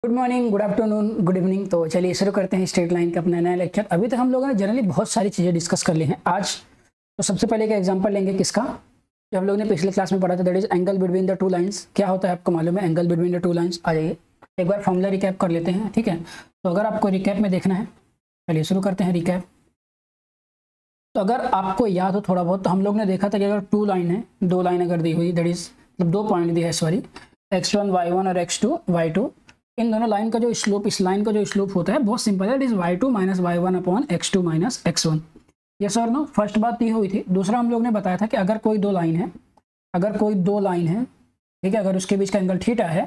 Good morning, good afternoon, good evening. तो चलिए शुरू करते हैं स्ट्रेट लाइन का अपना नया लेक्चर। अभी तक हम लोगों ने जनरली बहुत सारी चीज़ें डिस्कस कर ली हैं। आज तो सबसे पहले एक एग्जांपल लेंगे किसका, जो हम लोग ने पिछले क्लास में पढ़ा था, that is angle between the two lines. क्या होता है आपको मालूम है angle between the two lines? आ जाइए एक बार फॉर्मूला रिकैप कर लेते हैं, ठीक है। तो अगर आपको रिकैप में देखना है, चलिए शुरू करते हैं रिकैप। तो अगर आपको याद हो थोड़ा बहुत, तो हम लोग ने देखा था कि अगर टू लाइन है, दो लाइन अगर दी हुई, दैट इज मतलब 2 पॉइंट दी है, सॉरी, x1 y1 और x2 y2, इन दोनों लाइन का जो स्लोप, इस लाइन का जो स्लोप होता है बहुत सिंपल है, it is y2 minus y1 upon x2 minus x1। Yes और नो? फर्स्ट बात दी हुई थी। दूसरा हम लोग ने बताया था कि अगर कोई दो लाइन है, ठीक है, अगर उसके बीच का एंगल थीटा है,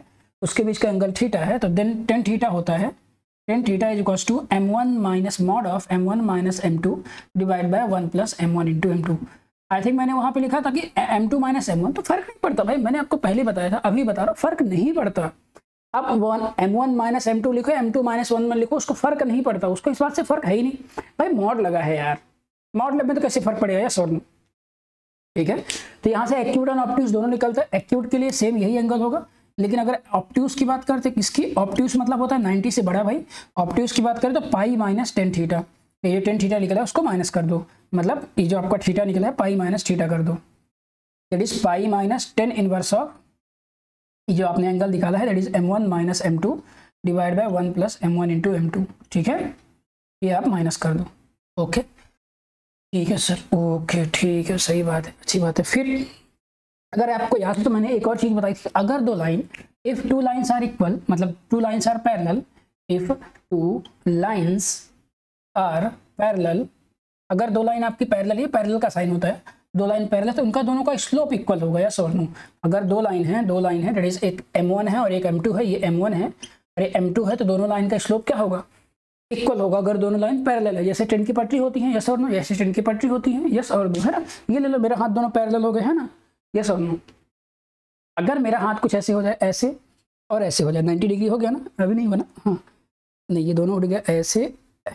तो देन टेन थीटा होता है, tan theta is equals to m1 minus mod of m1 minus m2 divide by 1 plus m1 into m2। I think मैंने वहां पे लिखा था कि m2 माइनस m1, तो फर्क नहीं पड़ता भाई, मैंने आपको पहले बताया था, अभी बता रहा हूँ, फर्क नहीं पड़ता। आप m1 माइनस m2 लिखो, m2 माइनस 1 में लिखो, उसको फर्क नहीं पड़ता, उसको इस बात से फर्क है ही नहीं भाई, मॉड लगा है यार, मॉड में तो कैसे फर्क पड़ेगा यार, सॉरी, ठीक है। तो यहाँ से एक्यूट और ऑब्ट्यूज दोनों निकलते हैं। एक्यूट के लिए सेम यही एंगल होगा, लेकिन अगर ऑब्ट्यूज की बात करते, किसकी? ऑब्ट्यूज मतलब होता है 90 से बड़ा भाई। ऑब्ट्यूज की बात करें तो पाई माइनस टेन थीटा, ये टेन थीटा निकला है उसको माइनस कर दो, मतलब ये जो आपका थीटा निकला है पाई माइनस थीटा कर दो, that is pi minus tan inverse of जो आपने एंगल निकाला है, that is m1 minus m2 divide by 1 plus m1 into m2, ठीक है। ये आप माइनस कर दो, ओके, ठीक है सर, ओके ठीक है, सही बात है, अच्छी बात है। फिर अगर आपको याद है तो मैंने एक और चीज बताई थी, अगर दो line, if two lines are equal, मतलब two lines are parallel, if two lines are parallel, अगर दो लाइन आपकी पैरेलल है, पैरेलल का साइन होता है, दो लाइन पैरेलल, तो उनका दोनों का स्लोप इक्वल होगा, यस और नो? अगर दो लाइन है दैट इज एक m1 है और एक m2 है, ये m1 है और ये m2 है, तो दोनों लाइन का स्लोप क्या होगा? इक्वल होगा, अगर दोनों लाइन पैरेलल है, जैसे ट्रेन की पटरी होती है, यस और नो? जैसे ट्रेन की पटरी होती है, यस और नो, है ना? ये ले लो, मेरा हाथ दोनों पैरेलल हो गए, है ना? यस और नो? अगर मेरा हाथ कुछ ऐसे हो जाए, ऐसे और ऐसे हो जाए, 90 डिग्री हो गया ना? अभी नहीं बना, हाँ नहीं, ये दोनों उठ गया ऐसे,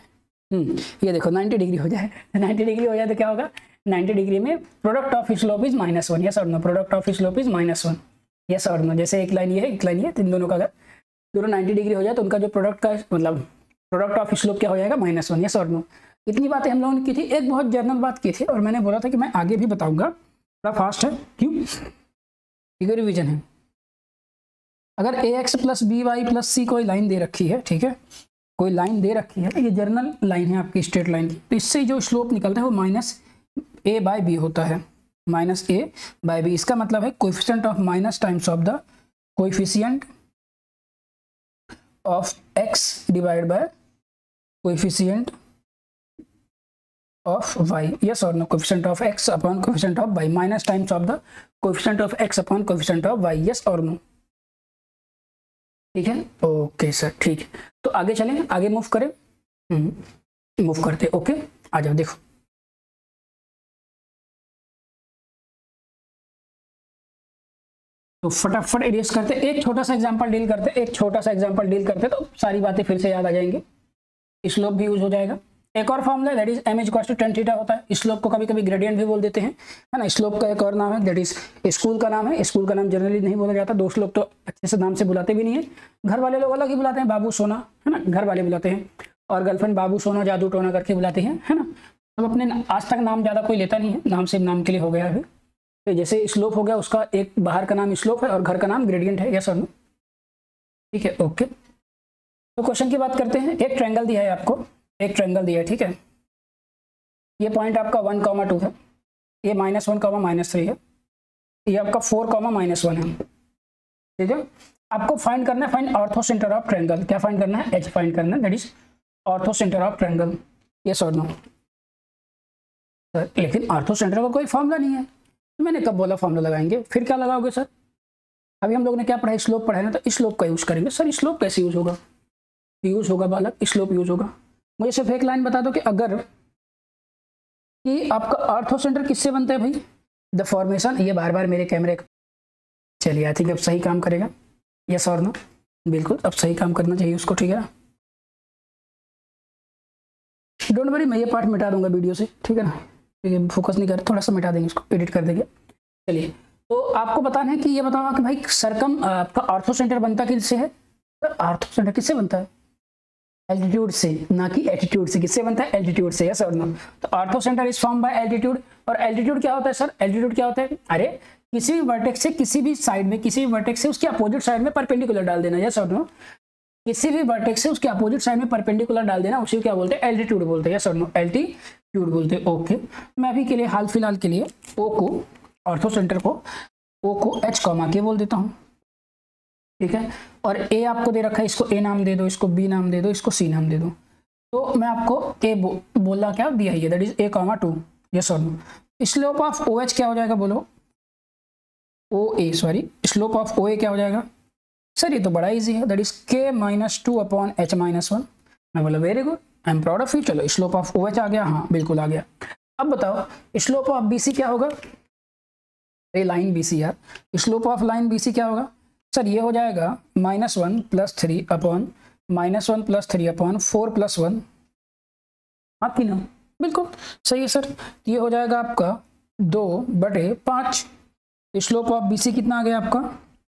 ये देखो 90 डिग्री हो जाए, 90 डिग्री हो जाए तो क्या होगा? 90 डिग्री में product of slope is -1, yes और no? Product of slope is -1, yes और नो? जैसे एक लाइन ये है, एक लाइन ये, इन दोनों का अगर दोनों 90 डिग्री हो जाए तो उनका जो प्रोडक्ट का मतलब प्रोडक्ट ऑफ स्लोप क्या हो जाएगा? -1, यस और नो? इतनी बातें हम लोगों ने की थी। एक बहुत जनरल बात की थी और मैंने बोला था कि मैं आगे भी बताऊंगा, थोड़ा फास्ट है, क्यों? क्योंकि रिविजन है। अगर ax plus B Y plus C कोई लाइन दे रखी है, ठीक है, कोई लाइन दे रखी है, ये जर्नल लाइन है आपकी स्ट्रेट लाइन की, तो इससे जो स्लोप निकलता है वो -a/b होता है, -a/b। इसका मतलब है coefficient of minus times of the coefficient of x divide by coefficient of y, yes और no? Coefficient of x upon coefficient of y, minus times of the coefficient of x upon coefficient of y, yes और no? ठीक है, okay sir, ठीक है। तो आगे चलें, आगे मूव करें, मूव करते, ओके, आ जाओ, देखो तो फटाफट इरेज करते, एक छोटा सा एग्जांपल डील करते, तो सारी बातें फिर से याद आ जाएंगी, स्लोप भी यूज हो जाएगा। एक और formula that is m equals to tan theta होता है। स्लोप को कभी कभी ग्रेडियंट भी बोल देते हैं, है ना? स्लोप का एक और नाम है, दैट इज स्कूल का नाम है। स्कूल का नाम जनरली नहीं बोला जाता, दोस्त लोग तो अच्छे से नाम से बुलाते भी नहीं है, घर वाले लोग अलग ही बुलाते हैं, बाबू सोना, है ना? घर वाले बुलाते हैं, और गर्लफ्रेंड बाबू सोना जादू टोना करके बुलाते हैं, है ना? अब अपने आज तक नाम ज़्यादा कोई लेता नहीं है, नाम से नाम के लिए हो गया है। तो जैसे स्लोप हो गया, उसका एक बाहर का नाम स्लोप है और घर का नाम ग्रेडियंट है, यस और नो? ठीक है, ओके। तो क्वेश्चन की बात करते हैं। एक ट्रायंगल दिया है आपको, एक ट्रायंगल दिया है, ठीक है। ये पॉइंट आपका 1, 2 है, ये -1, -3 है, ये आपका 4, -1 है, ठीक है। आपको फाइंड करना है, find ortho centre of triangle. क्या फाइंड करना है? H फाइंड करना है, that is ortho centre of triangle, yes और नो? लेकिन ऑर्थो सेंटर का कोई फॉर्मूला नहीं है, तो मैंने कब बोला फॉर्मूला लगाएंगे? फिर क्या लगाओगे सर? अभी हम लोग ने क्या पढ़ा? स्लोप पढ़ा है ना, तो स्लोप का यूज करेंगे। सर स्लोप कैसे यूज होगा? यूज होगा बालक, स्लोप यूज होगा। मुझे सिर्फ एक लाइन बता दो कि अगर कि आपका ऑर्थो सेंटर किससे बनता है भाई? द फॉर्मेशन, ये बार बार मेरे कैमरे, चलिए आई थिंक अब सही काम करेगा, यस और नो? बिल्कुल, अब सही काम करना चाहिए उसको, ठीक है। डोंट वरी, मैं ये पार्ट मिटा दूंगा वीडियो से, ठीक है ना? ठीक, फोकस नहीं कर, थोड़ा सा मिटा देंगे इसको, एडिट कर देंगे। चलिए, तो आपको बताना है कि ये बताओ कि भाई सरकम आपका ऑर्थो सेंटर बनता किससे है? तो आर्थो सेंटर किससे बनता है? एल्टीट्यूड से, ना कि एटीट्यूड से। किससे बनता है? एल्टीट्यूड से। यस और नो? तो orthocentre is form by altitude. और एल्टीट्यूड क्या होता है सर? एल्टीट्यूड क्या होता है? अरे किसी भी वर्टेक्स से किसी भी साइड में, किसी भी वर्टेक्स से उसके अपोजिट साइड में परपेंडिकुलर डाल देना। यस और नो? किसी भी वर्टेक्स से उसके अपोजिट साइड में परपेंडिकुलर डाल देना, उसी को क्या बोलते हैं? एल्टीट्यूड बोलते हैं। यस और नो? एल्टीट्यूड बोलते हैं। ओके, मैं अभी के लिए हाल फिलहाल के लिए ओ को, ऑर्थो सेंटर को, ओ को एच कॉमा के बोल देता हूँ, ठीक है। और ए आपको दे रखा है, इसको ए नाम दे दो, इसको बी नाम दे दो, इसको सी नाम दे दो। तो मैं आपको ए बोला क्या दिया है, that is A comma 2। Yes और no? Slope of O H क्या हो जाएगा? बोलो। O A, sorry, slope of O A क्या हो जाएगा? सर ये तो बड़ा इजी है, that is K minus 2 upon H minus 1। मैं बोला very good, I am proud of you. चलो स्लोप ऑफ ओ एच आ गया, हाँ बिल्कुल आ गया। अब बताओ स्लोप ऑफ बी सी क्या होगा? ये लाइन बी सी यार, slope of line B C क्या होगा? सर ये हो जाएगा -1 + 3 अपॉन -1 + 3 अपॉन 4 + 1। हाँ कि ना? बिल्कुल सही है सर। ये हो जाएगा आपका 2/5। स्लोप ऑफ बी सी कितना आ गया आपका?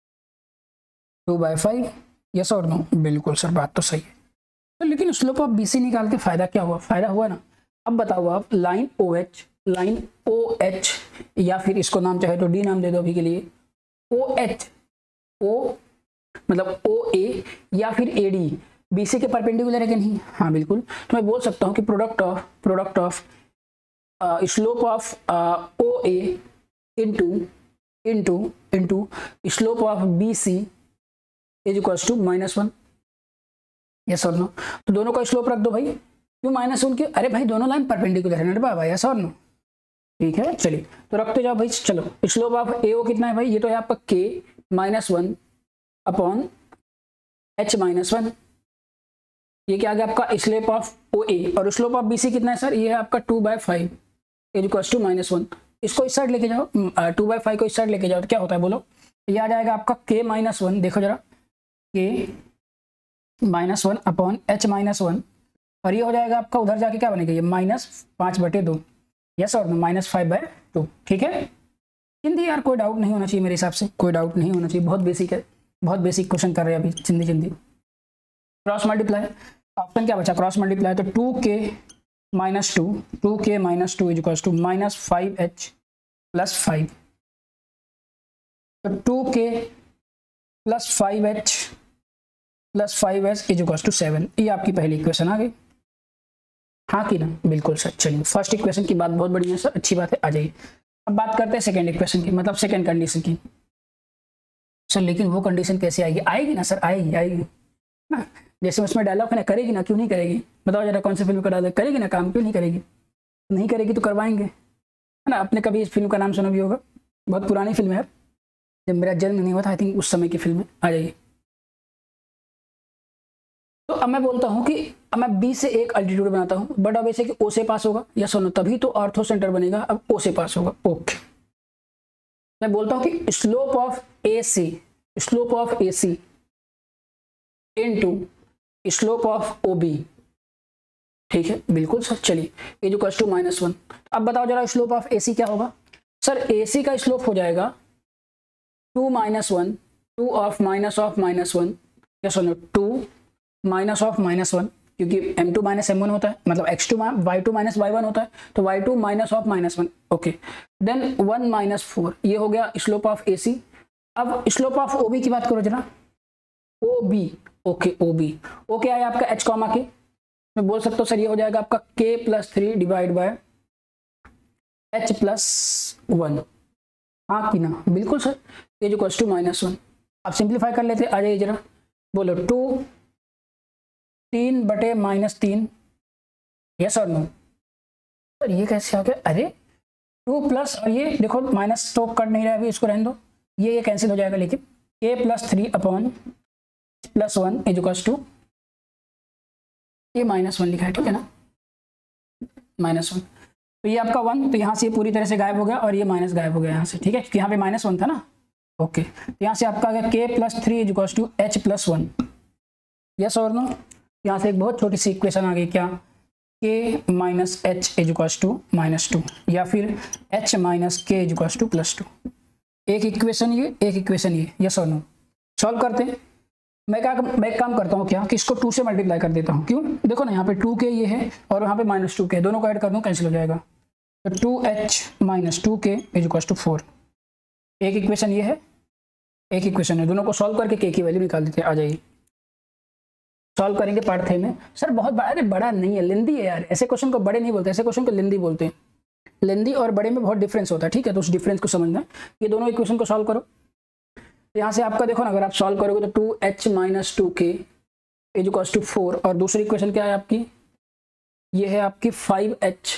2/5। यस और नो? बिल्कुल सर, बात तो सही है। तो लेकिन स्लोप ऑफ बी सी निकाल के फायदा क्या हुआ? फायदा हुआ ना। अब बताओ आप, लाइन ओ एच, या फिर इसको नाम चाहे तो डी नाम दे दो अभी के लिए, ओ एच, ओ मतलब ओ ए या फिर ए डी बी सी के परपेंडिकुलर है कि नहीं? हाँ बिल्कुल। तो मैं बोल सकता हूँ कि product of slope of O A into slope of B C is equals to -1। Yes और नो? तो दोनों का स्लोप रख दो भाई। क्यों -1? क्यों? अरे भाई दोनों लाइन परपेंडिकुलर है ना बाबा। यस और नो? ठीक है, चलिए तो रखते जाओ भाई। चलो स्लोप ऑफ ए ओ कितना है भाई? ये तो है आपका के -1 अपॉन एच -1। ये क्या आ गया आपका? Slope of O A. और स्लोप ऑफ बी सी कितना है सर? ये है आपका 2/5 इज इक्वल्स टू -1। इसको इस साइड लेके जाओ, 2/5 को इस साइड लेके जाओ तो क्या होता है बोलो? ये आ जाएगा आपका k -1, देखो जरा, k -1 अपॉन h -1। और ये हो जाएगा आपका, उधर जाके क्या बनेगा? ये -5/2। यस और -5/2। ठीक है हिंदी यार, कोई डाउट नहीं होना चाहिए मेरे हिसाब से, कोई डाउट नहीं होना चाहिए। बहुत बेसिक है, बहुत बेसिक क्वेश्चन कर रहे हैं अभी हिंदी। क्रॉस मल्टीप्लाई, ऑप्शन क्या बचा? क्रॉस मल्टीप्लाई तो 2k -2 is equals to -5h + 5। तो 2k + 5h + 5h is equals to 7। ये आपकी पहली इक्वेशन आ गई। हाँ कि ना? बिल्कुल सर। चलिए फर्स्ट इक्वेशन की बात बहुत बढ़िया है सर, अच्छी बात है, आ जाइए। अब बात करते हैं सेकंड इक्वेशन की, मतलब सेकंड कंडीशन की। सर लेकिन वो कंडीशन कैसे आएगी? आएगी ना सर, आएगी ना। जैसे उसमें डायलॉग है ना, करेगी ना, क्यों नहीं करेगी? बताओ जरा, कौन सी फिल्म का डायलॉग? करेगी ना काम, क्यों नहीं करेगी? नहीं करेगी तो करवाएंगे, है ना। आपने कभी इस फिल्म का नाम सुना भी होगा, बहुत पुरानी फिल्म है, जब मेरा जन्म नहीं हुआ था आई थिंक, उस समय की फिल्म है। आ जाइए। तो अब मैं बोलता हूँ कि अब मैं बी से एक अल्टीट्यूड बनाता हूँ, बट अब ऐसे कि ओ से पास होगा या सुनो, तभी तो ऑर्थो सेंटर बनेगा। अब ओ से पास होगा, ओके। मैं बोलता हूँ कि slope of A C into slope of O B. ठीक है बिल्कुल सर। चलिए इज इक्वल्स टू -1। अब बताओ जरा स्लोप ऑफ ए सी क्या होगा? सर ए सी का स्लोप हो जाएगा 2 -1, 2 ऑफ -1, या सुनो 2 -1, क्योंकि m2 - m1 होता है, मतलब y2 - y1 होता है, तो y2 -1, ओके। देन 1 - 4, ये हो गया स्लोप ऑफ ए सी। अब स्लोप ऑफ ओ बी की बात करो जरा, O B, okay O B, O क्या है आपका? h कॉमा के। मैं बोल सकता हूँ सर ये हो जाएगा आपका k + 3 डिवाइड बाय h + 1। हाँ कि ना? बिल्कुल सर। Is equals to -1। अब सिंप्लीफाई कर लेते, आ जाइए जरा, बोलो 2 3/-3। यस और नो? सर ये कैसे आ गया? अरे 2 प्लस, और ये देखो माइनस तो कट नहीं रहा है अभी, इसको रहने दो, ये कैंसिल हो जाएगा। लेकिन k + 3 upon +1 is equals to, ये -1 लिखा है, ठीक है ना, -1। तो ये आपका 1, तो यहाँ से पूरी तरह से गायब हो गया, और ये माइनस गायब हो गया यहाँ से, ठीक है, क्योंकि यहाँ पे -1 था ना, ओके। तो यहाँ से आपका आ गया k + 3 is equals to h + 1। Yes और नो? यहाँ से एक बहुत छोटी सी इक्वेशन आ गई, क्या? k - h is equals to -2, या फिर h - k is equals to +2। एक इक्वेशन ये, एक इक्वेशन ये। यस और नो? सॉल्व करते हैं। मैं एक काम करता हूँ क्या कि इसको 2 से मल्टीप्लाई कर देता हूँ। क्यों? देखो ना यहाँ पे 2k ये है और यहाँ पे -2k, दोनों को ऐड कर दूँ कैंसिल हो जाएगा। तो 2h - 2k = 4। एक इक्वेशन ये है, एक इक्वेशन है, दोनों को सॉल्व करके k की वैल्यू निकाल देते हैं। आ जाइए सॉल्व करेंगे पार्ट 3 में। सर बहुत बड़ा, अरे बड़ा नहीं है, लेंदी है यार। ऐसे क्वेश्चन को बड़े नहीं बोलते, ऐसे क्वेश्चन को लेंदी बोलते हैं। लेंदी और बड़े में बहुत डिफरेंस होता है, ठीक है? तो उस डिफरेंस को समझना। ये दोनों इक्वेशन को सॉल्व करो। तो यहाँ से आपका देखो ना, अगर आप सॉल्व करोगे तो 2h - 2k = 4 और दूसरी इक्वेशन क्या है आपकी? ये है आपकी 5h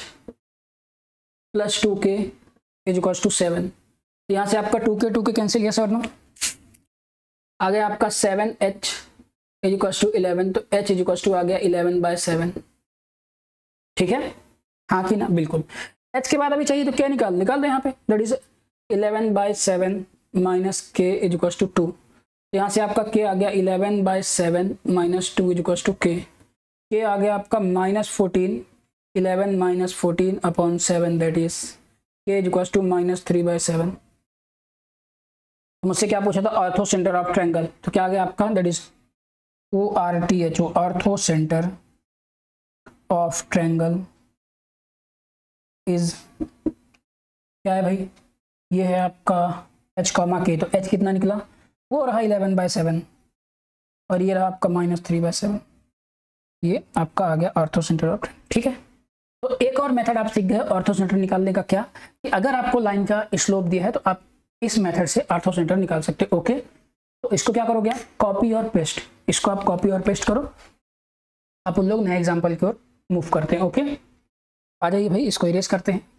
+ 2k = 7। तो यहाँ से आपका 2k कैंसिल, यस और नो? आ गया आपका 7h = 11, तो h = आ गया 11/7। ठीक है, हाँ कि ना? बिल्कुल। h के बाद अभी चाहिए तो क्या निकाल दो यहाँ पे, दैट इज 11/7 - k = 2। यहाँ से आपका k आ गया 11/7 - 2 = k। k आ गया आपका -14, 11 - 14/7, दैट इज k = -3/7। मुझसे क्या पूछा था? Ortho centre of triangle. तो क्या आ गया आपका? That is ORTHO, ortho centre of triangle is क्या है भाई? ये है आपका h, k। तो h कितना निकला? वो रहा 11/7 और ये रहा आपका -3/7। ये आपका आ गया ऑर्थो सेंटर ऑफ ट्रायंगल। ठीक है, तो एक और मेथड आप सीख गए ऑर्थो सेंटर निकालने का। क्या कि अगर आपको लाइन का स्लोप दिया है तो आप इस मेथड से ऑर्थो सेंटर निकाल सकते हो। ओके, तो इसको क्या करोगे? कॉपी और पेस्ट। इसको आप कॉपी और पेस्ट करो। आप उन लोग नए एग्जाम्पल की ओर मूव करते हैं। ओके, आ जाइए भाई, इसको इरेज करते हैं।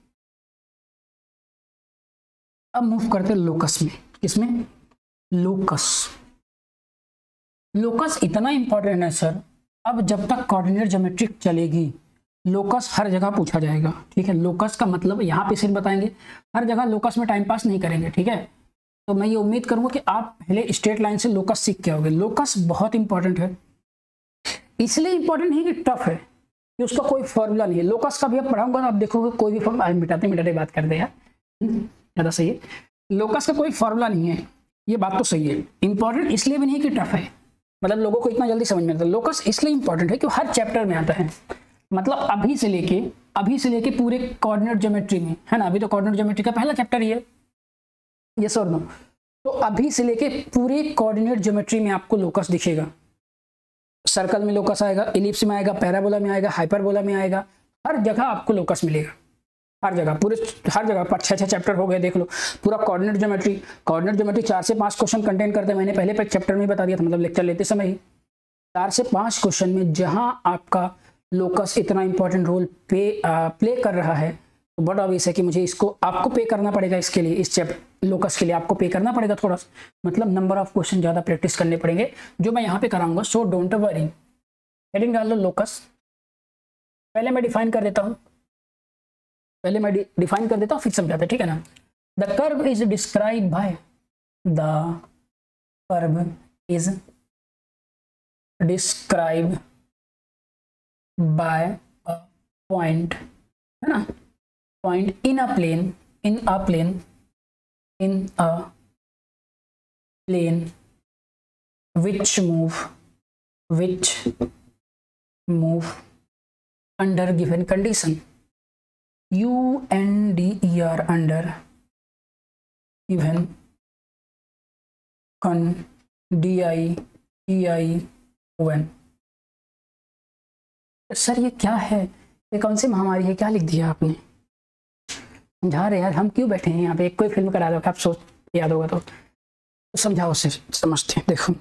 अब मूव करते हैं लोकस में। किसमें? लोकस। लोकस इतना इंपॉर्टेंट है सर, अब जब तक कोऑर्डिनेट ज्योमेट्री चलेगी लोकस हर जगह पूछा जाएगा। ठीक है, लोकस का मतलब यहाँ पे सिर्फ बताएंगे, हर जगह लोकस में टाइम पास नहीं करेंगे। ठीक है, तो मैं ये उम्मीद करूंगा कि आप पहले स्ट्रेट लाइन से लोकस सीख के आओगे। लोकस बहुत इंपॉर्टेंट है, इसलिए इंपॉर्टेंट नहीं कि टफ है, कि उसका कोई फॉर्मूला नहीं है। लोकस का भी आप पढ़ाऊंगा तो आप देखोगे कोई भी फॉर्मूला, मिटाते बात कर दे यार, ज़्यादा सही है। लोकस का कोई फॉर्मूला नहीं है, ये बात तो सही है। इंपॉर्टेंट इसलिए भी नहीं कि टफ है, मतलब लोगों को इतना जल्दी समझ में आता है। लोकस इसलिए इंपॉर्टेंट है कि हर चैप्टर में आता है, मतलब अभी से लेके पूरे कोऑर्डिनेट ज्योमेट्री में, है ना? अभी तो कोऑर्डिनेट ज्योमेट्री का पहला चैप्टर ही है, यस और नो? तो अभी से लेके पूरे कोऑर्डिनेट ज्योमेट्री में आपको लोकस दिखेगा। सर्कल में लोकस आएगा, इलिप्स में आएगा, पैराबोला में आएगा, हाइपरबोला में आएगा, हर जगह आपको लोकस मिलेगा। हर जगह, हर जगह पर 6 चैप्टर हो गए, देख लो पूरा कोऑर्डिनेट ज्योमेट्री 4 से 5 क्वेश्चन कंटेन करते हैं। मैंने पहले पे चैप्टर में बता दिया था, मतलब लेक्चर लेते समय ही 4 से 5 क्वेश्चन में जहां आपका लोकस इतना इंपॉर्टेंट रोल प्ले कर रहा है, तो बड़ा ऑब्वियस है कि मुझे इसको आपको पे करना पड़ेगा। इसके लिए, इस चैप्टर लोकस के लिए आपको पे करना पड़ेगा थोड़ा सा, मतलब नंबर ऑफ क्वेश्चन ज़्यादा प्रैक्टिस करने पड़ेंगे, जो मैं यहाँ पे कराऊंगा। सो डोंट वरी, हेडिंग डाल लो लोकस। पहले मैं डिफाइन कर देता हूँ, फिर समझाते, ठीक है ना? The curve is describe by, the curve is describe by a point, है ना? Point in a plane which move under given condition. UNDER, under given DIEION। Sir ये क्या है? ये कौन सी महामारी है? क्या लिख दिया आपने? समझा रहे यार, हम क्यों बैठे हैं यहाँ पे? कोई फिल्म करा दो, आप सोच याद होगा तो समझाओ, उससे समझते हैं। देखो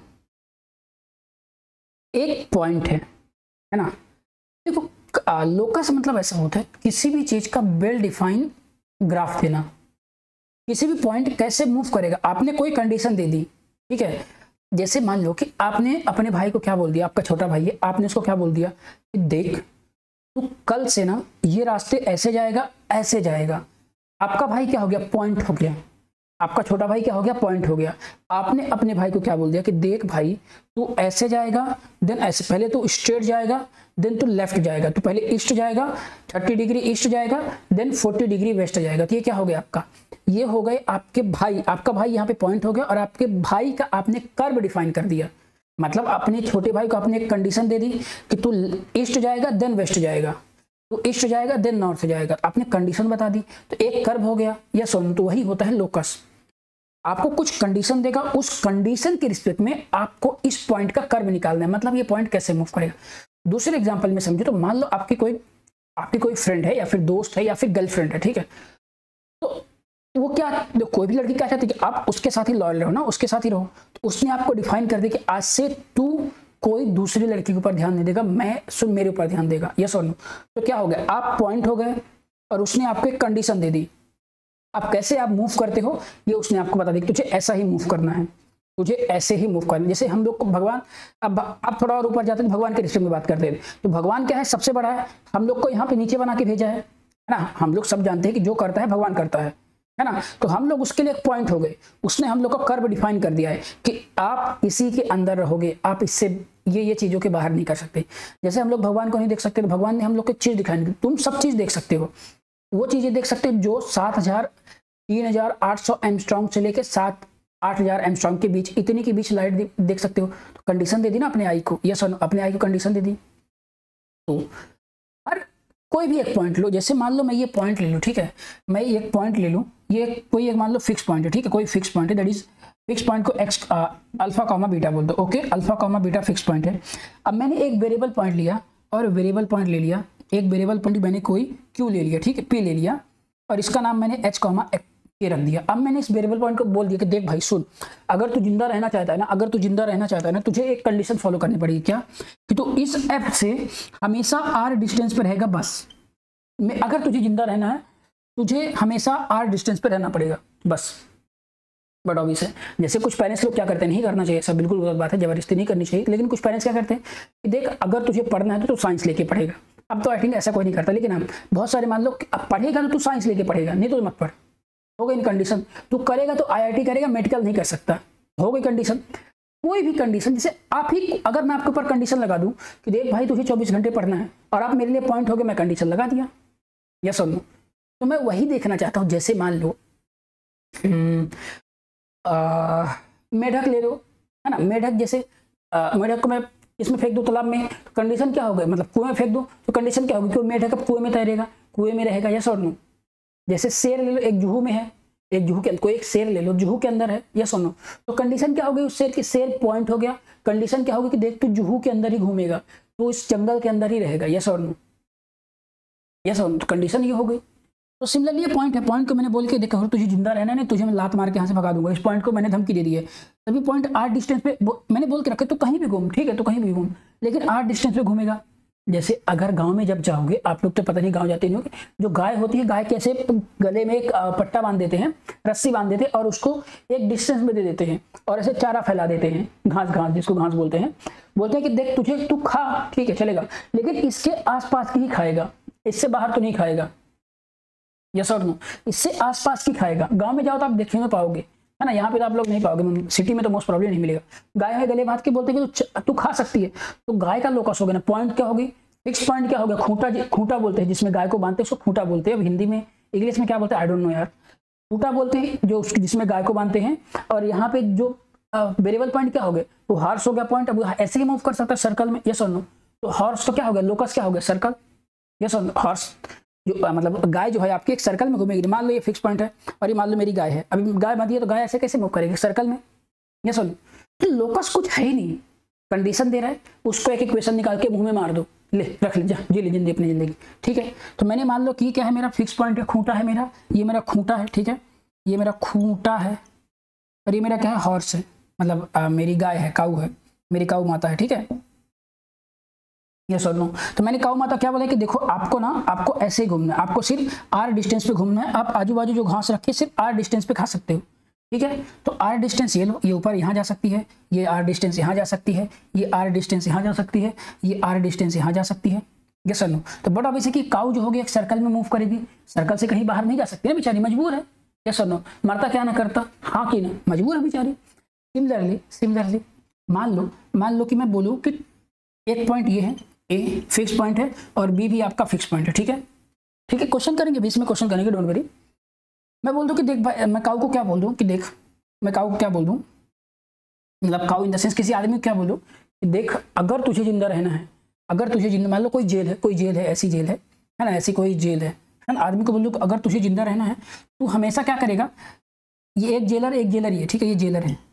एक पॉइंट है ना? देखो लोकस मतलब ऐसा होता है किसी भी चीज का वेल डिफाइन ग्राफ देना। किसी भी पॉइंट कैसे मूव करेगा, आपने कोई कंडीशन दे दी, ठीक है? जैसे मान लो कि आपने अपने भाई को क्या बोल दिया, आपका छोटा भाई है, आपने उसको क्या बोल दिया कि देख तू कल से ना ये रास्ते ऐसे जाएगा, ऐसे जाएगा। आपका भाई क्या हो गया? पॉइंट हो गया। आपका छोटा भाई क्या हो गया? पॉइंट हो गया। आपने अपने भाई को क्या बोल दिया कि देख भाई तू ऐसे जाएगा, देन ऐसे, पहले तू स्ट्रेट जाएगा, देन तू लेफ्ट जाएगा, तू पहले ईस्ट जाएगा, 30 डिग्री ईस्ट जाएगा, देन 40 डिग्री वेस्ट जाएगा। तो ये क्या हो गया आपका? ये हो गए आपके भाई। आपका भाई यहाँ पे पॉइंट हो गया और आपके भाई का आपने कर्व डिफाइन कर दिया। मतलब अपने छोटे भाई को आपने एक कंडीशन दे दी कि तू ईस्ट जाएगा देन वेस्ट जाएगा, तो ईस्ट जाएगा देन नॉर्थ जाएगा, आपने कंडीशन बता दी, तो एक कर्व हो गया। यस और नो, तो वही होता है लोकस। आपको कुछ कंडीशन देगा, उस कंडीशन के रिस्पेक्ट में आपको इस पॉइंट का कर्व निकालना है, मतलब ये पॉइंट कैसे मूव करेगा। दूसरे एग्जांपल में समझो, तो मान लो आपकी कोई फ्रेंड है या फिर दोस्त है या फिर गर्लफ्रेंड है, ठीक है, तो वो क्या, कोई भी लड़की क्या चाहती है कि आप उसके साथ ही लॉयल रहो ना, उसके साथ ही रहो। तो उसने आपको डिफाइन कर दिया कि आज से तू कोई दूसरी लड़की के ऊपर ध्यान नहीं देगा, मैं सिर्फ मेरे ऊपर ध्यान देगा। यस और नो, तो क्या हो गया, आप पॉइंट हो गए और उसने आपको एक कंडीशन दे दी। अब कैसे आप मूव करते हो ये उसने आपको बता दिया, तुझे ऐसा ही मूव करना है, तुझे ऐसे ही मूव करना है। जैसे हम लोग को भगवान, अब थोड़ा और ऊपर जाते हैं, भगवान के रिश्ते में बात करते हैं, तो भगवान क्या है, सबसे बड़ा है, हम लोग को यहाँ पे नीचे बना के भेजा है ना। हम लोग सब जानते हैं कि जो करता है भगवान करता है ना, तो हम लोग उसके लिए एक पॉइंट हो गए। उसने हम लोग को कर्व डिफाइन कर दिया है कि आप इसी के अंदर रहोगे, आप इससे ये चीजों के बाहर नहीं कर सकते। जैसे हम लोग भगवान को नहीं देख सकते, तो भगवान ने हम लोग को चीज दिखाई, तुम सब चीज देख सकते हो, वो चीजें देख सकते हो जो 3800 एमस्ट्रॉन्ग से लेके 8000 एमस्ट्रॉन्ग के बीच, इतने के बीच लाइट देख सकते हो। तो कंडीशन दे दी ना अपने आई को, यस और अपने आई को कंडीशन दे दी। तो हर कोई भी एक पॉइंट लो, जैसे मान लो मैं ये पॉइंट ले लूँ, ठीक है, मैं एक पॉइंट ले लूँ, ये कोई एक मान लो फिक्स पॉइंट है, ठीक है, कोई फिक्स पॉइंट है, दैट इज फिक्स पॉइंट को एक्स अल्फा कॉमा बीटा बोल दो। Okay, alpha comma beta fix point है। अब मैंने एक वेरिएबल पॉइंट लिया और वेरिएबल पॉइंट ले लिया, एक वेरिएबल पॉइंट मैंने कोई क्यू ले लिया, ठीक है, पी ले लिया, और इसका नाम मैंने एच कॉमा के रख दिया। अब मैंने इस वेरिएबल पॉइंट को बोल दिया कि देख भाई सुन, अगर तू जिंदा रहना चाहता है ना, अगर तू जिंदा रहना चाहता है ना, तुझे एक कंडीशन फॉलो करनी पड़ेगी, क्या, कि तू इस एफ से हमेशा आर डिस्टेंस पे रहेगा बस। अगर तुझे जिंदा रहना है, तुझे हमेशा आर डिस्टेंस पे रहना पड़ेगा बस। बट ऑब्वियस है, जैसे कुछ पेरेंट्स लोग क्या करते हैं, नहीं करना चाहिए, सब बिल्कुल गलत बात है, जबरदस्ती नहीं करनी चाहिए, लेकिन कुछ पेरेंट्स क्या करते हैं कि देख अगर तुझे पढ़ना है तो तू साइंस लेके पढ़ेगा। अब तो आई थिंक ऐसा कोई नहीं करता, लेकिन हम बहुत सारे मान लो अब पढ़ेगा तो तू साइंस लेके पढ़ेगा, नहीं तो मत पढ़, हो गई कंडीशन। तू करेगा तो IIT करेगा, मेडिकल नहीं कर सकता, हो गई कंडीशन। कोई भी कंडीशन, जैसे आप ही, अगर मैं आपके ऊपर कंडीशन लगा दूं कि देख भाई तुझे 24 घंटे पढ़ना है, और आप मेरे लिए पॉइंट हो गए, मैं कंडीशन लगा दिया, यस और नो। तो मैं वही देखना चाहता हूं, जैसे मान लो मेढक ले लो, है ना, मेढक, जैसे मेढक को मैं इसमें फेंक दूं तालाब में, कंडीशन क्या हो गई, मतलब कुएं में फेंक दूं तो कंडीशन क्या होगी, क्यों मेढक अब कुएं में तैरेगा, कुएं में रहेगा, यस और नो। जैसे शेर ले लो, एक जुहू में है, एक जुहू के अंदर, कोई एक शेर ले लो जुहू के अंदर है, यस और नो, तो कंडीशन क्या होगी उस शेर की, शेर पॉइंट हो गया, कंडीशन क्या होगी कि देख तू जुहू के अंदर ही घूमेगा, तो इस जंगल के अंदर ही रहेगा, यस और नो, यस और नो, तो कंडीशन ये हो गई। तो सिमिलरली ये पॉइंट है, पॉइंट को मैंने बोल के देखा, अगर तुझे जिंदा रहना है नहीं, तुझे मैं लात मार के यहाँ से भगा दूंगा, इस पॉइंट को मैंने धमकी दे दी है, तभी पॉइंट आर डिस्टेंस पे मैंने बोल के रखे, तो कहीं भी घूम, ठीक है, तो कहीं भी घूम, लेकिन आर डिस्टेंस पे घूमेगा। जैसे अगर गांव में जब जाओगे, आप लोग तो पता नहीं गांव जाते नहीं होगे, जो गाय होती है, गाय कैसे गले में एक पट्टा बांध देते हैं, रस्सी बांध देते हैं, और उसको एक डिस्टेंस में दे देते हैं, और ऐसे चारा फैला देते हैं, घास जिसको घास बोलते हैं कि देख तुझे, तू खा, ठीक है चलेगा, लेकिन इसके आसपास की ही खाएगा, इससे बाहर तो नहीं खाएगा, यस और नो, इससे आसपास की खाएगा। गांव में जाओ तो आप देखने में पाओगे, है ना, यहाँ पे तो आप लोग नहीं पाओगे, सिटी में तो मोस्ट प्रॉब्लम नहीं मिलेगा। गाय है गले बांध के बोलते हैं कि तू खा सकती है, तो गाय का लोकस हो गया ना, पॉइंट क्या होगी, फिक्स पॉइंट क्या हो गया, खूंटा, खूंटा बोलते हैं जिसमें गाय को बांधते हैं, उसको खूंटा बोलते हैं। अब हिंदी में, इंग्लिश में क्या बोलते हैं, आई डोंट नो यार, खूंटा बोलते हैं जो जिसमें गाय को बांधते हैं। और यहाँ पे जो वेरिएबल पॉइंट क्या हो गया, वो हॉर्स हो गया पॉइंट, अब ऐसे ही मूव कर सकता है सर्कल में, यस और नो, तो हॉर्स तो क्या हो गया, लोकस क्या हो गया, सर्कल, यस और नो। हॉर्स जो मतलब गाय जो है आपकी एक सर्कल में घूमेगी, मान लो ये फिक्स पॉइंट है, और ये मान लो मेरी गाय है, अभी गाय बांधी है, तो गाय ऐसे कैसे मूव करेगी, सर्कल में, यस और नो। तो लोकस कुछ है ही नहीं, कंडीशन दे रहा है, उसको एक इक्वेशन निकाल के मुंह में मार दो, ले रख ले, जा जी ले जिंदगी अपनी जिंदगी, ठीक है। तो मैंने मान लो कि क्या है, मेरा फिक्स पॉइंट है, खूंटा है मेरा, ये मेरा खूंटा है, ठीक है, ये मेरा खूंटा है, और ये मेरा क्या है, हॉर्स है, मतलब मेरी गाय है, काऊ है, मेरी काऊ माता है, ठीक है, यस और नो। तो मैंने काऊ माता क्या बोला कि देखो आपको ना, आपको ऐसे ही घूमना है, आपको सिर्फ आर डिस्टेंस पे घूमना है, आप आजू बाजू जो घास रखे सिर्फ आर डिस्टेंस पे खा सकते हो, ठीक है। तो आर डिस्टेंस ये लो, ये ऊपर यहाँ जा सकती है, ये आर डिस्टेंस यहाँ जा सकती है, ये आर डिस्टेंस यहाँ जा सकती है, ये आर डिस्टेंस यहाँ जा सकती है, यस और नो। तो बट अब कि काऊ जो होगी एक सर्कल में मूव करेगी, सर्कल से कहीं बाहर नहीं जा सकती ना बेचारी, मजबूर है, यस और नो, मरता क्या ना करता, हाँ कि ना, मजबूर है बेचारी। सिमिलरली मान लो कि मैं बोलूँ कि एक पॉइंट ये है, ए फिक्स पॉइंट है, और बी भी आपका फिक्स पॉइंट है, ठीक है, ठीक है, क्वेश्चन करेंगे, बीच में क्वेश्चन करेंगे, डोंट वरी। मैं बोल दूं कि देख भाई, मैं काऊ को क्या बोल दूं कि देख, मैं काऊ को क्या बोल दूं मतलब काउ इन द सेंस किसी आदमी को क्या बोलूँ कि देख अगर तुझे जिंदा रहना है, अगर तुझे जिंदा, मान लो कोई जेल है, ऐसी जेल है ना, ऐसी कोई जेल है ना, आदमी को बोलूँ अगर तुझे जिंदा रहना है तू हमेशा क्या करेगा, ये एक जेलर ही है, ठीक है, ये जेलर है,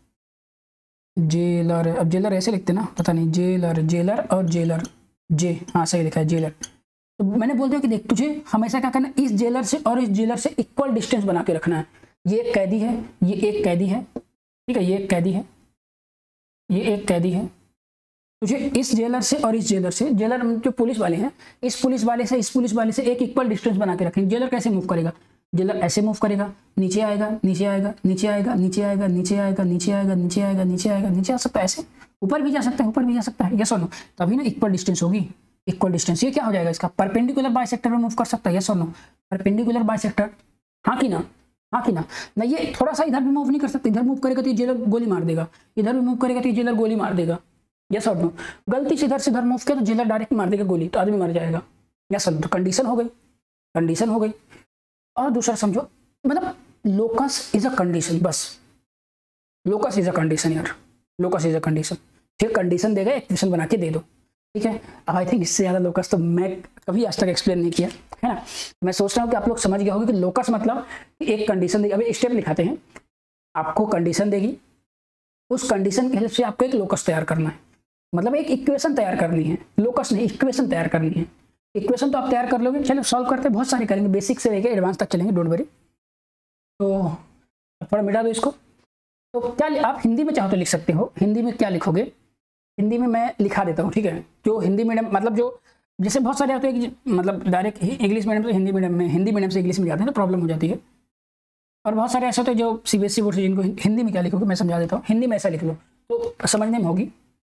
जेलर, अब जेलर ऐसे लिखते ना, पता नहीं, जेलर और जेलर, जे, हाँ सही लिखा है जेलर। तो मैंने बोल दिया कि देख तुझे हमेशा क्या करना है, इस जेलर से और इस जेलर से इक्वल डिस्टेंस बना के रखना है। ये एक कैदी है, ये एक कैदी है, ठीक है, ये एक कैदी है, ये एक कैदी है, तुझे इस जेलर से और इस जेलर से, जेलर जो पुलिस वाले हैं, इस पुलिस वाले से इस पुलिस वाले से एक इक्वल डिस्टेंस बना के रखेंगे। जेलर कैसे मूव करेगा, जेलर ऐसे मूव करेगा, नीचे आएगा, नीचे आएगा, नीचे आएगा, नीचे आएगा, नीचे आएगा, नीचे आएगा, नीचे आएगा, नीचे आएगा, नीचे आ सकता है, ऐसे ऊपर भी जा सकता है, ऊपर भी जा सकता है, यस और नो, तभी ना इक्वल डिस्टेंस होगी, इक्वल डिस्टेंस। ये क्या हो जाएगा इसका, परपेंडिकुलर बाइसेक्टर में मूव कर सकता है, यस और नो, परपेंडिकुलर बाइसेक्टर, हाँ कि ना, हाँ कि ना, ना ये थोड़ा सा इधर भी मूव नहीं कर सकता, इधर मूव करेगा तो ये जेलर गोली मार देगा, इधर भी मूव करेगा तो ये जेलर गोली मार देगा, यस और नो। गलती से इधर मूव किया तो जेलर डायरेक्ट मार देगा गोली, तो आदमी मर जाएगा, यस और नो। तो कंडीशन हो गई, कंडीशन हो गई। और दूसरा समझो, मतलब लोकस इज अ कंडीशन, बस लोकस इज अ कंडीशन यार, लोकस इज अ कंडीशन, ठीक, कंडीशन देगा, इक्वेशन बना के दे दो, ठीक है। अब आई थिंक इससे ज़्यादा लोकस तो मैं कभी आज तक एक्सप्लेन नहीं किया है ना। मैं सोच रहा हूँ कि आप लोग समझ गए होंगे कि लोकस मतलब एक कंडीशन देगी। अभी स्टेप लिखाते हैं, आपको कंडीशन देगी, उस कंडीशन की हेल्प से आपको एक लोकस तैयार करना है, मतलब एक इक्वेशन तैयार करनी है, लोकस नहीं, इक्वेशन तैयार करनी है। इक्वेशन तो आप तैयार कर लोगे, चलो सॉल्व करते हैं, बहुत सारे करेंगे, बेसिक से लेकर एडवांस तक चलेंगे, डोंट वरी। तो थोड़ा मिटा दो इसको। तो क्या आप हिंदी में चाहो तो लिख सकते हो, हिंदी में क्या लिखोगे, हिंदी में मैं लिखा देता हूँ, ठीक है। जो हिंदी मीडियम, मतलब जो जैसे बहुत सारे होते हैं कि मतलब डायरेक्ट इंग्लिश मीडियम से हिंदी मीडियम में, हिंदी मीडियम से इंग्लिश में जाते हैं तो प्रॉब्लम हो जाती है। और बहुत सारे ऐसे होते हैं जो CBSE बोर्ड से, जिनको हिंदी में क्या लिखोगे मैं समझा देता हूँ, हिंदी में ऐसा लिख लो तो समझने में होगी,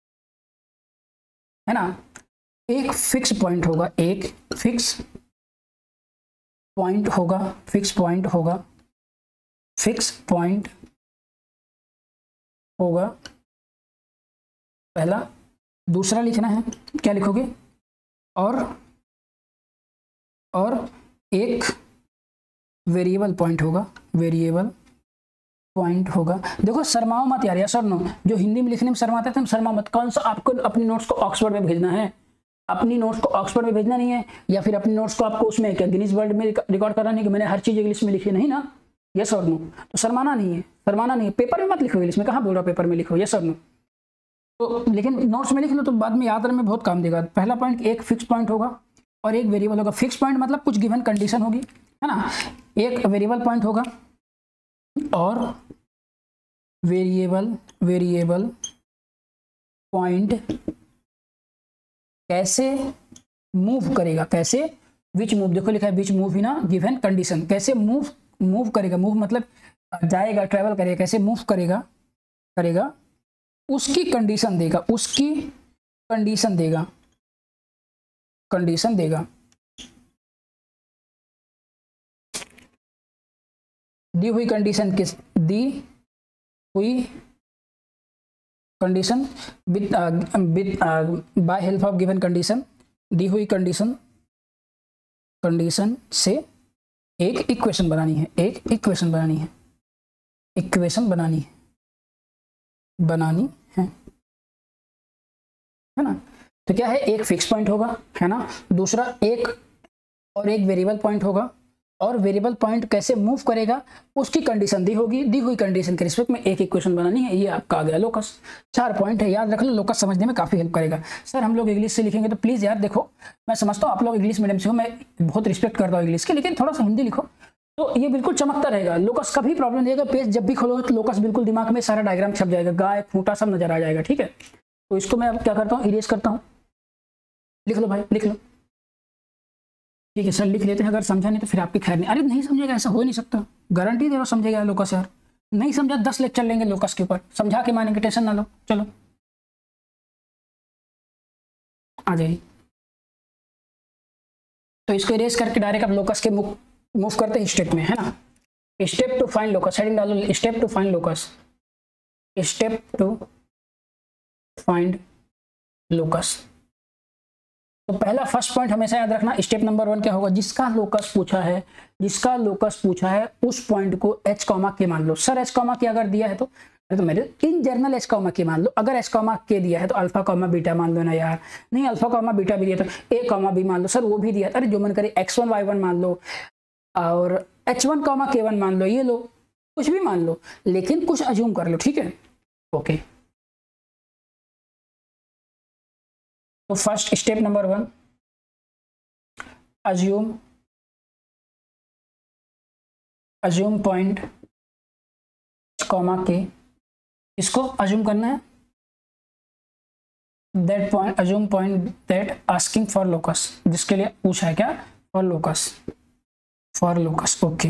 है ना। एक फिक्स पॉइंट होगा, एक फिक्स पॉइंट होगा, फिक्स पॉइंट होगा, फिक्स पॉइंट होगा, पहला। दूसरा लिखना है, क्या लिखोगे, और एक वेरिएबल पॉइंट होगा, वेरिएबल पॉइंट होगा। देखो शर्माओ मत यार, यस और नो, जो हिंदी में लिखने में शर्माते थे शर्मा मत। कौन सा, आपको अपनी नोट्स को ऑक्सफोर्ड में भेजना है, अपनी नोट्स को ऑक्सफोर्ड में भेजना नहीं है, या फिर अपनी नोट्स को आपको उसमें क्या गिनीज वर्ल्ड में रिकॉर्ड करना नहीं कि मैंने हर चीज़ इंग्लिश में लिखी, नहीं ना, यस और नो। तो शर्माना नहीं है, शर्माना नहीं है। पेपर में मत लिखो इंग्लिश में, कहाँ बोल रहा हूँ पेपर में लिखो, यस और नो। तो लेकिन नोट्स में लिख लो तो बाद में याद रखने में बहुत काम देगा। पहला पॉइंट, एक फिक्स पॉइंट होगा और एक वेरिएबल होगा। फिक्स पॉइंट मतलब कुछ गिवन कंडीशन होगी, है ना, एक वेरिएबल पॉइंट होगा और वेरिएबल पॉइंट कैसे मूव करेगा, कैसे, विच मूव, देखो लिखा है which move in a given condition, कैसे मूव करेगा, मूव मतलब जाएगा, ट्रेवल करेगा, कैसे मूव करेगा उसकी कंडीशन देगा, उसकी कंडीशन देगा, दी हुई कंडीशन किस, दी हुई condition with by help of given condition, दी हुई कंडीशन से एक इक्वेशन बनानी है, एक इक्वेशन बनानी है, इक्वेशन बनानी है ना। तो क्या है, एक फिक्स पॉइंट होगा, है ना, दूसरा एक वेरिएबल पॉइंट होगा, और वेरिएबल पॉइंट कैसे मूव करेगा उसकी कंडीशन दी होगी, दी हुई कंडीशन के रिस्पेक्ट में एक इक्वेशन बनानी है। ये आपका आ गया लोकस। 4 पॉइंट है, याद रख लो, लोकस समझने में काफी हेल्प करेगा। सर हम लोग इंग्लिश से लिखेंगे तो प्लीज यार देखो, मैं समझता हूँ आप लोग इंग्लिश मीडियम से हो, मैं बहुत रिस्पेक्ट करता हूँ इंग्लिश के, लेकिन थोड़ा सा हिंदी लिखो तो ये बिल्कुल चमकता रहेगा। लोकस कभी प्रॉब्लम नहीं होगा, पेज जब भी खोलोगे तो लोकस बिल्कुल दिमाग में सारा डायग्राम छप जाएगा, गाय खूंटा सब नजर आ जाएगा, ठीक है। तो इसको मैं अब क्या करता हूँ, इरेज करता हूँ। लिख लो भाई, लिख लो, ठीक है सर लिख लेते हैं। अगर समझा नहीं तो फिर आपकी खैर नहीं। अरे नहीं समझेगा, ऐसा हो नहीं सकता, गारंटी दे रहा हूं समझेगा लोकस यार। नहीं समझा 10 लेक्चर लेंगे लोकस के ऊपर, समझा के मानेंगे, टेंशन ना लो। चलो आ जाइए। तो इसको इरेज करके डायरेक्ट अब लोकस के मूव करते हैं स्टेप में, है ना। Step to find locus, heading डालो, step to find locus, step to find locus. तो पहला फर्स्ट पॉइंट हमेशा याद रखना, स्टेप नंबर 1 क्या होगा, जिसका लोकस पूछा है, जिसका लोकस पूछा है उस पॉइंट को h, के मान लो। सर h, के अगर दिया है तो तो मेरे इन जनरल एच कॉमा के मान लो, अगर एच कॉमा के दिया है तो अल्फा कॉमा बीटा मान लो ना यार, नहीं अल्फा कॉमा बीटा भी दिया तो ए कॉमा बी मान लो, सर वो भी दिया, अरे जो मन करे x1 y1 मान लो और h1 कॉमा k1 मान लो, ये लो कुछ भी मान लो, लेकिन कुछ अज्यूम कर लो, ठीक है। ओके तो first step number 1, assume point comma k, इसको अज्यूम करना है that point, assume point that asking for locus, जिसके लिए पूछा है क्या, for locus, for locus. Okay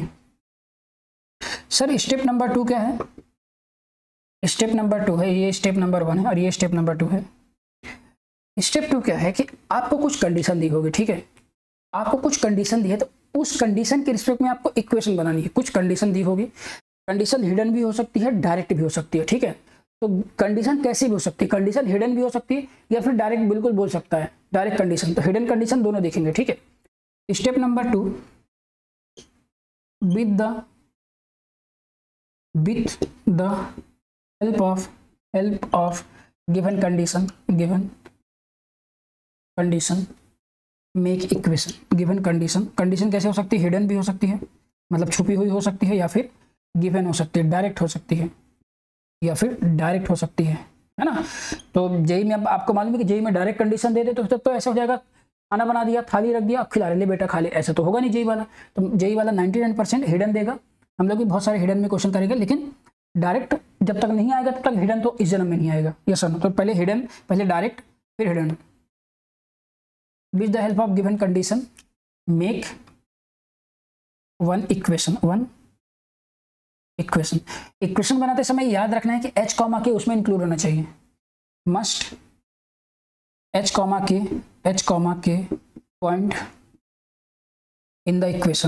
sir step number 2 क्या है, स्टेप नंबर 2 है, ये स्टेप नंबर 1 है और ये स्टेप नंबर 2 है। स्टेप 2 क्या है कि आपको कुछ कंडीशन दी होगी, ठीक है, आपको कुछ कंडीशन दी है तो उस कंडीशन के रिस्पेक्ट में आपको इक्वेशन बनानी है, कुछ कंडीशन दी होगी, कंडीशन हिडन भी हो सकती है, डायरेक्ट भी हो सकती है, ठीक है। तो कंडीशन कैसी भी हो सकती है, कंडीशन हिडन भी हो सकती है या फिर डायरेक्ट बिल्कुल बोल सकता है डायरेक्ट कंडीशन, तो हिडन कंडीशन दोनों देखेंगे, ठीक है। Step number 2, with the help of given condition make equation. Given condition कैसे हो सकती है, हिडन भी हो सकती है, मतलब छुपी हुई हो सकती है, या फिर गिवन हो सकती है, डायरेक्ट हो सकती है, या फिर डायरेक्ट हो सकती है ना। तो जेई में अब आपको मालूम है कि जेई में डायरेक्ट कंडीशन दे दे तो तब तो ऐसा हो जाएगा, खाना बना दिया, थाली रख दिया, खिला रहे, ले बेटा खा ले, ऐसा तो होगा नहीं जेई वाला। तो जेई वाला 99% हिडन देगा, हम लोग भी बहुत सारे हिडन में क्वेश्चन करेंगे, लेकिन डायरेक्ट जब तक नहीं आएगा तब तक हिडन तो इस जन्म में नहीं आएगा, यस और नो। तो पहले हिडन, पहले डायरेक्ट, फिर hidden. With the help of given condition make one equation बनाते समय याद रखना है कि एच कॉमा के उसमें इंक्लूड होना चाहिए, must h comma k point in the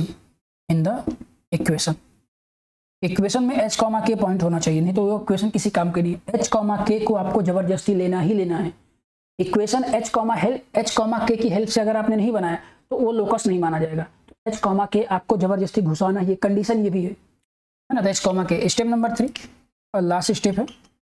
equation में एच कॉमा के पॉइंट होना चाहिए, नहीं तो वो इक्वेशन किसी काम के नहीं। एच कॉमा के को आपको जबरदस्ती लेना ही लेना है। इक्वेशन एच कॉमा के की हेल्प से अगर आपने नहीं बनाया तो वो लोकस नहीं माना जाएगा। तो एच कॉमा के आपको जबरदस्ती घुसाना, ये कंडीशन ये भी है ना। तो h comma k step number 3 और लास्ट स्टेप है,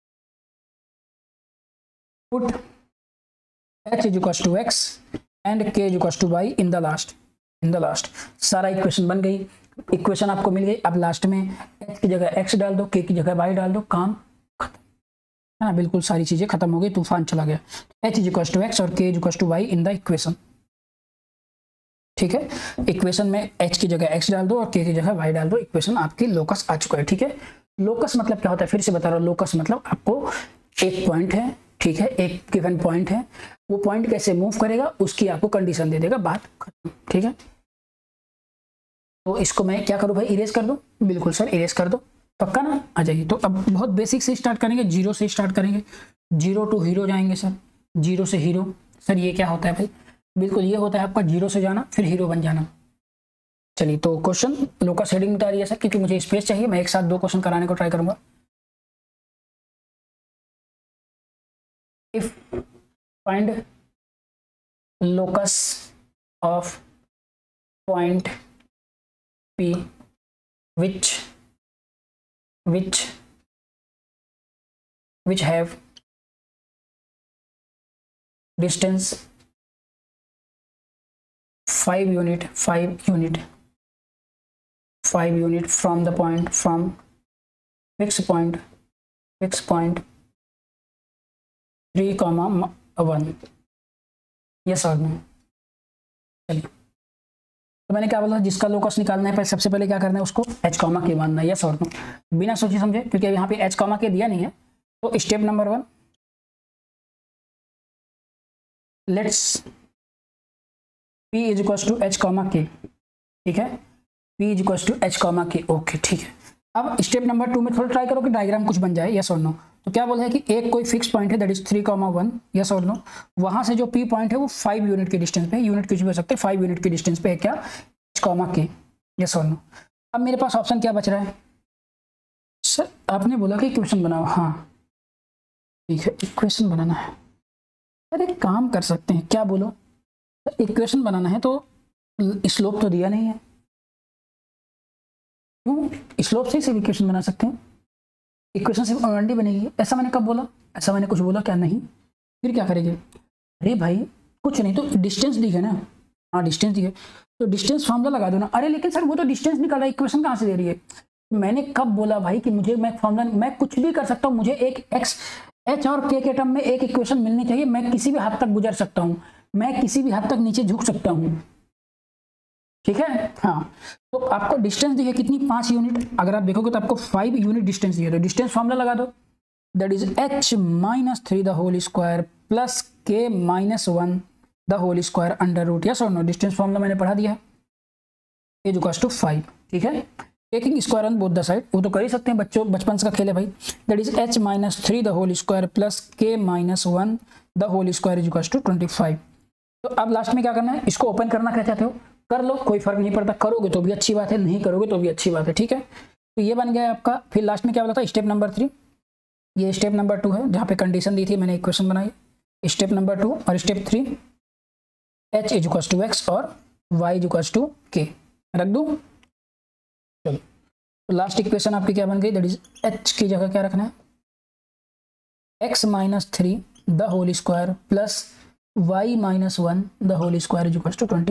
put h is to x and k is to y in the last. सारा इक्वेशन बन गई, इक्वेशन आपको मिल गई। अब लास्ट में h की जगह x डाल दो, k की जगह y डाल दो, काम खत्म, है ना, बिल्कुल सारी चीजें खत्म हो गई, तूफान चला गया। h इज टू x और k is to y in the equation, ठीक है। इक्वेशन में h की जगह x डाल दो और k की जगह y डाल दो, इक्वेशन आपकी लोकस आ चुका है, ठीक है। लोकस मतलब क्या होता है, फिर से बता रहा हूँ, लोकस मतलब आपको एक पॉइंट है, ठीक है, एक गिवन पॉइंट है, वो पॉइंट कैसे मूव करेगा उसकी आपको कंडीशन दे देगा, बात खत्म, ठीक है। तो इसको मैं क्या करूँ भाई, इरेज कर दूं? बिल्कुल सर इरेज कर दो, पक्का ना, आ जाइए। तो अब बहुत बेसिक से स्टार्ट करेंगे, 0 से स्टार्ट करेंगे, 0 टू हीरो जाएंगे सर, 0 से हीरो। सर ये क्या होता है भाई? बिल्कुल ये होता है आपका 0 से जाना फिर हीरो बन जाना। चलिए तो क्वेश्चन लोकस हेडिंग बता रही है सर, क्योंकि मुझे स्पेस चाहिए, मैं एक साथ 2 क्वेश्चन कराने को ट्राई करूंगा। If find locus of point P which have distance 5 unit from the point, from fixed point 3,1, yes or no? चलिए तो मैंने क्या बोला, जिसका लोकस निकालना है पर सबसे पहले क्या करना है, उसको एच कॉमा के मानना है, यस और नो, बिना सोचे समझे, क्योंकि यहाँ पे एच कॉमा के दिया नहीं है। तो step number 1, let's P is equal to H comma के, ठीक है, P is equal to H comma k, okay ठीक है। अब स्टेप नंबर 2 में थोड़ा ट्राई करो कि डायग्राम कुछ बन जाए, यस और नो। तो क्या बोला है कि एक कोई फिक्स पॉइंट है दैट इज 3,1, यस और नो, वहां से जो P पॉइंट है वो 5 यूनिट के डिस्टेंस पे है, यूनिट कुछ भी हो सकते हैं, 5 यूनिट के डिस्टेंस पे है क्या, एच कॉमा के, यस और नो। अब मेरे पास ऑप्शन क्या बच रहा है सर, आपने बोला कि इक्वेशन बनाओ, हाँ ठीक है इक्वेशन बनाना है। सर एक काम कर सकते हैं, क्या बोलो, इक्वेशन बनाना है तो स्लोप तो दिया नहीं है, क्यों, स्लोप से सिर्फ इक्वेशन बना सकते हैं, इक्वेशन सिर्फ ओनली बनेगी। ऐसा मैंने कब बोला? ऐसा मैंने कुछ बोला क्या? नहीं। फिर क्या करेंगे? अरे भाई कुछ नहीं, तो डिस्टेंस दी है ना, हाँ डिस्टेंस दी है तो डिस्टेंस फार्मूला लगा दो ना। अरे लेकिन सर वो तो डिस्टेंस निकाल रहा है, इक्वेशन कहाँ से दे रही है? मैंने कब बोला भाई कि मुझे मैं फार्मूला, मैं कुछ भी कर सकता हूँ, मुझे एक एक्स एच और के टर्म में एक इक्वेशन मिलनी चाहिए, मैं किसी भी हद तक गुजर सकता हूँ, मैं किसी भी हद तक नीचे झुक सकता हूँ, ठीक है। हाँ तो आपको डिस्टेंस दी है कितनी? 5 यूनिट। अगर आप देखोगे तो आपको 5 यूनिट डिस्टेंस दिया, तो डिस्टेंस फार्मूला लगा दो, that is h minus 3 the whole square plus k minus 1 the whole square under root. Yes और नो? डिस्टेंस फार्मूला मैंने पढ़ा दिया है, एज इक्वल्स टू 5, ठीक है। Taking square on both the side, वो तो कर ही सकते हैं बच्चों, बचपन का खेल है भाई। That is h minus 3 the whole square plus k minus 1 the whole square is equals to 25। तो अब लास्ट में क्या करना है? इसको ओपन करना क्या चाहते हो कर लो, कोई फर्क नहीं पड़ता, करोगे तो भी अच्छी बात है, नहीं करोगे तो भी अच्छी बात है, ठीक है। तो ये बन गया आपका। फिर लास्ट में क्या बोला था? स्टेप नंबर 3, ये स्टेप नंबर 2 है जहाँ पे कंडीशन दी थी, मैंने इक्वेशन बनाई। स्टेप नंबर 2 और step 3, h is equals to x और y is equals to k रख दूं। चलो तो लास्ट इक्वेशन आपकी क्या बन गई? दैट इज h की जगह क्या रखना है? x minus 3 the whole square plus y minus 1 the whole square is equals to 20।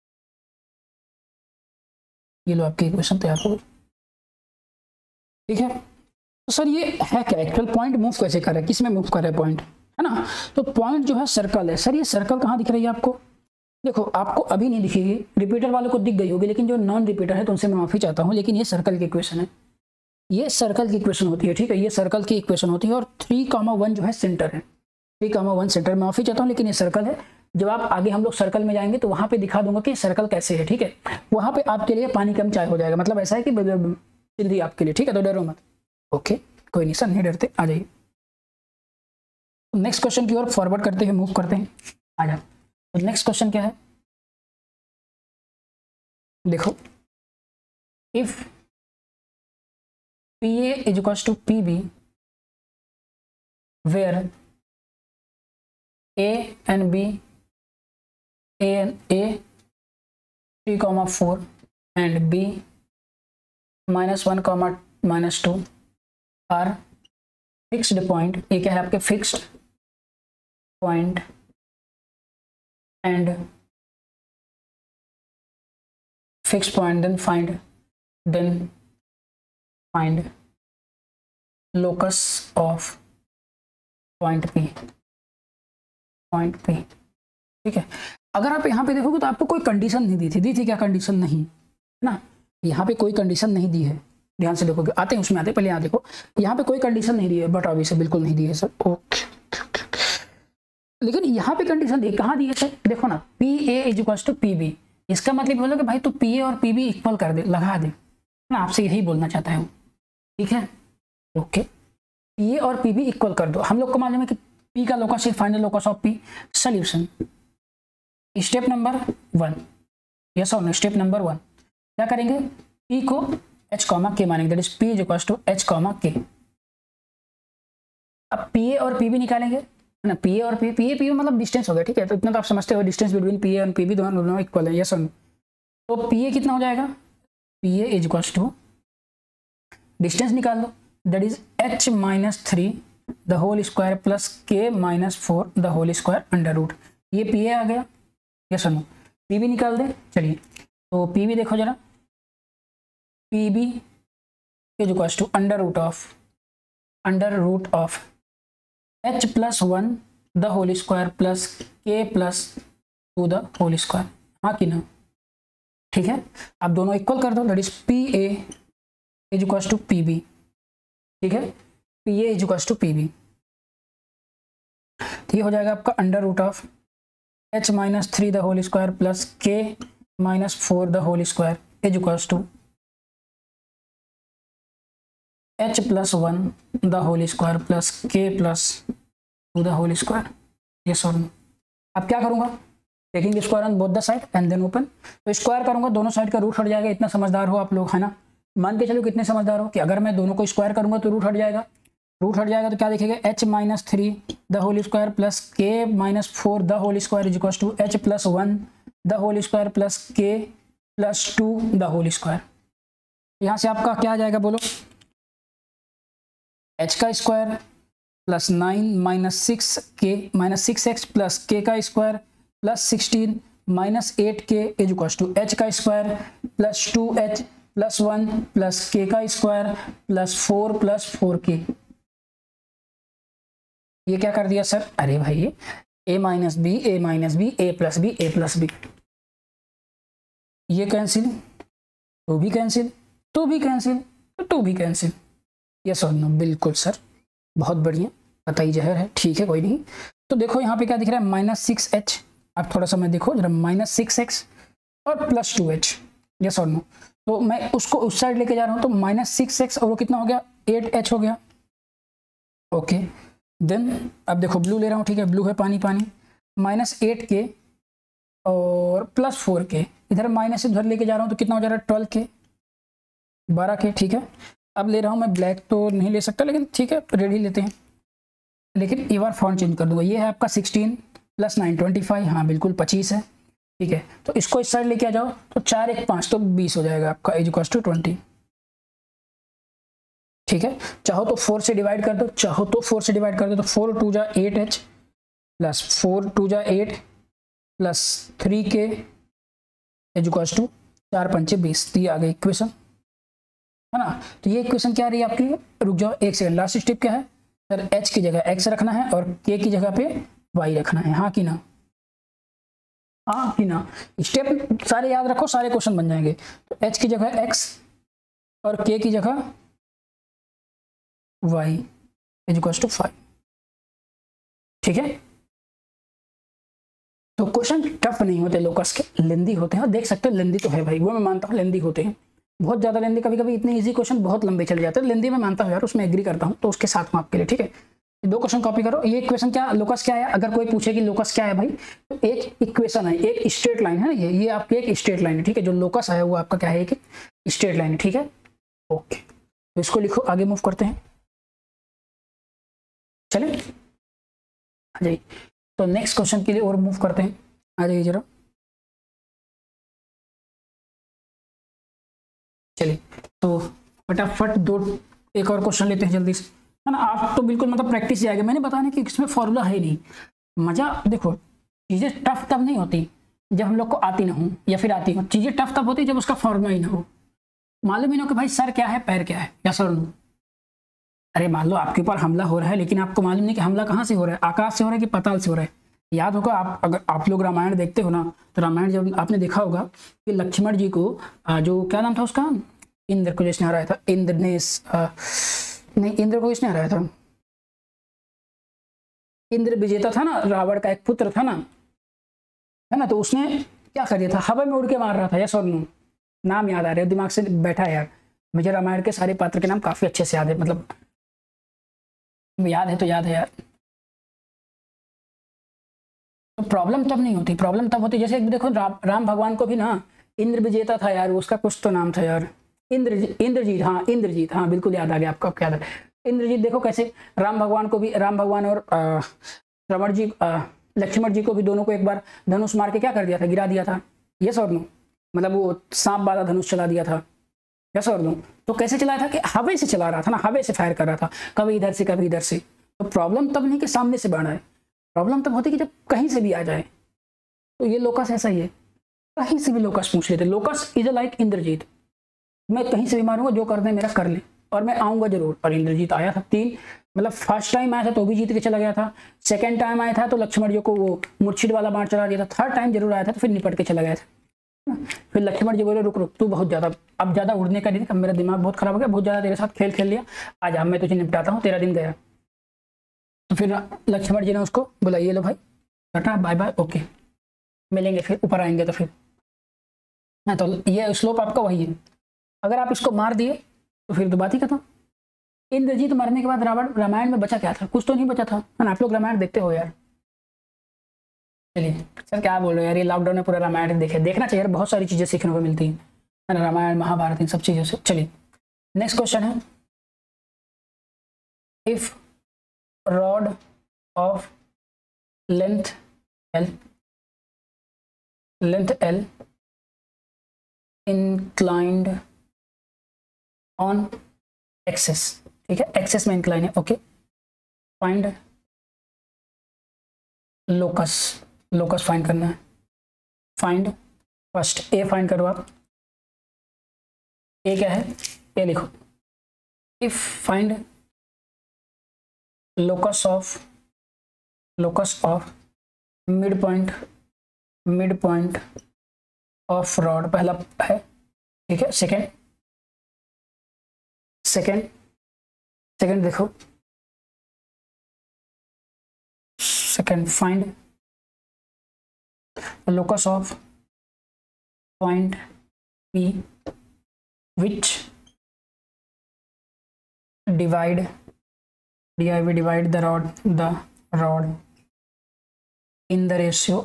ये लो आपकी इक्वेशन तैयार हो गई, ठीक है। तो सर ये है क्या? एक्चुअल पॉइंट मूव कैसे कर रहा है, किस में मूव कर रहा है पॉइंट, है ना। तो पॉइंट जो है सर्कल है। सर ये सर्कल कहाँ दिख रही है आपको? देखो आपको अभी नहीं दिखेगी, रिपीटर वालों को दिख गई होगी, लेकिन जो नॉन रिपीटर है तो उनसे मैं माफी चाहता हूँ, लेकिन ये सर्कल की इक्वेशन है, ये सर्कल की इक्वेशन होती है, ठीक है। ये सर्कल की इक्वेशन होती है और 3,1 जो है सेंटर है, 3,1 सेंटर। मैं माफी चाहता हूँ लेकिन ये सर्कल है। जब आप आगे हम लोग सर्कल में जाएंगे तो वहां पे दिखा दूंगा कि सर्कल कैसे है, ठीक है। वहां पे आपके लिए पानी कम चाय हो जाएगा, मतलब ऐसा है कि सिंधी आपके लिए, ठीक है। तो डरो मत, ओके कोई नहीं सर, नहीं डरते, आ जाइए। नेक्स्ट क्वेश्चन की ओर फॉरवर्ड करते हैं, मूव करते हैं, आ जाओ। तो नेक्स्ट क्वेश्चन क्या है? देखो, if PA is equals to PB where A and B, A 3,4 and B -1, -2 are fixed point. ये क्या है आपके? Fixed point and fixed point, then find locus of point P, ठीक है। अगर आप यहाँ पे देखोगे तो आपको कोई कंडीशन नहीं दी थी क्या? कंडीशन नहीं है ना, यहाँ पे कोई कंडीशन नहीं दी है, ध्यान से देखोगे, आते हैं उसमें आते हैं, पहले यहाँ देखो, यहाँ पे कोई कंडीशन नहीं दी है, बट अभी से बिल्कुल नहीं दी है सर, ओके। लेकिन यहाँ पे कंडीशन दी, कहाँ दी है सर? देखो ना, PA is equals to PB, इसका मतलब बोलो कि भाई तू PA और PB इक्वल कर दे, लगा दे ना, आपसे यही बोलना चाहता है वो, ठीक है, ओके। PA और PB इक्वल कर दो। हम लोग को मालूम है कि P का locus, final locus of P। Solution step number 1, yes और नो? स्टेप नंबर 1 क्या करेंगे? P को h, k मानेंगे, that is P is equals to h, k। अब PA और PB निकालेंगे ना, PA और PA मतलब डिस्टेंस हो गया, ठीक है। तो इतना तो आप समझते हो, डिस्टेंस बिटवीन PA और PB दोनों इक्वल है, यस और नो? तो PA कितना हो जाएगा? PA is equals to, distance निकाल दो, that is h minus 3 the whole square plus k minus 4 the whole square under root. ये PA आ गया, यस और नो? PB निकाल दे, चलिए। तो PB देखो जरा, PB is equals to under root of h plus 1 the whole square plus k plus 2 the whole square, हाँ कि ना, ठीक है। आप दोनों इक्वल कर दो, that is PA is equals to PB, ठीक है। PA is equals to PB, तो ये हो जाएगा आपका under root of h minus 3 the whole square plus k minus 4 the whole square is equals to h plus 1 the whole square plus k plus 2 the whole square, yes और no? अब क्या करूंगा? Taking square on both the side and then open. तो square करूंगा, दोनों side का root हट जाएगा। इतना समझदार हो आप लोग, है ना। मान के चलो कितने समझदार हो कि अगर मैं दोनों को स्क्वायर करूंगा तो रूट हट जाएगा, तो क्या देखेगा? h minus 3 the whole square plus k minus 4 the whole square is equals to h plus 1 the whole square plus k plus 2 the whole square. यहाँ से आपका क्या आ जाएगा बोलो? एच का square plus 9 minus 6k minus 6x plus k का square plus 16 minus 8k is equal to h का square plus 2h plus 1 plus k का स्क्वायर प्लस 4 प्लस 4k। ये क्या कर दिया सर? अरे भाई a minus b a minus b a plus b a plus b, ये cancel, तो भी कैंसिल, तो भी कैंसिल, तो भी कैंसिल। यस और नो? बिल्कुल सर, बहुत बढ़िया, पता ही जहर है, ठीक है कोई नहीं। तो देखो यहाँ पे क्या दिख रहा है, माइनस 6h, अब थोड़ा सा मैं देखो जरा, माइनस 6x और प्लस 2h। यस और नो? तो मैं उसको उस साइड लेके जा रहा हूँ, तो माइनस 6x और वो कितना हो गया, 8h हो गया। ओके देन अब देखो ब्लू ले रहा हूँ, ठीक है, ब्लू है पानी पानी, माइनस 8k और प्लस 4k, इधर माइनस इधर लेके जा रहा हूँ तो कितना हो जा रहा है, 12k 12k। ठीक है, अब ले रहा हूँ मैं ब्लैक, तो नहीं ले सकता लेकिन ठीक है रेड ही लेते हैं, लेकिन एक बार फॉन्ट चेंज कर दूंगा। ये है आपका 16 प्लस 9 25, हाँ बिल्कुल 25 है। ठीक है, तो इसको इस साइड लेके आ जाओ, तो 4 1 5 तो 20 हो जाएगा आपका, इज इक्वल टू 20। ठीक है, चाहो तो 4 से डिवाइड कर दो, चाहो तो 4 से डिवाइड कर दो, तो 4 2 जा 8h प्लस 4 2 जा 8 plus 3k is equal to 4 5 20। तो ये आ गई इक्वेशन, है ना। तो ये इक्वेशन क्या रही है आपकी, रुक जाओ एक सेकंड, लास्ट स्टेप क्या है सर, h की जगह x रखना है और k की जगह पे y रखना है, हाँ कि ना, हाँ कि ना। स्टेप सारे याद रखो, सारे क्वेश्चन बन जाएंगे। तो h की जगह x और k की जगह y इज इक्वल टू 5। ठीक है, तो क्वेश्चन टफ नहीं होते लोकस के, लेंदी होते हैं, और देख सकते हो लेंदी तो है भाई, वो मैं मानता हूँ लेंदी होते हैं, बहुत ज्यादा लेंदी, कभी कभी इतने इजी क्वेश्चन बहुत लंबे चले जाते हैं, लेंदी मैं मानता हूँ यार, उसमें एग्री करता हूँ, तो उसके साथ में आपके लिए। ठीक है, 2 क्वेश्चन कॉपी करो। ये इक्वेशन क्या, लोकस क्या है, अगर कोई पूछे कि लोकस क्या है भाई, तो एक इक्वेशन है, एक स्ट्रेट लाइन है ना, ये आपकी एक स्ट्रेट लाइन है। ठीक है, जो लोकस है वो आपका क्या है, एक स्ट्रेट लाइन है। ठीक है, ओके, तो इसको लिखो, आगे मूव करते हैं, चले आ जाइए। तो नेक्स्ट क्वेश्चन के लिए और मूव करते हैं, आ जाइए जरा, चलिए। तो फटाफट एक और क्वेश्चन लेते हैं जल्दी से, है ना। आप तो बिल्कुल मतलब प्रैक्टिस जाएगा, मैंने बताने कि इसमें फॉर्मूला है नहीं, मजा देखो, चीजें टफ तब नहीं होती जब हम लोग को आती ना हो, या फिर आती हो, चीजें टफ तब होती जब उसका फॉर्मूला ही ना हो, मालूम ही ना हो कि भाई सर क्या है पैर क्या है, या सर नो। अरे मान लो आपके ऊपर हमला हो रहा है, लेकिन आपको मालूम नहीं कि हमला कहाँ से हो रहा है, आकाश से हो रहा है कि पाताल से हो रहा है। याद होगा, आप अगर आप लोग रामायण देखते हो ना, तो रामायण जब आपने देखा होगा कि लक्ष्मण जी को जो क्या नाम था उसका, इंद्र को जिसने हराया था, इंद्र ने नहीं, इंद्र को किसने हराया था, इंद्र विजेता था ना, रावण का एक पुत्र था ना, है ना, तो उसने क्या कर दिया था, हवा में उड़ के मार रहा था, यस और नो। नाम याद आ रहा है, दिमाग से बैठा है यार, मुझे रामायण के सारे पात्र के नाम काफी अच्छे से याद है, मतलब याद है तो याद है यार। तो प्रॉब्लम तब नहीं होती, प्रॉब्लम तब होती जैसे देखो राम भगवान को भी ना इंद्र विजेता था यार, उसका कुछ तो नाम था यार, इंद्रजीत, हाँ इंद्रजीत, हाँ बिल्कुल याद आ गया आपको, क्या याद है इंद्रजीत। देखो कैसे राम भगवान को भी, राम भगवान और श्रवण जी, लक्ष्मण जी को भी, दोनों को एक बार धनुष मार के क्या कर दिया था, गिरा दिया था, यस और नो, मतलब वो सांप वाला धनुष चला दिया था, यस और नो। तो कैसे चलाया था कि हवा से चला रहा था ना, हवा से फायर कर रहा था, कभी इधर से कभी इधर से। तो प्रॉब्लम तब नहीं कि सामने से बढ़ा है, प्रॉब्लम तब होती कि जब कहीं से भी आ जाए। तो ये लोकस ऐसा ही है, कहीं से भी लोकस पूछ लेते, लोकस इज लाइक इंद्रजीत, मैं कहीं से भी मारूंगा, जो करना है मेरा कर ले, और मैं आऊंगा जरूर। और इंद्रजीत आया था 3, मतलब फर्स्ट टाइम आया था तो भी जीत के चला गया था, सेकंड टाइम आया था तो लक्ष्मण जी को वो मूर्छित वाला बाण चला दिया था, थर्ड टाइम जरूर आया था तो फिर निपट के चला गया था। फिर लक्ष्मण जी बोले रुक रुक, तू बहुत ज्यादा, अब ज्यादा उड़ने का नहीं था, मेरा दिमाग बहुत खराब हो गया, बहुत ज्यादा तेरे साथ खेल खेल लिया, आजा मैं तुझे निपटाता हूँ, तेरा दिन गया। तो फिर लक्ष्मण जी ने उसको बोला ये लो भाई, टाटा बाय बाय, ओके मिलेंगे फिर, ऊपर आएंगे तो फिर। तो ये स्लोप आपका वही है, अगर आप इसको मार दिए तो फिर तो बात ही खत्म। इंद्रजीत मरने के बाद रामायण में बचा क्या था, कुछ तो नहीं बचा था, है ना। आप लोग रामायण देखते हो यार, चलिए सर क्या बोल रहे हो यार, ये लॉकडाउन में पूरा रामायण देखना चाहिए यार, बहुत सारी चीजें सीखने को मिलती है ना, रामायण महाभारत इन सब चीजों से। चलिए नेक्स्ट क्वेश्चन है, if rod of length L inclined on axis, ठीक है, एक्सेस में इंक्लाइन है। Okay, find locus, locus find करना है। फाइंड फर्स्ट ए फाइंड करो आप। ए क्या है, ए लिखो। If find locus of mid point of rod, पहला है, ठीक है। सेकंड देखो, second find locus of point P which divide the rod in the ratio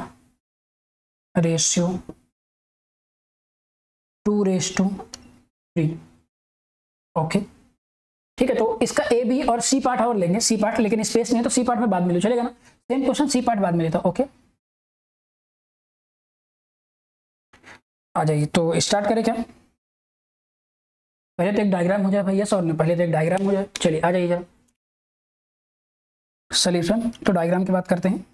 2:3। Okay, ठीक है। तो इसका ए बी और सी पार्ट और लेंगे, सी पार्ट, लेकिन स्पेस नहीं है तो सी पार्ट में बाद में लो, चलेगा ना। सेम क्वेश्चन सी पार्ट बाद में लेता। ओके, आ जाइए। तो स्टार्ट करें क्या, पहले तो एक डायग्राम हो जाए भैया, सर ने पहले तो एक डायग्राम हो जाए। चलिए आ जाइए जरा सॉल्यूशन। तो डायग्राम की बात करते हैं।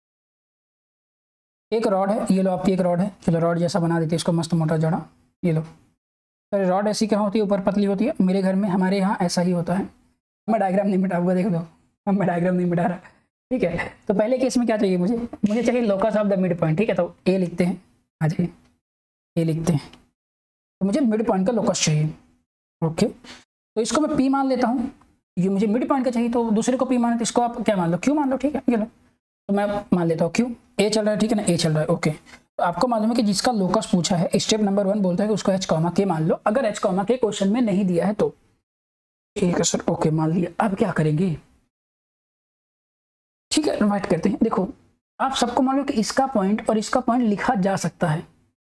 एक रॉड है, ये लो आपकी एक रॉड है, चलो रॉड जैसा बना देते हैं इसको, मस्त मोटा जड़ा, ये लो। तो रॉड ऐसी क्या होती है, ऊपर पतली होती है। मेरे घर में, हमारे यहाँ ऐसा ही होता है। मैं डायग्राम नहीं मिटाऊंगा, देख लो, अब मैं डायग्राम नहीं मिटा रहा, ठीक है। तो पहले केस में क्या चाहिए मुझे चाहिए locus of the mid point, ठीक है। तो ए लिखते हैं, आ जाइए, ए लिखते हैं। तो मुझे मिड पॉइंट का लोकस चाहिए। ओके, तो इसको मैं P मान लेता हूँ, ये मुझे मिड पॉइंट का चाहिए, तो दूसरे को P मान, तो इसको आप क्या मान लो, Q मान लो, ठीक है। ये लो, तो मैं मान लेता हूँ Q। ए चल रहा है, ठीक है ना, ए चल रहा है। ओके, तो आपको मालूम है कि जिसका लोकस पूछा है, स्टेप नंबर 1 बोलता है कि उसको H, K मान लो। अगर H, K क्वेश्चन में नहीं दिया है तो ठीक है सर, ओके मान लिया। अब क्या करेंगे, ठीक है, राइट करते हैं। देखो, आप सबको मालूम है कि इसका पॉइंट और इसका पॉइंट लिखा जा सकता है,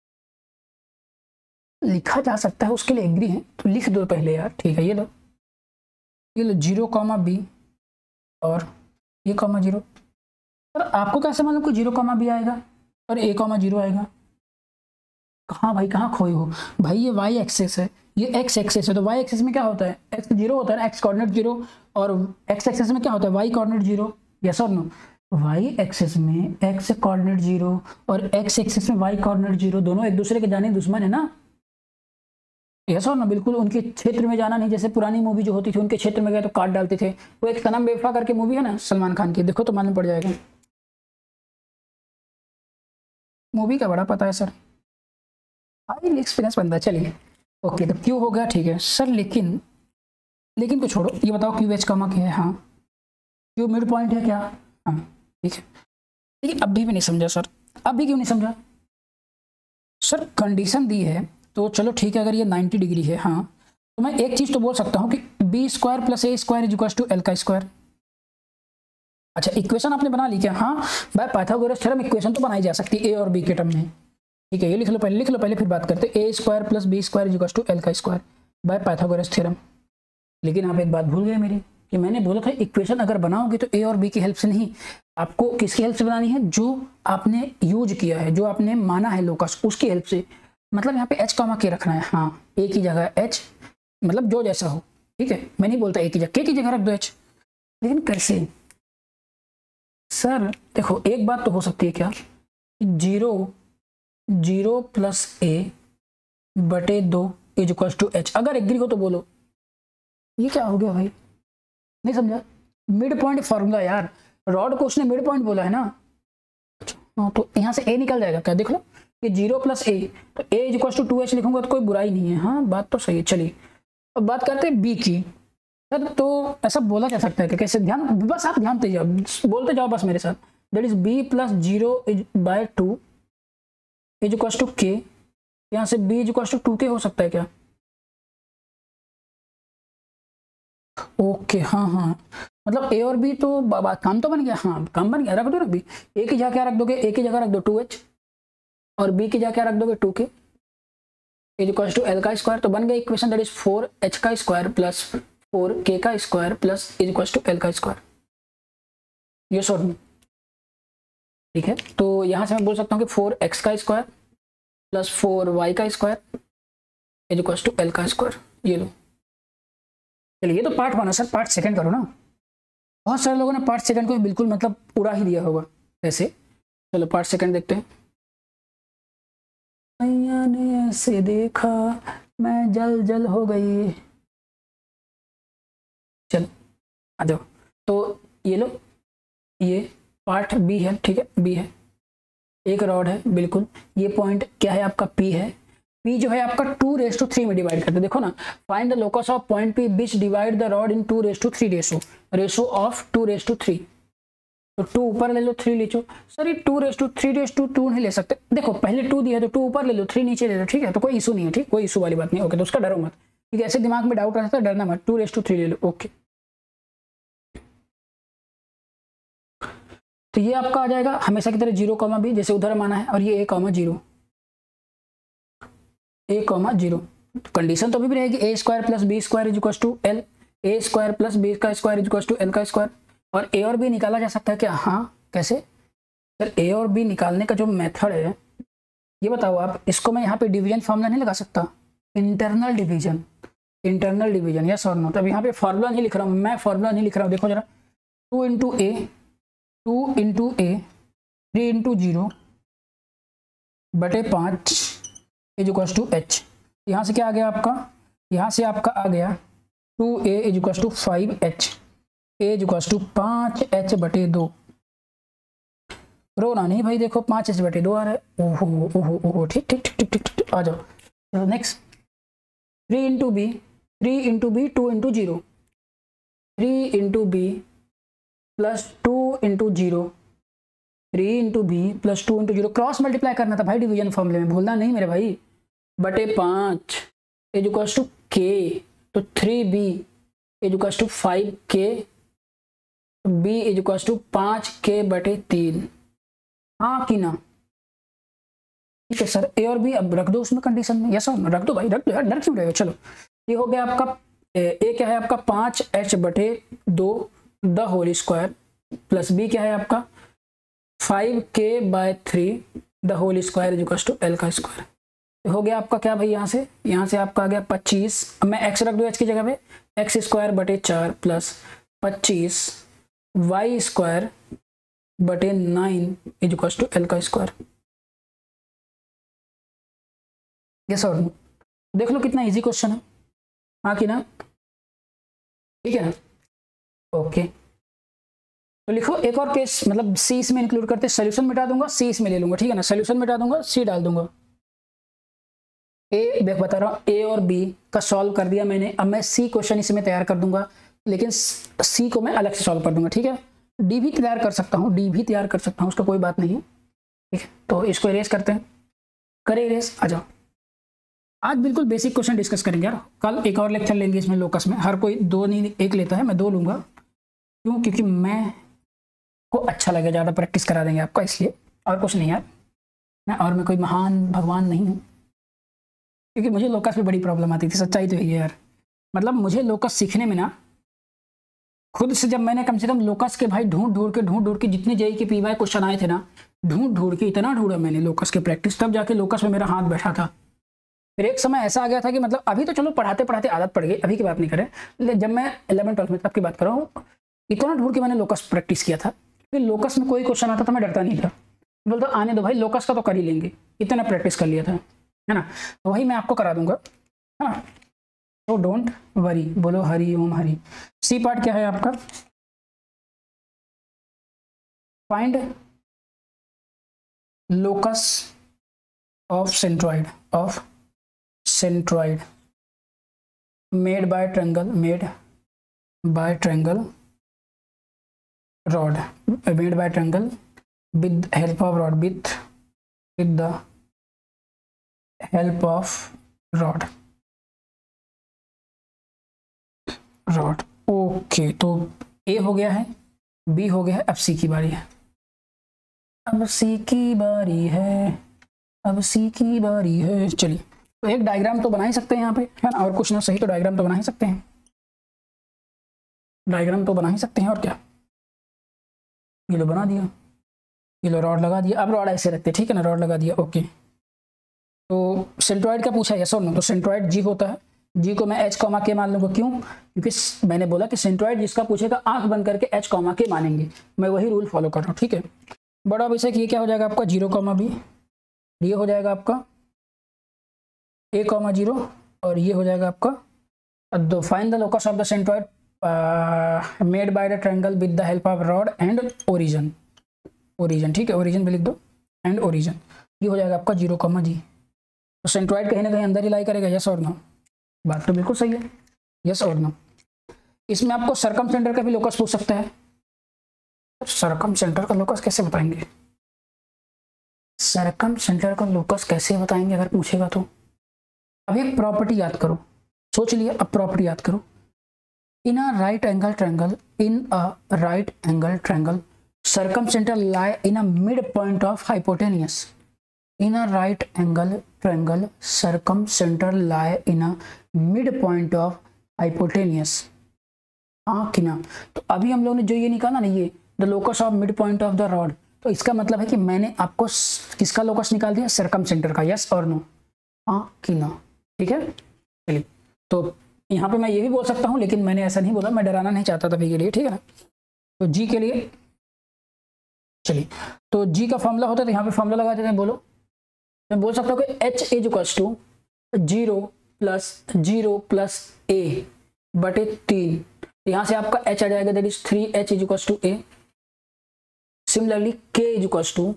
उसके लिए एग्री है तो लिख दो पहले यार, ठीक है। ये लो 0, B और ये 0। सर आपको कैसे मालूम कि 0, B आएगा और A, 0 आएगा? कहाँ भाई, कहाँ खोए हो भाई? ये y एक्सेस है, ये x एक्सेस है, तो y एक्सेस में क्या होता है, x 0 होता है ना, x कोऑर्डिनेट 0, और x एक्सेस में क्या होता है, y कोऑर्डिनेट 0। यस और नो? y एक्सेस में x कोऑर्डिनेट 0 और x एक्सेस में y कोऑर्डिनेट 0, दोनों एक दूसरे के जाने दुश्मन है ना। यस और नो? बिल्कुल उनके क्षेत्र में जाना नहीं। जैसे पुरानी मूवी जो होती थी, उनके क्षेत्र में गए तो काट डालते थे। वो एक सनम बेवफा करके मूवी है ना, सलमान खान की, देखो तो मालूम पड़ जाएगा। मूवी का बड़ा पता है सर, हाई एक्सपीरियंस बंदा। चलिए ओके, तो क्यू हो गया, ठीक है सर। लेकिन को छोड़ो, ये बताओ क्यू एच कमा क्या है? हाँ, क्यू मिड पॉइंट है क्या? हाँ ठीक है। लेकिन अभी भी नहीं समझा सर, अभी क्यों नहीं समझा सर? कंडीशन दी है तो चलो ठीक है, अगर ये 90 डिग्री है, हाँ, तो मैं एक चीज़ तो बोल सकता हूँ कि b² + a² = l²। अच्छा, इक्वेशन आपने बना ली क्या? हाँ, बाय पाइथागोरस थ्योरम इक्वेशन तो बनाई जा सकती है a और b के टर्म में, ठीक है। ये लिख लो पहले, फिर बात करते हैं। a² + b² = l² by Pythagoras theorem. लेकिन आप एक बात भूल गए मेरी, कि मैंने बोला था इक्वेशन अगर बनाओगे तो a और b की हेल्प से नहीं, आपको किसकी हेल्प से बनानी है? जो आपने यूज किया है, जो आपने माना है लोकस, उसकी हेल्प से। मतलब यहाँ पे H, K रखना है। हाँ, A की जगह H, मतलब जो जैसा हो, ठीक है। मैं नहीं बोलता A की जगह, K की जगह रख दो H। लेकिन कैसे सर? देखो, एक बात तो हो सकती है क्या, 0 + a/2 = H। अगर एग्री हो तो बोलो। ये क्या हो गया भाई, नहीं समझा? मिड पॉइंट फॉर्मूला यार, रॉड को उसने मिड पॉइंट बोला है ना। हाँ, तो यहाँ से A निकल जाएगा क्या? देख लो कि 0 + a, तो a = 2H लिखूंगा तो कोई बुराई नहीं है। हाँ, बात तो सही है। चलिए अब बात करते हैं B की। सर तो ऐसा बोला जा सकता है कि कैसे? ध्यान, बस आप ध्यान दीजिए, बोलते जाओ बस मेरे साथ। That is b + 0/2 = k। यहाँ से b = 2k हो सकता है क्या? ओके, हाँ, मतलब a और b तो काम तो बन गया। हाँ, काम बन गया, रख दो ना b। a की जगह क्या रख दोगे? a की जगह रख दो 2H, और b की जगह क्या रख दोगे? 2k = l²। तो बन गया equation, that is 4H² + 4k² + l²। ये सॉल्व, ठीक है। तो यहां से मैं बोल सकता हूँ कि 4x² + 4y² = l²। ये लो, चलिए ये तो पार्ट 1 है सर, पार्ट 2 करो ना। बहुत सारे लोगों ने पार्ट 2 को बिल्कुल मतलब उड़ा ही दिया होगा ऐसे। चलो पार्ट 2 देखते हैं। मैया ने ऐसे देखा मैं जल जल हो गई। चल आ जाओ। तो ये लो, ये पार्ट बी है, ठीक है, बी है, एक रॉड है बिल्कुल। ये पॉइंट क्या है आपका, पी है। पी जो है आपका 2:3 में डिवाइड करते, देखो ना, find the locus of point p which divide the rod in 2:3 ratio of 2:3। तो 2 ऊपर ले लो, 3 नीचे। सर ये 2:3:2 नहीं ले सकते, देखो पहले 2 दिया तो 2 ऊपर ले लो, 3 नीचे ले लो, ठीक है, तो कोई इशू नहीं है, ठीक, कोई इशू वाली बात नहीं। ओके, तो उसका डरो मत, ठीक है, ऐसे दिमाग में डाउट रहता है, डरना मत, 2:3 ले लो। ओके, तो ये आपका आ जाएगा हमेशा की तरह 0,b, जैसे उधर माना है, और ये a,0, a,0। कंडीशन तो अभी भी रहेगी a² + b² = l, a² + b² = l का स्क्वायर। और a और b निकाला जा सकता है क्या? हाँ, कैसे सर? a और b निकालने का जो मेथड है ये बताओ आप। इसको मैं यहाँ पे डिवीजन फार्मूला नहीं लगा सकता, इंटरनल डिवीजन, यस और नो। तब यहाँ पे फार्मूला नहीं लिख रहा हूँ मैं, फार्मूला नहीं लिख रहा हूँ, देखो जरा, 2 × a 3 × 0 बटे 5 = h। यहाँ से क्या आ गया आपका? यहाँ से आपका आ गया 2a = 5h, a = 5h बटे 2। रोना नहीं भाई, देखो 5h बटे 2 आ रहा है। ओहो ओहो ओहो, ठीक ठीक ठीक ठीक ठीक, आ जाओ। Next 3 × b 2 × 0, 3 × b + 2 × 0, 3 × b + 2 × 0, cross multiply करना था भाई डिवीजन फॉर्मूले में, भूलना नहीं मेरे भाई, बटे 5 = k। तो 3b = 5k, b = 5k बटे 3। हाँ कि ना? ठीक है सर, ए और बी अब रख दो उसमें कंडीशन में, यस और रख दो भाई, रख दो यार, डर क्यों रहेगा। चलो ये हो गया आपका ए क्या है आपका 5h बटे 2 the whole square, plus B क्या है आपका 5k/3 the whole square = l का स्क्वायर। हो गया आपका क्या भाई, यहाँ से आपका आ गया 25। अब मैं x रख दूँ h की जगह पे, x² बटे 4 प्लस 25 y² बटे 9 = l का स्क्वायर। यस और नो? देख लो कितना इजी क्वेश्चन है, हाँ कि ना? ठीक है ना? ओके, तो लिखो एक और केस, मतलब सी इसमें इंक्लूड करते, सोल्यूशन मिटा दूंगा, सी इसमें ले लूंगा, ठीक है ना? सोल्यूशन मिटा दूंगा, सी डाल दूंगा। ए देख बता रहा हूँ, ए और बी का सॉल्व कर दिया मैंने, अब मैं सी क्वेश्चन इसमें तैयार कर दूंगा, लेकिन सी को मैं अलग से सॉल्व कर दूंगा, ठीक है? डी भी तैयार कर सकता हूँ, उसका कोई बात नहीं है, ठीक है? तो इसको इरेज करते हैं, करें इरेज, आ जाओ। आज बिल्कुल बेसिक क्वेश्चन डिस्कस करेंगे यार, कल एक और लेक्चर लेंगे इसमें लोकस में, हर कोई 2 नहीं 1 लेता है, मैं 2 लूंगा। क्यों? क्योंकि मैं को अच्छा लगे, ज़्यादा प्रैक्टिस करा देंगे आपका, इसलिए, और कुछ नहीं यार ना, और मैं कोई महान भगवान नहीं हूँ। क्योंकि मुझे लोकस में बड़ी प्रॉब्लम आती थी, सच्चाई तो यही है यार, मतलब मुझे लोकस सीखने में ना, खुद से जब मैंने कम से कम लोकस के भाई ढूंढ के जितने जेई के पीवाई क्वेश्चन आए थे ना, ढूंढ के इतना ढूंढा मैंने लोकस के प्रैक्टिस, तब जाके लोकस में मेरा हाथ बैठा था। फिर एक समय ऐसा आ गया था कि मतलब अभी तो चलो पढ़ाते पढ़ाते आदत पड़ गई, अभी की बात नहीं करें, लेकिन जब मैं 11th-12th में तब की बात कर रहा हूँ, इतना ढूंढ के मैंने लोकस प्रैक्टिस किया था। फिर लोकस में कोई क्वेश्चन आता था मैं डरता नहीं था, बोलता आने दो भाई, लोकस का तो कर ही लेंगे, इतना प्रैक्टिस कर लिया था, है ना? तो वही मैं आपको करा दूंगा, है ना? तो डोंट वरी, बोलो हरि ओम हरि। सी पार्ट क्या है आपका? Find locus of centroid made by triangle rod, made by triangle with help of rod, with the help of rod। Okay, तो ए हो गया है, बी हो गया है, अब सी की बारी है, चलिए तो एक डायग्राम तो बना ही सकते हैं यहाँ पे, है ना? और कुछ ना सही तो डायग्राम तो बना ही सकते हैं, और क्या, ये लो बना दिया, ये लो रॉड लगा दिया। अब रॉड ऐसे रखते हैं, ठीक है ना? रॉड लगा दिया, ओके। तो सेंट्रॉइड का पूछा है, यस और नो? तो सेंट्रॉइड जी होता है, जी को मैं एच कॉमा के मान लूंगा, क्यों? क्योंकि मैंने बोला कि सेंट्रॉइड जिसका पूछेगा आंख बंद करके एच कॉमा के मानेंगे, मैं वही रूल फॉलो कर रहा हूँ, ठीक है। बड़ा बेशक ये क्या हो जाएगा आपका 0 कॉमा बी, ये हो जाएगा आपका a कॉमा 0, और ये हो जाएगा आपका find the locus of the centroid made by the triangle with the help of rod and origin, origin, ठीक है, ओरिजिन भी लिख दो एंड ओरिजिन, ये हो जाएगा आपका 0 कॉमा जी। तो सेंट्रॉइड कहीं ना कहीं अंदर ही लाई करेगा, यस और नो? बात तो बिल्कुल सही है, यस और नो? इसमें आपको सरकम सेंटर का भी लोकस पूछ सकता है। सरकम सेंटर का लोकस कैसे बताएंगे? सरकम सेंटर का लोकस कैसे बताएंगे अगर पूछेगा तो? अब एक प्रॉपर्टी याद करो, सोच लिया, अब प्रॉपर्टी याद करो। In a right angle triangle, in a right angle triangle circumcentre lie in a mid point of hypotenuse. In a right angle triangle circumcentre lie in a mid point of hypotenuse. हाँ कि ना? तो अभी हम लोगों ने जो ये निकाला ना, ये the locus of mid point of the rod, तो इसका मतलब है कि मैंने आपको किसका लोकस निकाल दिया? सरकम सेंटर का, यस और नो? हाँ कि ना? ठीक है, चलिए। तो यहाँ पे मैं ये भी बोल सकता हूँ, लेकिन मैंने ऐसा नहीं बोला, मैं डराना नहीं चाहता था के लिए, ठीक है ना। तो जी के लिए चलिए, तो जी का फॉर्मूला होता है, तो यहाँ पे फॉर्मूला लगा देते हैं, बोलो। मैं बोल सकता हूँ कि H is equals to 0 plus A बटे 3। यहाँ से आपका H आ जाएगा, that is 3H is equals to A। Similarly K is equals to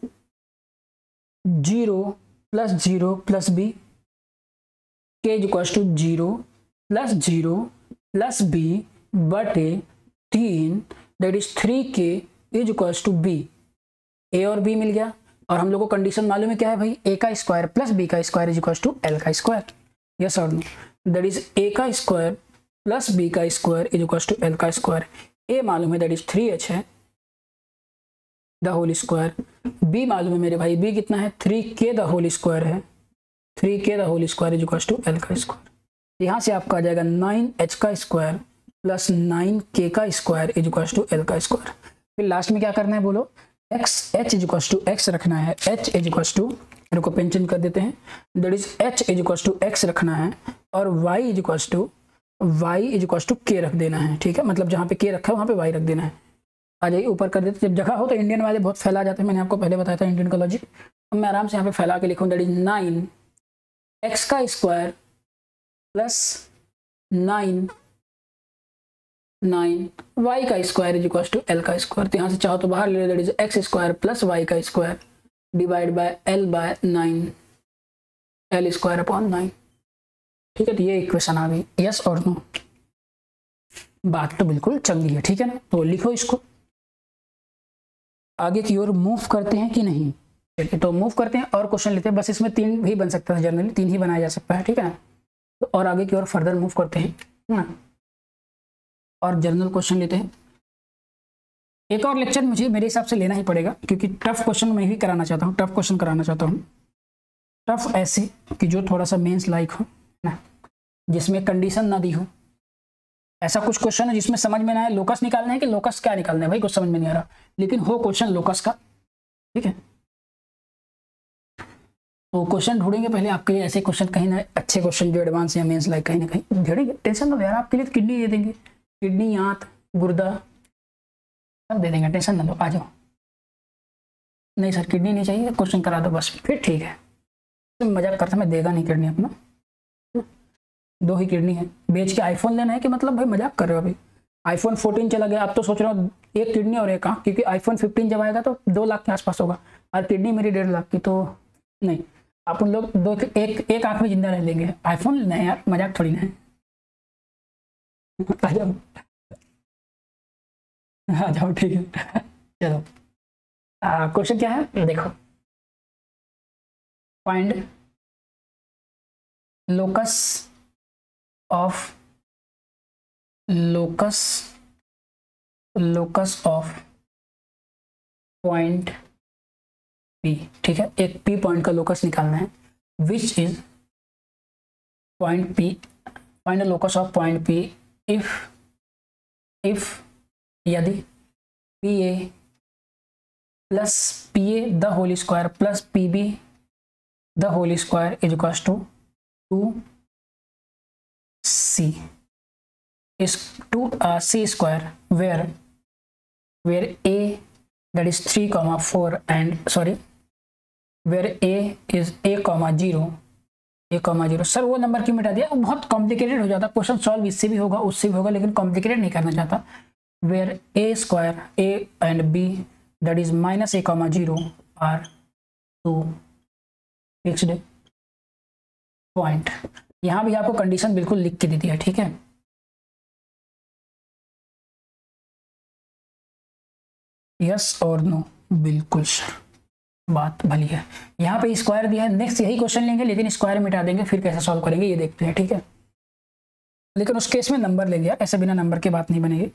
0 plus B, K is equals to 0 plus B बटे 3, that is 3K is equals to B। A और B मिल गया, और हम लोग को कंडीशन मालूम है क्या है भाई? A का स्क्वायर प्लस B का square is equals to L का स्क्वायर, यस और नो? दैट इज A का स्क्वायर प्लस B का square is equals to L का स्क्वायर। A मालूम है, दैट इज 3H है द होल स्क्वायर। B मालूम है मेरे भाई, B कितना है? 3K द होल स्क्वायर है, 3K the whole square is equals to L का स्क्वायर। यहाँ से आपका आ जाएगा 9H का स्क्वायर प्लस 9K का square is equals to L का स्क्वायर। फिर लास्ट में क्या करना है बोलो? H is equals to X रखना है, H इज इक्वल्स टू, इनको पेंशन कर देते हैं, that is H is equals to X रखना है, और Y is equals to K रख देना है, ठीक है। मतलब जहाँ पे K रखा है वहाँ पे Y रख देना है। आ जाइए ऊपर कर देते, जब जगह हो तो इंडियन वाले बहुत फैला जाते हैं, मैंने आपको पहले बताया था इंडियन का लॉजिक। अब मैं आराम से यहाँ पे फैला के लिखूँ, दैट इज 9X का स्क्वायर प्लस 9 y का square is equal to L का स्क्वायर। तो यहाँ से चाहो तो बाहर ले लो, that is x square plus y का square divide by L by 9, L square upon 9, ठीक है। तो ये इक्वेशन आ गई, यस और नो? बात तो बिल्कुल चंगी है, ठीक है ना। तो लिखो इसको, आगे की ओर मूव करते हैं कि नहीं? चलिए तो मूव करते हैं और क्वेश्चन लेते हैं। बस इसमें 3 भी बन सकता है, जनरली 3 ही बनाया जा सकता है, ठीक है ना। तो और आगे की ओर फर्दर मूव करते हैं ना, और जनरल क्वेश्चन लेते हैं। एक और लेक्चर मुझे मेरे हिसाब से लेना ही पड़ेगा, क्योंकि टफ क्वेश्चन मैं भी कराना चाहता हूँ, टफ क्वेश्चन कराना चाहता हूँ। टफ ऐसे कि जो थोड़ा सा मेंस लाइक हो ना, जिसमें कंडीशन ना दी हो। ऐसा कुछ क्वेश्चन है जिसमें समझ में ना आए, लोकस निकालना है कि लोकस क्या निकालना है भाई, कुछ समझ में नहीं आ रहा, लेकिन हो क्वेश्चन लोकस का, ठीक है। तो क्वेश्चन ढूंढेंगे पहले आपके लिए, ऐसे क्वेश्चन कहीं ना अच्छे क्वेश्चन जो एडवांस या मेंस लाइक कहीं ना कहीं ढूंढेंगे। टेंशन ना लो यार, आपके लिए किडनी दे देंगे, किडनी, आंत, गुर्दा सब दे देंगे, टेंशन ना लो, आ जाओ। नहीं सर किडनी नहीं चाहिए, क्वेश्चन करा दो बस, फिर ठीक है। तो मजाक करता, मैं देगा नहीं किडनी अपना, 2 ही किडनी है, बेच के आईफोन लेना है कि मतलब भाई मजाक कर रहे हो? अभी आईफोन 14 चला गया, अब तो सोच रहा हूँ 1 किडनी और 1 आँख, क्योंकि आईफोन 15 जब आएगा तो 2 लाख के आसपास होगा, और किडनी मेरी 1.5 लाख की, तो नहीं, आप उन लोग एक आँख में जिंदा रह लेंगे। आईफोन लेना है यार, मजाक थोड़ी ना है। आ जाओ, आ जाओ, ठीक है, चलो। क्वेश्चन क्या है देखो, find locus of point P, ठीक है। एक P पॉइंट का लोकस निकालना है, which is point P, find the locus of point P if यदि PA plus PA the whole square plus PB the whole square is equal to 2 c is to c square where a that is 3 comma 4 and sorry where a is a comma 0 sir वो नंबर क्यों मिटा दिया? वो बहुत complicated हो जाता, question solve इससे भी होगा उससे भी होगा, लेकिन कॉम्प्लिकेटेड नहीं करना चाहता। Where A square A and B that is minus A comma 0 are two fixed point. यहाँ भी आपको कंडीशन बिल्कुल लिख के दी थी है, ठीक है। यस और नो, बिल्कुल सर, बात भली है। यहाँ पे स्क्वायर दिया है, नेक्स्ट यही क्वेश्चन लेंगे लेकिन स्क्वायर मिटा देंगे, फिर कैसे सॉल्व करेंगे ये देखते हैं, ठीक है। लेकिन उस केस में नंबर लेंगे, ऐसे बिना नंबर के बात नहीं बनेगी।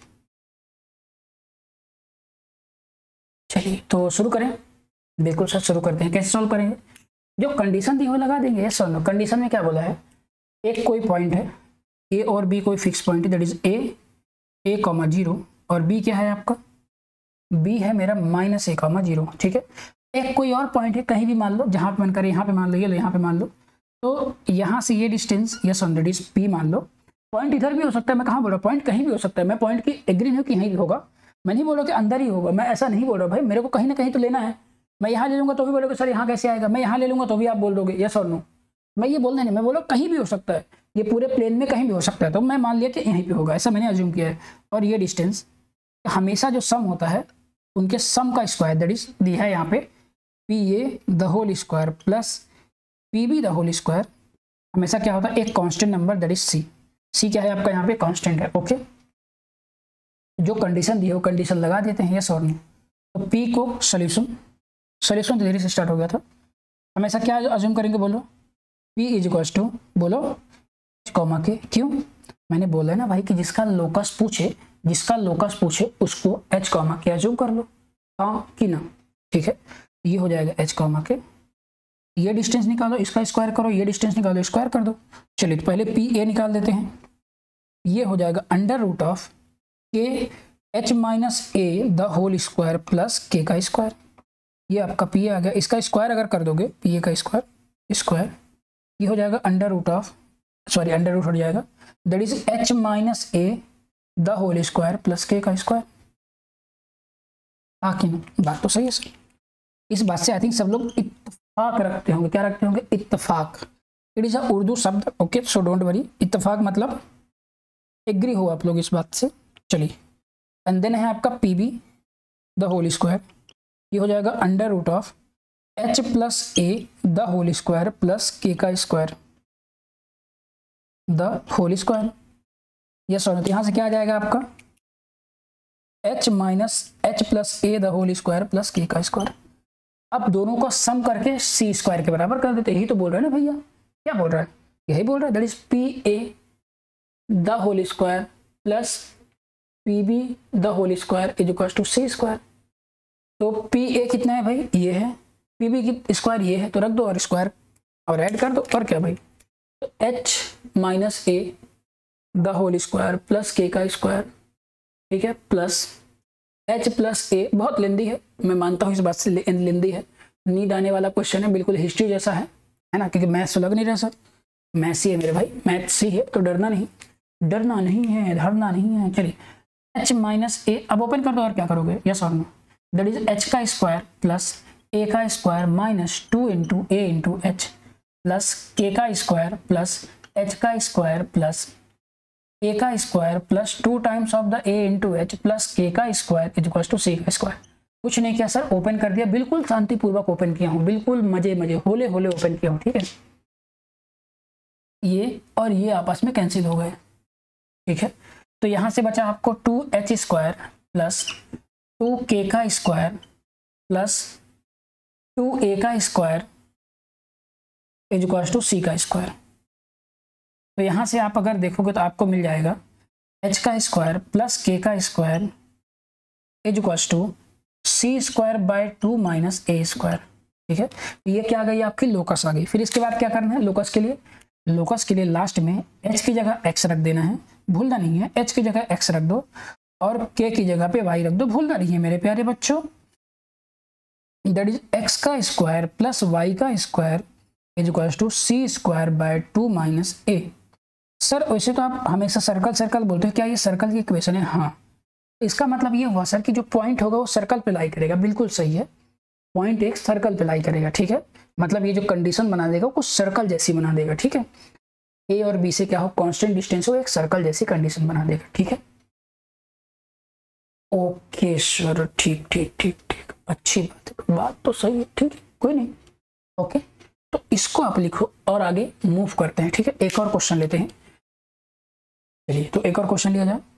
चलिए तो शुरू करें। बिल्कुल सर शुरू करते हैं। कैसे सॉल्व करेंगे? जो कंडीशन दी वो लगा देंगे। यस और नो। कंडीशन में क्या बोला है? एक कोई पॉइंट है ए और बी, कोई फिक्स पॉइंट है दैट इज ए कॉमा 0 और बी क्या है आपका? बी है मेरा माइनस ए कॉमा 0, ठीक है। एक कोई और पॉइंट है कहीं भी मान लो, जहां पे मन करे, यहाँ पे मान लो, ये लो यहाँ पे मान लो, तो यहाँ से ये distance yes on that is P मान लो। पॉइंट इधर भी हो सकता है, मैं कहाँ बोल रहा हूँ, पॉइंट कहीं भी हो सकता है। मैं पॉइंट की एग्री हूँ कि यहीं भी होगा, मैं नहीं बोल रहा कि अंदर ही होगा, मैं ऐसा नहीं बोल रहा भाई, मेरे को कहीं ना कहीं तो लेना है। मैं यहाँ ले लूँगा तो भी बोलोगे सर यहाँ कैसे आएगा, मैं यहाँ ले लूँगा तो भी आप बोल दोगे यस और नो। मैं ये बोलना नहीं, मैं बोलो कहीं भी हो सकता है, ये पूरे प्लेन में कहीं भी हो सकता है, तो मैं मान लिया कि यहीं पे होगा, ऐसा मैंने अज्यूम किया है। और ये डिस्टेंस हमेशा जो सम होता है उनके सम का स्क्वायर दैट इज दिया है यहाँ पे P A the whole square plus P B the whole square, हमेशा क्या होता है एक constant number that is C. C क्या है आपका यहाँ पे? कांस्टेंट है, ओके। जो कंडीशन दी है वो कंडीशन लगा देते हैं यस और नो। तो पी को सोल्यूशन धीरे से स्टार्ट हो गया था, हमेशा क्या अज्यूम करेंगे बोलो? पी इज इक्वल्स टू बोलो कॉमा के, क्यों? मैंने बोला है ना भाई कि जिसका लोकस पूछे उसको एच कॉमा के अज्यूम कर लो, हाँ कि ना, ठीक है। ये हो जाएगा एच कॉमा के, ये डिस्टेंस निकालो, इसका स्क्वायर करो, ये डिस्टेंस निकालो, स्क्वायर कर दो। चलिए तो पहले पी ए निकाल देते हैं, ये हो जाएगा under root of K H minus A the whole square plus K का स्क्वायर। ये आपका पी ए आ गया, इसका स्क्वायर अगर कर दोगे पी ए का स्क्वायर ये हो जाएगा अंडर रूट हो जाएगा that is H minus A the whole square plus K का स्क्वायर। हाँ कि ना, बात तो सही है सर। इस बात से आई थिंक सब लोग इत्तेफाक रखते होंगे। क्या रखते होंगे? इत्तेफाक। इट इज अ उर्दू शब्द, ओके, सो डोंट वरी। इत्तेफाक मतलब एग्री हो आप लोग इस बात से। चलिए एंड देन है आपका P B the whole square, ये हो जाएगा under root of H plus A the whole square plus K का square the whole square. Yes और नो। यहाँ से क्या आ जाएगा आपका? H minus H plus A the whole square plus K का स्क्वायर। अब दोनों को सम करके सी स्क्वायर के बराबर कर देते। यही तो बोल रहे हैं ना भैया, क्या बोल रहा है? यही बोल रहा है that is P A the whole square plus P B the whole square is equal to C square. तो पी ए कितना है भाई? ये है। पी बी की स्क्वायर ये है, तो रख दो और स्क्वायर और ऐड कर दो, और क्या भाई? तो H minus A the whole square plus K का स्क्वायर, ठीक है, प्लस एच प्लस ए। बहुत लेंदी है, मैं मानता हूँ इस बात से लेंदी है, नीड आने वाला क्वेश्चन है, बिल्कुल हिस्ट्री जैसा है ना, क्योंकि मैथ्स लग नहीं रहा सर, मैथ्स ही है मेरे भाई, मैथ्स ही है, तो डरना नहीं है, धरना नहीं है। चलिए एच माइनस ए अब ओपन कर दो, और क्या करोगे? यस और नो। दैट इज एच का स्क्वायर प्लस ए का square minus 2 into A into H plus K का स्क्वायर प्लस एच का स्क्वायर प्लस ए का square plus 2 times of the A into H plus K का square is equal to C का square. कुछ नहीं किया sir, open कर दिया, बिल्कुल शांतिपूर्वक ओपन किया हूँ, बिल्कुल मजे होले ओपन किया हूँ, ठीक है। ये और ये आपस में कैंसिल हो गए, ठीक है। तो यहाँ से बचा आपको 2h स्क्वायर प्लस 2k का स्क्वायर प्लस 2a का square is equal to C का स्क्वायर। तो यहाँ से आप अगर देखोगे तो आपको मिल जाएगा h का स्क्वायर प्लस k का square is equal to C square by 2 minus A square, ठीक है। ये क्या आ गई? आपकी लोकस आ गई। फिर इसके बाद क्या करना है? लोकस के लिए लास्ट में h की जगह x रख देना है, भूलना नहीं है। h की जगह x रख दो और k की जगह पे y रख दो, भूलना नहीं है मेरे प्यारे बच्चों। दैट इज x का स्क्वायर प्लस y का square is equal to C square by 2 minus A. Sir वैसे तो आप हमेशा सर्कल सर्कल बोलते हो, क्या ये सर्कल की इक्वेशन है? हाँ, इसका मतलब ये हुआ सर कि जो पॉइंट होगा वो सर्कल पे लाई करेगा, बिल्कुल सही है, पॉइंट एक सर्कल पे लाई करेगा, ठीक है, मतलब ये जो कंडीशन बना देगा वो सर्कल जैसी बना देगा, ठीक है, ए और बी से क्या हो कांस्टेंट डिस्टेंस हो, एक सर्कल जैसी कंडीशन बना देगा, ठीक है। ओके सर, ठीक ठीक ठीक ठीक, अच्छी बात है, बात तो सही है, ठीक है, कोई नहीं, ओके। तो इसको आप लिखो और आगे मूव करते हैं, ठीक है। एक और क्वेश्चन लेते हैं, चलिए तो एक और क्वेश्चन लिया जाए।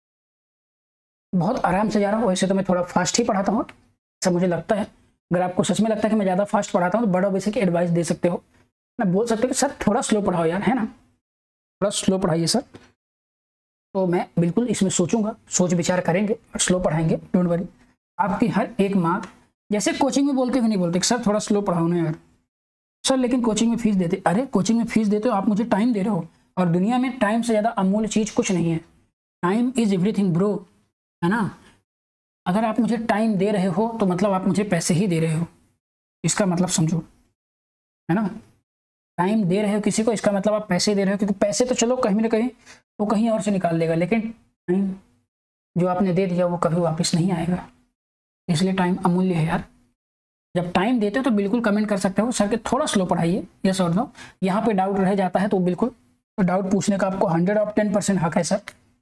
बहुत आराम से जा रहा हूँ, वैसे तो मैं थोड़ा फास्ट ही पढ़ाता हूँ, ऐसा मुझे लगता है। अगर आपको सच में लगता है कि मैं ज़्यादा फास्ट पढ़ाता हूँ तो बड़ा बेसिक एडवाइस दे सकते हो, मैं बोल सकते हो कि सर थोड़ा स्लो पढ़ाओ यार, है ना, थोड़ा स्लो पढ़ाइए सर। तो मैं बिल्कुल इसमें सोचूंगा, सोच विचार करेंगे और स्लो पढ़ाएंगे, डोंट वरी। आपकी हर एक मार्क, जैसे कोचिंग में बोलते हुए नहीं बोलते सर थोड़ा स्लो पढ़ाओ ना यार सर, लेकिन कोचिंग में फीस देते, अरे कोचिंग में फीस देते हो आप, मुझे टाइम दे रहे हो, और दुनिया में टाइम से ज़्यादा अमूल्य चीज़ कुछ नहीं है। टाइम इज एवरीथिंग ब्रो, है ना। अगर आप मुझे टाइम दे रहे हो तो मतलब आप मुझे पैसे ही दे रहे हो, इसका मतलब समझो, है ना। टाइम दे रहे हो किसी को, इसका मतलब आप पैसे दे रहे हो, क्योंकि पैसे तो चलो कहीं ना कहीं वो कहीं और से निकाल लेगा, लेकिन टाइम जो आपने दे दिया वो कभी वापस नहीं आएगा, इसलिए टाइम अमूल्य है यार। जब टाइम देते हो तो बिल्कुल कमेंट कर सकते हो सर के थोड़ा स्लो पढ़ाइए, यस और नो। यहाँ पे डाउट रह जाता है तो बिल्कुल, तो डाउट पूछने का आपको 100/10% हक है सर,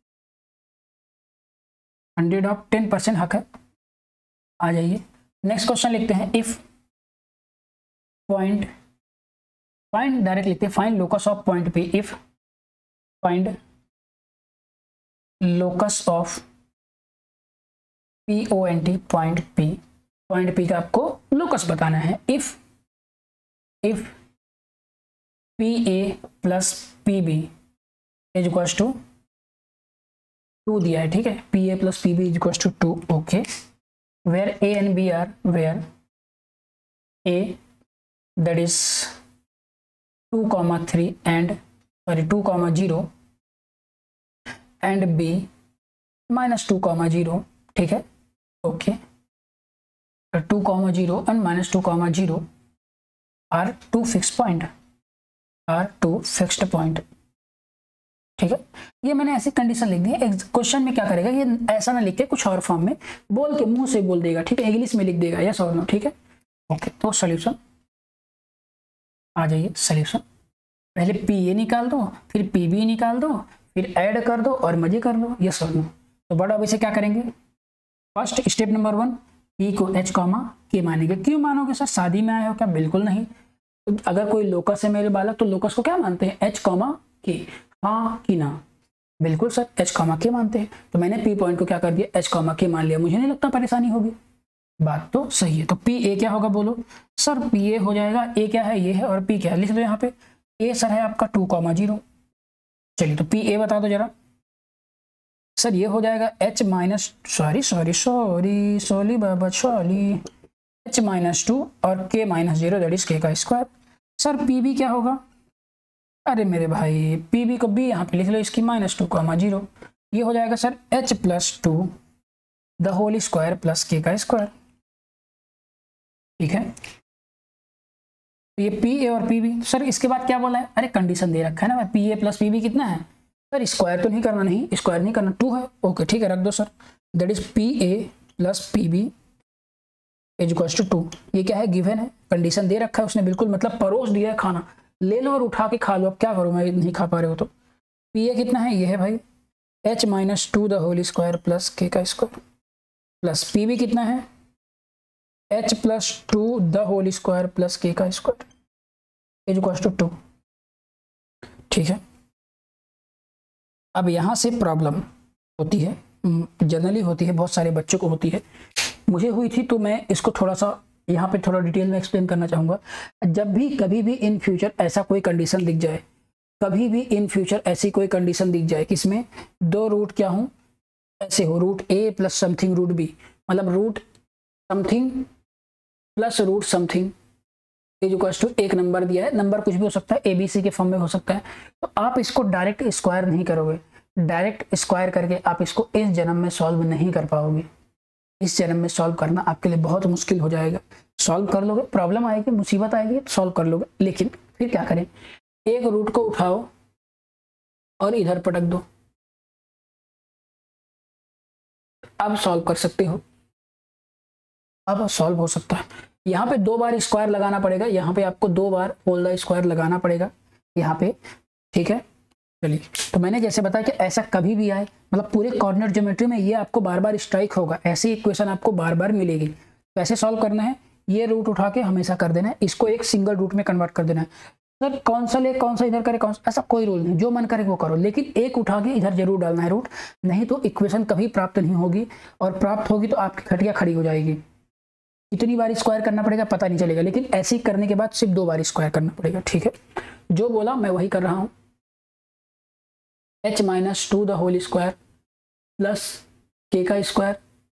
100/10% हक है। आ जाइए नेक्स्ट क्वेश्चन लिखते हैं। इफ पॉइंट, फाइंड डायरेक्ट लिखते हैं, find locus of point P, if find locus of POINT point P, point P का आपको लोकस बताना है। If PA plus PB is equals to 2 दिया है, ठीक है, PA plus PB is equals to 2, okay. Where A and B आर, where A that is 2,3 and 2,0 and B minus 2,0, ठीक है, okay. 2,0 and minus 2,0 are two fixed point, are two fixed point, ठीक है। ये मैंने ऐसी कंडीशन लिख दी है। क्वेश्चन में क्या करेगा, ये ऐसा ना लिख के कुछ और फॉर्म में बोल के मुंह से बोल देगा, ठीक है, इंग्लिश में लिख देगा, यस और नो, ठीक है, ओके। तो सॉल्यूशन आ जाइए, सॉल्यूशन पहले PA निकाल दो, फिर PB निकाल दो, फिर ऐड कर दो और मजे कर लो, यस और नो। तो बड़ा वैसे क्या करेंगे, फर्स्ट स्टेप नंबर 1, P को H, K मानेंगे। क्यों मानोगे सर, शादी में आए हो क्या? बिल्कुल नहीं। तो अगर कोई लोकस है मेरे बालक तो लोकस को क्या मानते हैं, H, K, हाँ कि ना? बिल्कुल सर, H, K मानते हैं। तो मैंने P पॉइंट को क्या कर दिया, H, K मान लिया, मुझे नहीं लगता परेशानी होगी, बात तो सही है। तो PA क्या होगा बोलो सर, PA हो जाएगा, A क्या है ये है, और P क्या है, लिख दो यहाँ पे। A सर है आपका 2,0, चलिए तो PA बता दो जरा सर, ये हो जाएगा H माइनस, सॉरी बाबा सॉरी, H माइनस 2 और K minus 0 that is K का स्क्वायर। सर PB क्या होगा, अरे मेरे भाई PB को B यहाँ पे लिख लो, इसकी -2,0, ये हो जाएगा sir H plus 2 the whole square plus K का स्क्वायर, ठीक है। तो ये PA और PB, सर इसके बाद क्या बोला है, अरे कंडीशन दे रखा है ना, PA प्लस PB कितना है सर, स्क्वायर तो नहीं करना, नहीं स्क्वायर नहीं करना, 2 है, ओके ठीक है, रख दो sir, that is PA plus PB is equals to 2। ये क्या है, गिवन है, कंडीशन दे रखा है उसने, बिल्कुल मतलब परोस दिया है खाना, ले लो और उठा के खा लो। अब क्या करूँ मैं, नहीं खा पा रहे हो तो। PA कितना है, ये है भाई H minus 2 the whole square plus K का स्क्वायर, प्लस PB कितना है H plus 2 the whole square plus K का स्क्वायर इज इक्वल्स टू 2, ठीक है। अब यहाँ से प्रॉब्लम होती है, जनरली होती है, बहुत सारे बच्चों को होती है, मुझे हुई थी, तो मैं इसको थोड़ा सा यहाँ पे थोड़ा डिटेल में एक्सप्लेन करना चाहूँगा। जब भी कभी भी इन फ्यूचर ऐसा कोई कंडीशन दिख जाए, कभी भी इन फ्यूचर ऐसी कोई कंडीशन दिख जाए किसमें 2 रूट क्या हो, ऐसे हो, root A plus something root B, मतलब root something plus root something is equals to, एक नंबर दिया है, नंबर कुछ भी हो सकता है, ABC के फॉर्म में हो सकता है। तो आप इसको डायरेक्ट स्क्वायर नहीं करोगे, डायरेक्ट स्क्वायर करके आप इसको इस जन्म में सॉल्व नहीं कर पाओगे, इस जन्म में सॉल्व करना आपके लिए बहुत मुश्किल हो जाएगा। सॉल्व कर लोगे, प्रॉब्लम आएगी, मुसीबत आएगी, सॉल्व कर लोगे, लेकिन फिर क्या करें, एक रूट को उठाओ और इधर पटक दो। अब सॉल्व कर सकते हो, अब सॉल्व हो सकता है। यहाँ पे 2 बार स्क्वायर लगाना पड़ेगा, यहाँ पे आपको 2 बार होल द स्क्वायर लगाना पड़ेगा यहाँ पे, ठीक है। चलिए, तो मैंने जैसे बताया कि ऐसा कभी भी आए, मतलब पूरे कोऑर्डिनेट ज्योमेट्री में ये आपको बार बार स्ट्राइक होगा, ऐसी इक्वेशन आपको बार बार मिलेगी। तो ऐसे सॉल्व करना है, ये रूट उठा के हमेशा कर देना है, इसको एक सिंगल रूट में कन्वर्ट कर देना है। सर कौन सा ले, कौन सा इधर करे, कौन सा, ऐसा कोई रूल नहीं, जो मन करे वो करो, लेकिन एक उठा के इधर जरूर डालना है रूट, नहीं तो इक्वेशन कभी प्राप्त नहीं होगी, और प्राप्त होगी तो आपकी खटिया खड़ी हो जाएगी। इतनी बार स्क्वायर करना पड़ेगा पता नहीं चलेगा, लेकिन ऐसे ही करने के बाद सिर्फ 2 बार स्क्वायर करना पड़ेगा, ठीक है। जो बोला मैं वही कर रहा हूँ। h-2 the whole square plus k का स्क्वायर,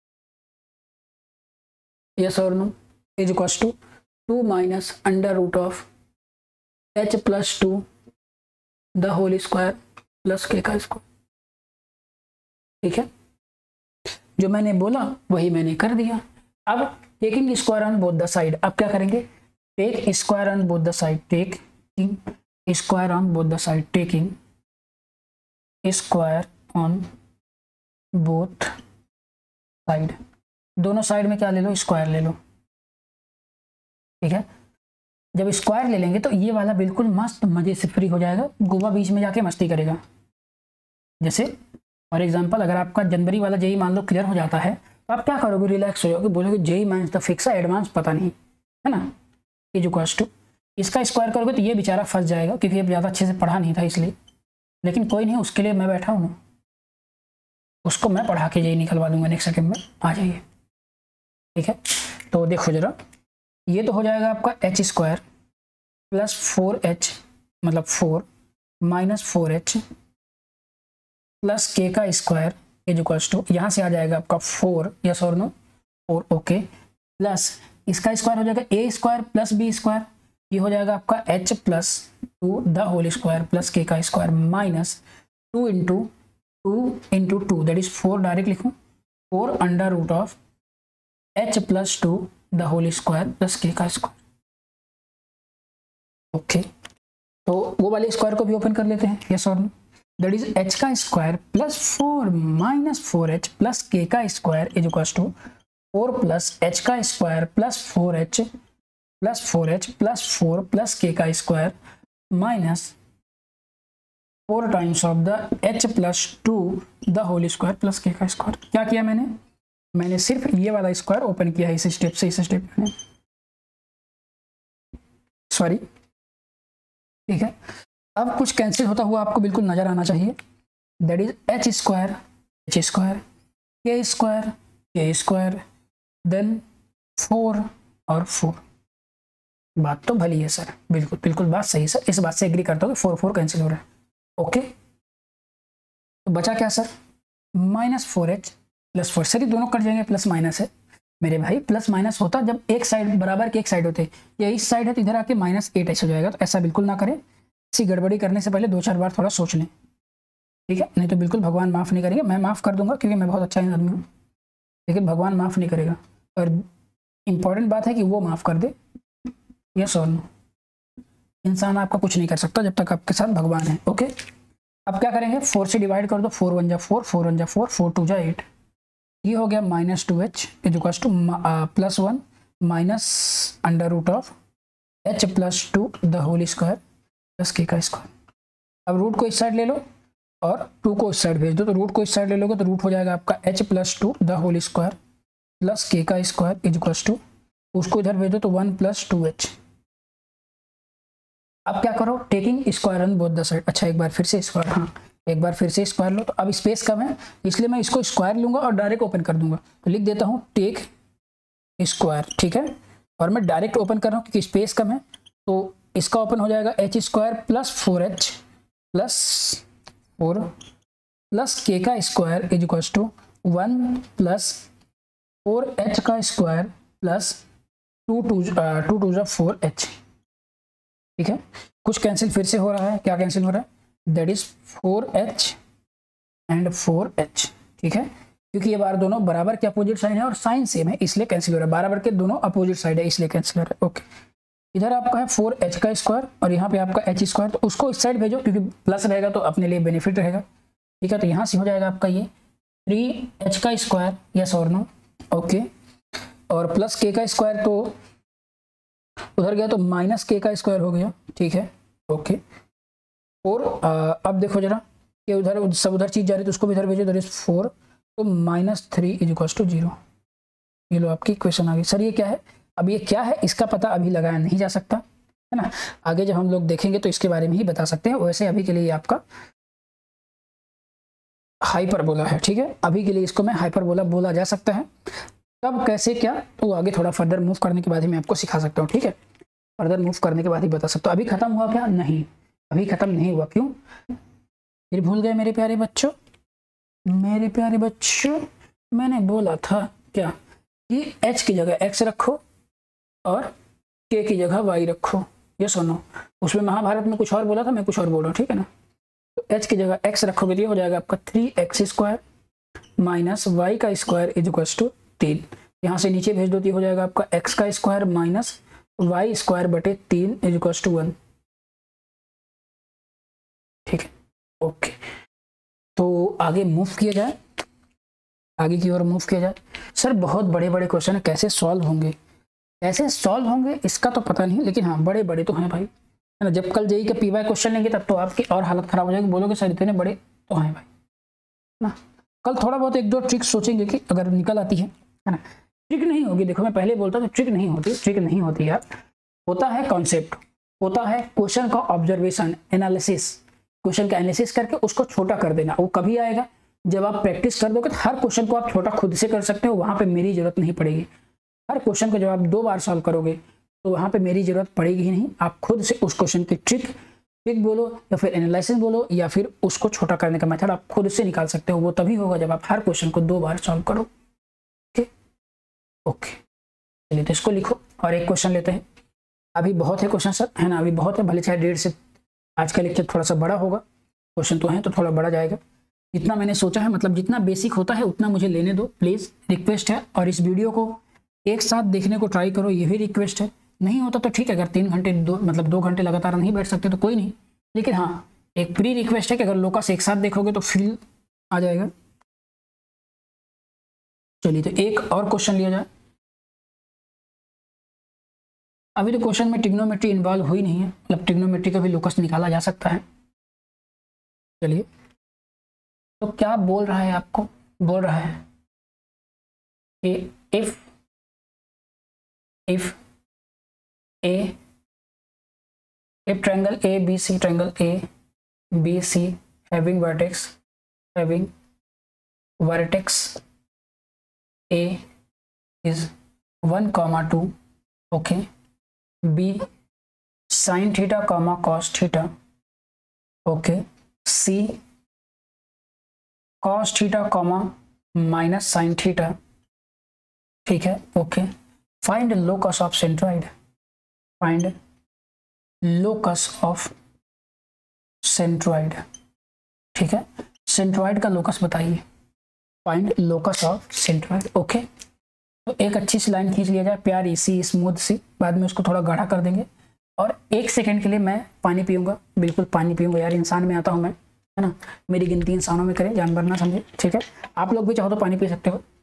यस और no, is equals to 2 minus under root of h+2 the whole square plus k का स्क्वायर, ठीक है। जो मैंने बोला वही मैंने कर दिया। अब taking square on both the side, अब क्या करेंगे, take square on both the side, taking square on both the side, taking square on both side, दोनों साइड में क्या ले लो, स्क्वायर ले लो, ठीक है। जब स्क्वायर ले लेंगे तो ये वाला बिल्कुल मस्त मजे से फ्री हो जाएगा, गोवा बीच में जाके मस्ती करेगा। जैसे फॉर एग्जांपल अगर आपका जनवरी वाला जेई मान लो क्लियर हो जाता है, तो आप क्या करोगे, रिलैक्स हो जाओगे, बोलोगे जेई माइंस द फिक्स है, एडवांस पता नहीं है ना, इज इक्वल्स टू, इसका स्क्वायर करोगे तो ये बेचारा फंस जाएगा, क्योंकि ये ज़्यादा अच्छे से पढ़ा नहीं था इसलिए, लेकिन कोई नहीं, उसके लिए मैं बैठा हूँ, उसको मैं पढ़ा के जेई निकलवा दूंगा नेक्स्ट सेकंड में, आ जाइए, ठीक है। तो देखो जरा, ये तो हो जाएगा आपका एच स्क्वायर प्लस 4h मतलब 4 माइनस 4h प्लस k का स्क्वायर इज इक्वल्स टू, यहाँ से आ जाएगा आपका 4, यस और नो, 4 ओके, प्लस इसका स्क्वायर हो जाएगा a square plus b square, ये हो जाएगा आपका h+2 the whole square plus k का square minus 2 into 2 that is 4, direct लिखूँ 4 under root of h+2 the whole square plus k का स्क्वायर, ओके। तो वो वाले स्क्वायर को भी ओपन कर लेते हैं, यस और नो, दैट इज h का square plus 4 minus 4h plus k का square is equals to 4 plus h का square plus 4h plus 4h plus 4 plus k का square minus 4 times of the h+2 the whole square plus k का square. क्या किया मैंने सिर्फ ये वाला स्क्वायर ओपन किया है इस स्टेप से, इस स्टेप में, सॉरी, ठीक है। अब कुछ कैंसिल होता हुआ आपको बिल्कुल नजर आना चाहिए, that is h square k square then 4 और 4। बात तो भली है सर, बिल्कुल बिल्कुल बात सही है सर, इस बात से एग्री करता हूँ कि 4 कैंसिल हो रहा है, ओके। तो बचा क्या sir, minus 4h plus 4, sir ये दोनों कट जाएंगे, प्लस माइनस है मेरे भाई, प्लस माइनस होता जब एक साइड बराबर के एक साइड होते, ये इस साइड है तो इधर आके -8h हो जाएगा, तो ऐसा बिल्कुल ना करें, इसी गड़बड़ी करने से पहले 2-4 बार थोड़ा सोच लें, ठीक है, नहीं तो बिल्कुल भगवान माफ़ नहीं करेंगे। मैं माफ़ कर दूंगा क्योंकि मैं बहुत अच्छा आदमी हूँ, लेकिन भगवान माफ़ नहीं करेगा, और इम्पॉर्टेंट बात है कि वो माफ़ कर दे, यस और नो। इंसान आपका कुछ नहीं कर सकता जब तक आपके साथ भगवान है, ओके। अब क्या करेंगे, 4 से डिवाइड कर दो, 4 1 जा 4, 4 1 जा 4, 4 2 जा 8, ये हो गया -2h is equals to +1 minus under root of h+2 the whole square plus k का स्क्वायर। अब रूट को इस साइड ले लो और 2 को इस साइड भेज दो, तो रूट को इस साइड ले लोगे तो रूट हो जाएगा आपका h+2 the whole square plus k का स्क्वायर इज इक्वल्स टू, उसको इधर भेज दो तो 1 + 2h। अब क्या करो, taking square on both the side, अच्छा एक बार फिर से स्क्वायर, हाँ एक बार फिर से स्क्वायर लो, तो अब स्पेस कम है इसलिए मैं इसको स्क्वायर लूंगा और डायरेक्ट ओपन कर दूंगा, तो लिख देता हूँ टेक स्क्वायर, ठीक है, और मैं डायरेक्ट ओपन कर रहा हूँ क्योंकि स्पेस कम है, तो इसका ओपन हो जाएगा h square plus 4h plus 4 plus k का square is equals to 1 plus 4h का स्क्वायर प्लस 2 2 4h, ठीक है। कुछ कैंसिल फिर से हो रहा है, क्या कैंसिल हो रहा है, that is 4h and 4h, ठीक है, क्योंकि ये बार दोनों बराबर के अपोजिट साइड है और साइन सेम है इसलिए कैंसिल हो रहा है, बराबर के दोनों अपोजिट साइड है इसलिए कैंसिल हो रहा है, ओके। इधर आपका है 4h का स्क्वायर और यहाँ पे आपका h स्क्वायर, तो उसको इस साइड भेजो क्योंकि प्लस रहेगा तो अपने लिए बेनिफिट रहेगा। ठीक है, तो यहाँ से हो जाएगा आपका ये 3h का स्क्वायर, यस और नो, ओके, और प्लस k का स्क्वायर तो उधर गया तो माइनस k का स्क्वायर हो गया। ठीक है, ओके, और अब देखो जरा कि उधर सब उधर चीज जा रही है तो उसको भी इधर भेजो, इधर इज 4, तो -3 = 0। ये लो आपकी इक्वेशन आ गई। सर ये क्या है? अब ये क्या है इसका पता अभी लगाया नहीं जा सकता है ना, आगे जब हम लोग देखेंगे तो इसके बारे में ही बता सकते हैं। वैसे अभी के लिए आपका हाइपरबोला है। ठीक है, अभी के लिए इसको मैं हाइपरबोला बोला जा सकता है। कब कैसे क्या तो आगे थोड़ा फर्दर मूव करने के बाद ही मैं आपको सिखा सकता हूँ। ठीक है, फर्दर मूव करने के बाद ही बता सकता हूँ। अभी खत्म हुआ क्या? नहीं, अभी खत्म नहीं हुआ। क्यों? फिर भूल गए मेरे प्यारे बच्चों? मेरे प्यारे बच्चों, मैंने बोला था क्या कि h की जगह x रखो और k की जगह y रखो। ये सुनो, उसमें महाभारत में कुछ और बोला था, मैं कुछ और बोल रहा हूँ। ठीक है ना, तो h की जगह x रखोगे तो ये हो जाएगा आपका 3x स्क्वायर माइनस y का स्क्वायर = 3। यहाँ से नीचे भेज दो तो हो जाएगा आपका x का स्क्वायर माइनस y स्क्वायर बटे 3 = 1। ठीक है, ओके, तो आगे मूव किया जाए, आगे की ओर मूव किया जाए। सर बहुत बड़े बड़े क्वेश्चन है, कैसे सॉल्व होंगे, कैसे सॉल्व होंगे इसका तो पता नहीं, लेकिन हाँ बड़े बड़े तो हैं भाई, है ना। जब कल जेई के पीवाई क्वेश्चन लेंगे तब तो आपकी और हालत खराब हो जाएगी, बोलोगे सर इतने बड़े तो हैं भाई ना। कल थोड़ा बहुत एक दो ट्रिक सोचेंगे कि अगर निकल आती है ना। ट्रिक नहीं होगी, देखो मैं पहले बोलता था ट्रिक नहीं होती, ट्रिक नहीं होती यार, होता है कॉन्सेप्ट, होता है क्वेश्चन का ऑब्जर्वेशन एनालिसिस, क्वेश्चन का एनालिसिस करके उसको छोटा कर देना। वो कभी आएगा जब आप प्रैक्टिस कर दोगे तो हर क्वेश्चन को आप छोटा खुद से कर सकते हो, वहां पे मेरी जरूरत नहीं पड़ेगी। हर क्वेश्चन को जब आप 2 बार सॉल्व करोगे तो वहां पे मेरी जरूरत पड़ेगी ही नहीं। आप खुद से उस क्वेश्चन की ट्रिक बोलो या फिर एनालिसिस बोलो या फिर उसको छोटा करने का मेथड आप खुद से निकाल सकते हो। वो तभी होगा जब आप हर क्वेश्चन को 2 बार सॉल्व करो। ओके, चलिए तो इसको लिखो और एक क्वेश्चन लेते हैं। अभी बहुत है क्वेश्चन सर, है ना, अभी बहुत है, भले चाहे 1.5 से आज का लेक्चर थोड़ा सा बड़ा होगा, क्वेश्चन तो है तो थोड़ा बड़ा जाएगा। जितना मैंने सोचा है, मतलब जितना बेसिक होता है उतना मुझे लेने दो प्लीज़, रिक्वेस्ट है। और इस वीडियो को एक साथ देखने को ट्राई करो, ये भी रिक्वेस्ट है। नहीं होता तो ठीक है, अगर 3 घंटे 2 घंटे लगातार नहीं बैठ सकते तो कोई नहीं, लेकिन हाँ एक प्री रिक्वेस्ट है कि अगर लोकस एक साथ देखोगे तो फील आ जाएगा। चलिए तो एक और क्वेश्चन लिया जाए। अभी तो क्वेश्चन में ट्रिग्नोमेट्री इन्वॉल्व हुई नहीं है, मतलब ट्रिग्नोमेट्री का भी लोकस निकाला जा सकता है। चलिए तो क्या बोल रहा है, आपको बोल रहा है कि if triangle ABC, triangle ABC having vertex A is 1, 2, okay, B sin theta, cos theta, okay, C cos theta, minus sin theta, ठीक है, okay. Find locus of centroid, find locus of centroid, ठीक है, centroid का locus बताइए, find locus of centroid. Okay, तो एक अच्छी सी line खींच लिया जाए, प्यारी सी स्मूथ सी, बाद में उसको थोड़ा गाढ़ा कर देंगे। और 1 सेकंड के लिए मैं पानी पीऊंगा, बिल्कुल पानी पीऊंगा यार, इंसान में आता हूँ मैं, है ना, मेरी गिनती इंसानों में करे, जानवर ना समझे, ठीक है। आप लोग भी चाहो तो पानी पी सकते हो।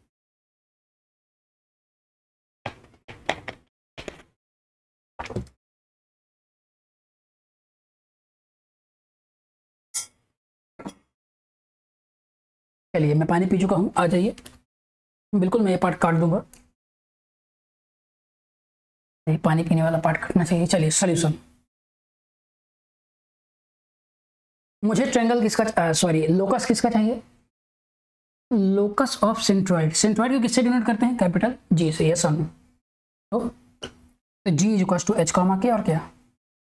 चलिए मैं पानी पी चुका हूँ, आ जाइए, बिल्कुल मैं ये पार्ट काट दूंगा, ये पानी पीने वाला पार्ट कटना चाहिए। चलिए सॉल्यूशन, मुझे ट्रायंगल किसका सॉरी लोकस किसका चाहिए, लोकस ऑफ सेंट्रॉइड। सेंट्रॉइड को किससे डिनोट करते हैं, कैपिटल जी से, यस और नो। तो G is equal to H comma K, और क्या,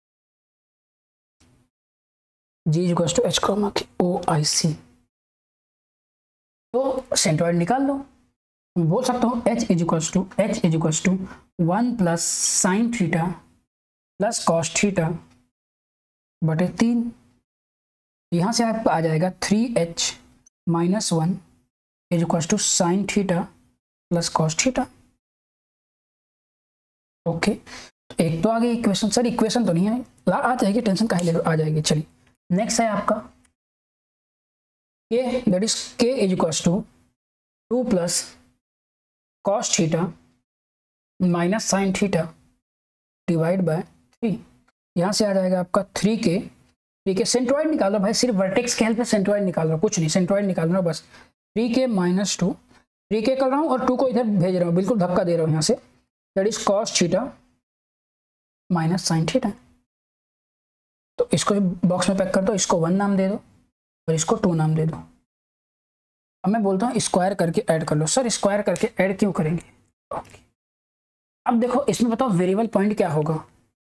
G is equal to H comma K OIC। तो सेंट्रॉइड निकाल लो, बोल सकता हूँ h is equal to 1 plus sine theta plus cos theta बटे 3। यहाँ से आपको आ जाएगा 3h minus 1 is equal to sine theta plus cos theta. Okay, तो एक तो आ गई इक्वेशन, सर इक्वेशन तो नहीं है, आ जाएगी, टेंशन काहे ले रहे हो, आ जाएगी। चलिए नेक्स्ट है आपका K, that is K is equals to 2 plus cos theta minus sine theta divide by 3। यहाँ से आ जाएगा आपका 3k, ठीक है, सेंट्रॉइड निकाल लो भाई, सिर्फ वर्टेक्स के हेल्प से सेंट्रॉइड निकाल रहा हूँ, कुछ नहीं, सेंट्रॉइड निकाल रहा हूँ बस। 3k माइनस 2, 3k कर रहा हूँ और 2 को इधर भेज रहा हूँ, बिल्कुल धक्का दे रहा हूँ यहाँ से, that is cos theta minus sine theta. तो इसको बॉक्स में पैक कर दो, इसको 1 नाम दे दो और इसको 2 नाम दे दो। अब मैं बोलता हूँ स्क्वायर करके ऐड कर लो। सर स्क्वायर करके ऐड क्यों करेंगे? ओके, अब देखो इसमें बताओ वेरिएबल पॉइंट क्या होगा।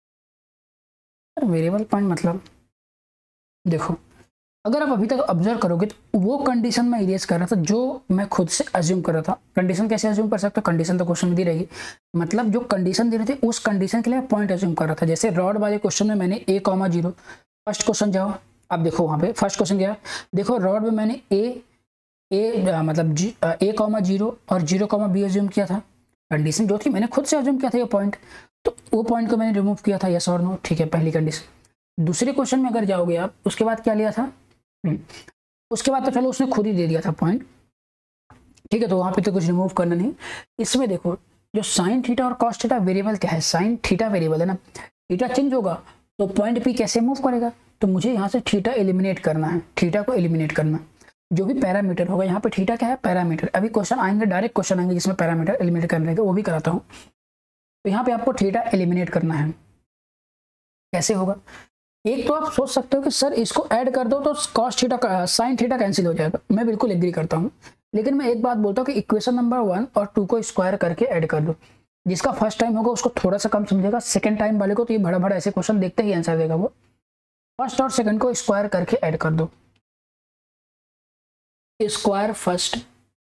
वेरिएबल पॉइंट मतलब देखो, अगर आप अभी तक ऑब्जर्व करोगे तो वो कंडीशन मैं इरेज कर रहा था जो मैं खुद से अज्यूम कर रहा था। कंडीशन कैसे अज्यूम कर सकते हो? कंडीशन तो क्वेश्चन में दी रहेगी, मतलब जो कंडीशन दे रहे थे उस कंडीशन के लिए पॉइंट अज्यूम कर रहा था। जैसे रॉड वाले क्वेश्चन में मैंने a,0, फर्स्ट क्वेश्चन जाओ, अब देखो वहाँ पे फर्स्ट क्वेश्चन क्या है, देखो रॉड में मैंने मतलब a,0 और 0,b अज्यूम किया था। कंडीशन जो थी मैंने खुद से अज्यूम किया था ये पॉइंट, तो वो पॉइंट को मैंने रिमूव किया था, यस और नो, ठीक है, पहली कंडीशन। दूसरे क्वेश्चन में अगर जाओगे आप, उसके बाद क्या लिया था, उसके बाद तो चलो उसने खुद ही दे दिया था पॉइंट, ठीक है, तो वहाँ पे तो कुछ रिमूव करना नहीं। इसमें देखो जो साइन थीटा और कॉस थीटा वेरिएबल क्या है, साइन थीटा वेरिएबल है ना, थीटा चेंज होगा तो पॉइंट पी कैसे मूव करेगा, तो मुझे यहाँ से थीटा एलिमिनेट करना है, थीटा को एलिमिनेट करना, जो भी पैरामीटर होगा, यहाँ पे थीटा क्या है, पैरामीटर। अभी क्वेश्चन आएंगे, डायरेक्ट क्वेश्चन आएंगे जिसमें पैरामीटर एलिमिनेट करने का, वो भी कराता हूँ। तो यहाँ पे आपको थीटा एलिमिनेट करना है, कैसे होगा? एक तो आप सोच सकते हो कि सर इसको ऐड कर दो तो cos theta sine theta cancel हो जाएगा, मैं बिल्कुल एग्री करता हूँ, लेकिन मैं एक बात बोलता हूँ कि इक्वेशन नंबर 1 और 2 को स्क्वायर करके ऐड कर दो। जिसका फर्स्ट टाइम होगा उसको थोड़ा सा कम समझेगा, सेकंड टाइम वाले को तो ये बड़ा बड़ा ऐसे क्वेश्चन देखते ही आंसर देगा वो। फर्स्ट और सेकंड को स्क्वायर करके ऐड कर दो, square first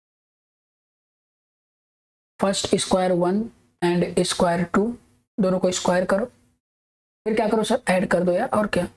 square 1 and square 2, दोनों को स्क्वायर करो, फिर क्या करो सर, ऐड कर दो यार, और क्या,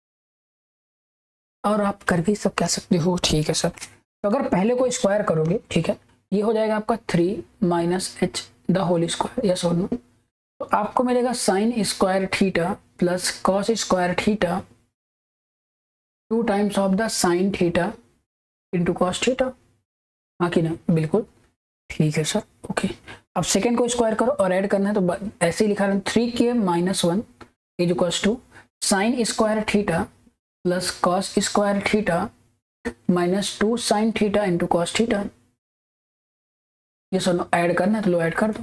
और आप कर भी सब कह सकते हो, ठीक है सर। तो अगर पहले को स्क्वायर करोगे, ठीक है, ये हो जाएगा आपका 3 minus h the whole square, yes और नो। तो आपको मिलेगा sine square theta plus cos square theta 2 times of the sine theta into cos theta, हाँ कि ना, बिल्कुल ठीक है सर, ओके। अब सेकेंड को स्क्वायर करो और ऐड करना है, तो ऐसे ही लिखा है 3k minus 1 is equals to sine square theta plus cos square theta minus 2 sine theta into cos theta. ये सर ऐड करना है तो लो ऐड कर दो,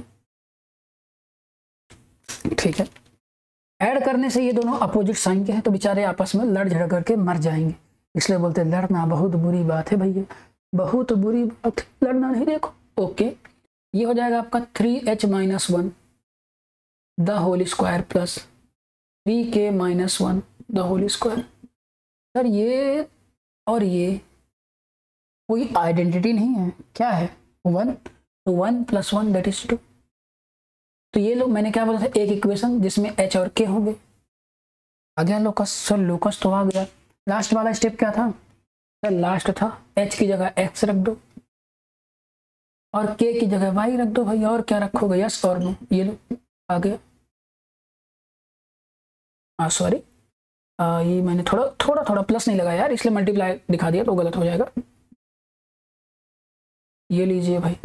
ठीक है। ऐड करने से ये दोनों अपोजिट साइन के हैं तो बेचारे आपस में लड़ झगड़ करके मर जाएंगे, इसलिए बोलते हैं लड़ना बहुत बुरी बात है भैया, बहुत बुरी बात, लड़ना नहीं, देखो, ओके। ये हो जाएगा आपका 3h minus 1 the whole square plus 3k minus 1 the whole square. Sir ये और ये कोई आइडेंटिटी नहीं है, क्या है, 1, तो 1 प्लस 1 दैट इज 2। तो ये लोग मैंने क्या बोला था, एक इक्वेशन जिसमें h और k होंगे, आ गया लोकस। सर लोकस तो आ गया, लास्ट वाला स्टेप क्या था सर, लास्ट था h की जगह x रख दो और k की जगह y रख दो भाई, और क्या रखोगे, यस और नो, ये लो आ गया। सॉरी, ये मैंने थोड़ा प्लस नहीं लगाया यार, इसलिए मल्टीप्लाई दिखा दिया तो गलत हो जाएगा। ये लीजिए भाई,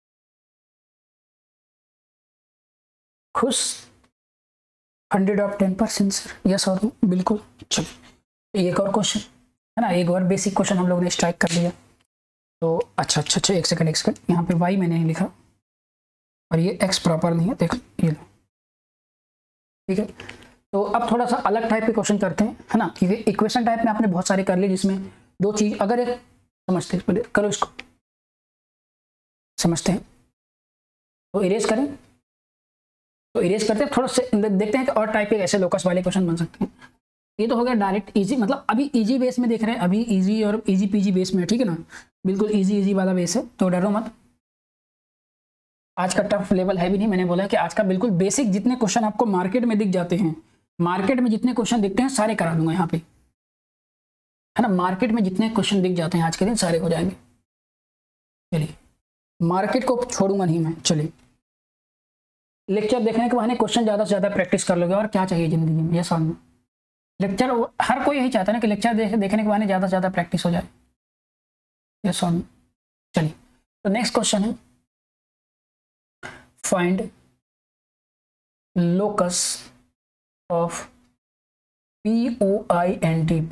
खुश, 100 of 10% सर, यस और नो, बिल्कुल। चलो एक और क्वेश्चन है ना, एक और बेसिक क्वेश्चन हम लोग ने स्ट्राइक कर लिया। तो अच्छा, एक सेकंड, यहाँ पे y मैंने नहीं लिखा और ये x प्रॉपर नहीं है, देखो ये लो, ठीक है। तो अब थोड़ा सा अलग टाइप के क्वेश्चन करते हैं, है ना, क्योंकि इक्वेशन टाइप में आपने बहुत सारे कर लिए जिसमें दो चीज, अगर एक समझते हैं, करो इसको, समझते हैं तो इरेज करें, तो इरेज करते हैं, थोड़ा से देखते हैं कि और टाइप के ऐसे लोकस वाले क्वेश्चन बन सकते हैं। ये तो हो गया डायरेक्ट इजी, मतलब अभी इजी बेस में देख रहे हैं, अभी इजी और इजी पीजी बेस में, ठीक है ना, बिल्कुल इजी वाला बेस है, तो डरो मत। आज का टफ लेवल है भी नहीं, मैंने बोला है कि आज का बिल्कुल बेसिक जितने क्वेश्चन आपको मार्केट में दिख जाते हैं, मार्केट में जितने क्वेश्चन दिखते हैं सारे करा दूंगा यहाँ पे, है ना, मार्केट में जितने क्वेश्चन दिख जाते हैं आज के दिन सारे हो जाएंगे। चलिए मार्केट को छोड़ूंगा नहीं मैं, चलिए लेक्चर देखने के बहाने क्वेश्चन ज़्यादा से ज़्यादा प्रैक्टिस कर लोगे और क्या चाहिए ज़िंदगी में, ये समझ। लेक्चर हर कोई यही चाहता है ना कि लेक्चर देखने के बहाने ज़्यादा से ज़्यादा प्रैक्टिस हो जाए, ये समझ। चलिए तो नेक्स्ट क्वेश्चन है, find locus of POINT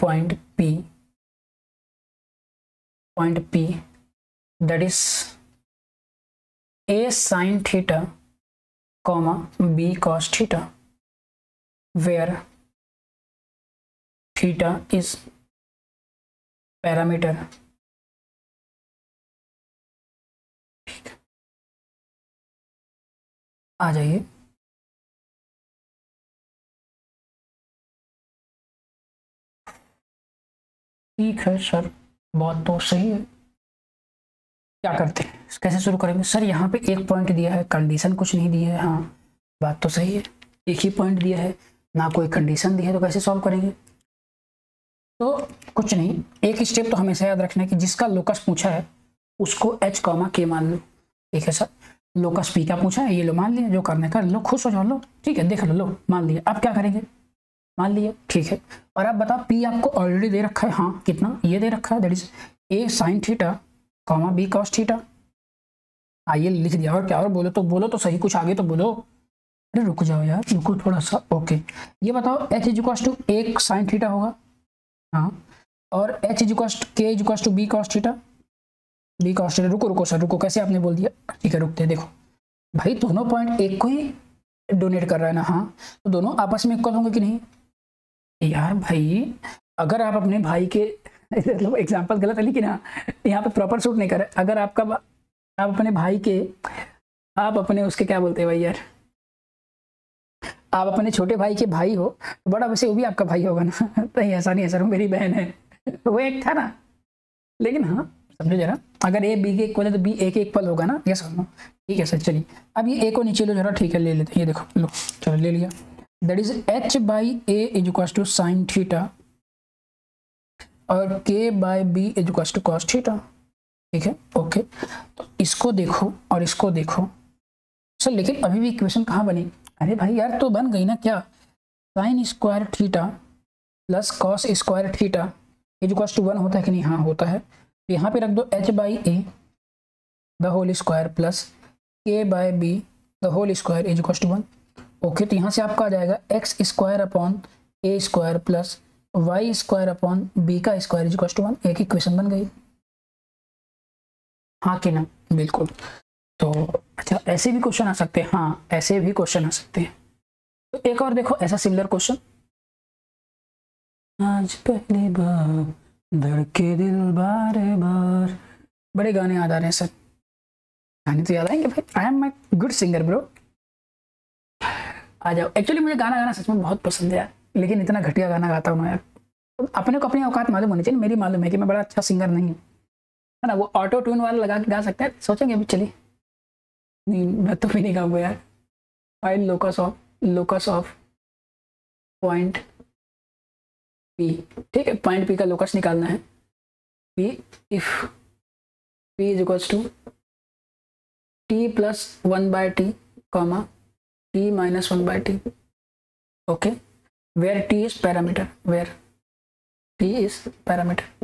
point P that is A sin theta comma B cos theta where theta is parameter। आ जाइए, ठीक है सर, बात तो सही है। क्या करते हैं, कैसे शुरू करेंगे सर? यहाँ पे एक पॉइंट दिया है, कंडीशन कुछ नहीं दी है। हाँ बात तो सही है, एक ही पॉइंट दिया है, ना कोई कंडीशन दी है, तो कैसे सॉल्व करेंगे? तो कुछ नहीं, एक स्टेप तो हमेशा याद रखना है कि जिसका लोकस पूछा है उसको H कॉमा K मान लो। ठीक है सर, लोकस P का पूछा है, ये लो मान लिया, जो करने का लो, खुश हो जाओ, लो ठीक है, देख लो, लो मान लिया। अब क्या करेंगे, मान लिया, ठीक है। और अब बताओ P आपको ऑलरेडी दे रखा है, हाँ कितना, ये दे रखा है, that is A sin theta comma B cos theta. आइए लिख दिया, और क्या, और बोलो तो सही, कुछ आगे तो बोलो। अरे रुक जाओ यार, रुको थोड़ा सा। ओके, ये बताओ H इज इक्वल टू एक साइन थीटा होगा, हाँ, और H is equal to K is equal to B cos theta, B cos theta. रुको सर, रुको, कैसे आपने बोल दिया? ठीक है रुकते, देखो भाई दोनों पॉइंट एक को ही डोनेट कर रहा है ना, हाँ, तो दोनों आपस में इक्वल होंगे कि नहीं? यार भाई अगर आप अपने भाई के एग्जाम्पल गलत है लेकिन हाँ यहाँ पे प्रॉपर सूट नहीं कर रहे। अगर आप अपने भाई के, आप अपने उसके क्या बोलते हैं भाई यार, आप अपने छोटे भाई के भाई हो, तो बड़ा वैसे वो भी आपका भाई होगा ना। तो ऐसा नहीं है सर, वो मेरी बहन है, वो एक था ना। लेकिन हाँ समझो जरा, अगर A B के इक्वल है तो B A के इक्वल होगा ना, ये समझो। ठीक है सर, चलिए अब ये A को नीचे लो जरा, ठीक है ले लेते हैं, ये देखो लो, चलो ले लिया। That is H by A is equal to sine theta और K by B is equal to cos theta. ठीक है ओके, तो इसको देखो और इसको देखो सर, लेकिन अभी भी इक्वेशन कहाँ बनी? अरे भाई यार तो बन गई ना, क्या, sine square theta plus cos square theta is equal to 1 होता है कि नहीं? हाँ होता है। तो यहाँ पे रख दो H by A the whole square plus K by B the whole square is equal to 1। Okay, तो यहाँ से आपका आ जाएगा X square upon A square plus Y square upon B का स्क्वायर इज इक्वल टू 1। एक equation बन गई, हाँ कि ना? बिल्कुल। तो अच्छा ऐसे भी क्वेश्चन आ सकते हैं, हाँ ऐसे भी क्वेश्चन आ सकते हैं। तो एक और देखो ऐसा सिमिलर क्वेश्चन, आज पहली बार धड़के दिल बार बार। बड़े गाने याद आ रहे हैं सर, गाने तो याद आएंगे भाई, I am my good singer bro. आ जाओ, एक्चुअली मुझे गाना सच में बहुत पसंद है यार, लेकिन इतना घटिया गाना गाता हूँ यार। तो अपने को अपनी औकात मालूम होनी चाहिए, मेरी मालूम है कि मैं बड़ा अच्छा सिंगर नहीं हूँ, है ना। वो ऑटो ट्यून वाला लगा के गा सकते हैं, सोचेंगे अभी, चलिए नहीं मैं तो भी नहीं गाऊंगा यार। Find locus of point P। ठीक है, पॉइंट P का लोकस निकालना है। P if P is equal to T plus 1/T comma T minus 1/T। Okay, where T is parameter, where T is parameter,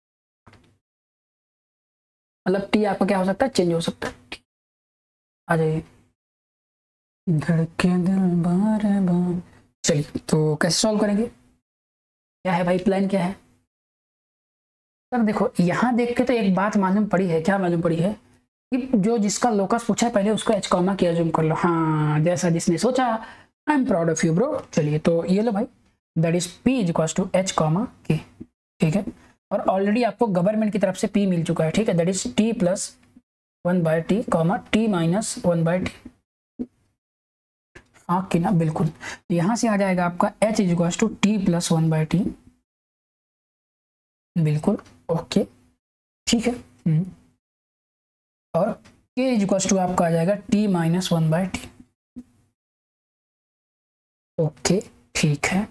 मतलब T आपका क्या हो सकता है, चेंज हो सकता है। आ जाइए, धड़के दिल बार बार। चलिए तो कैसे सॉल्व करेंगे, क्या है भाई प्लान, क्या है सर? देखो यहाँ देख के तो एक बात मालूम पड़ी है, क्या मालूम पड़ी है कि जो जिसका लोकस पूछा है पहले उसको H कॉमा की अज्यूम कर लो। हाँ जैसा जिसने सोचा, I am proud of you bro. चलिए तो ये लो भाई, that is P is equal to H comma K। ठीक है, और ऑलरेडी आपको गवर्नमेंट की तरफ से P मिल चुका है। ठीक है, that is T plus 1/T comma T minus 1/T। हाँ कि ना? बिल्कुल। यहाँ से आ जाएगा आपका H is equal to T plus 1/T। बिल्कुल ओके, ठीक है। और K इज इक्वल टू आपका आ जाएगा T माइनस 1/T। ओके ठीक है,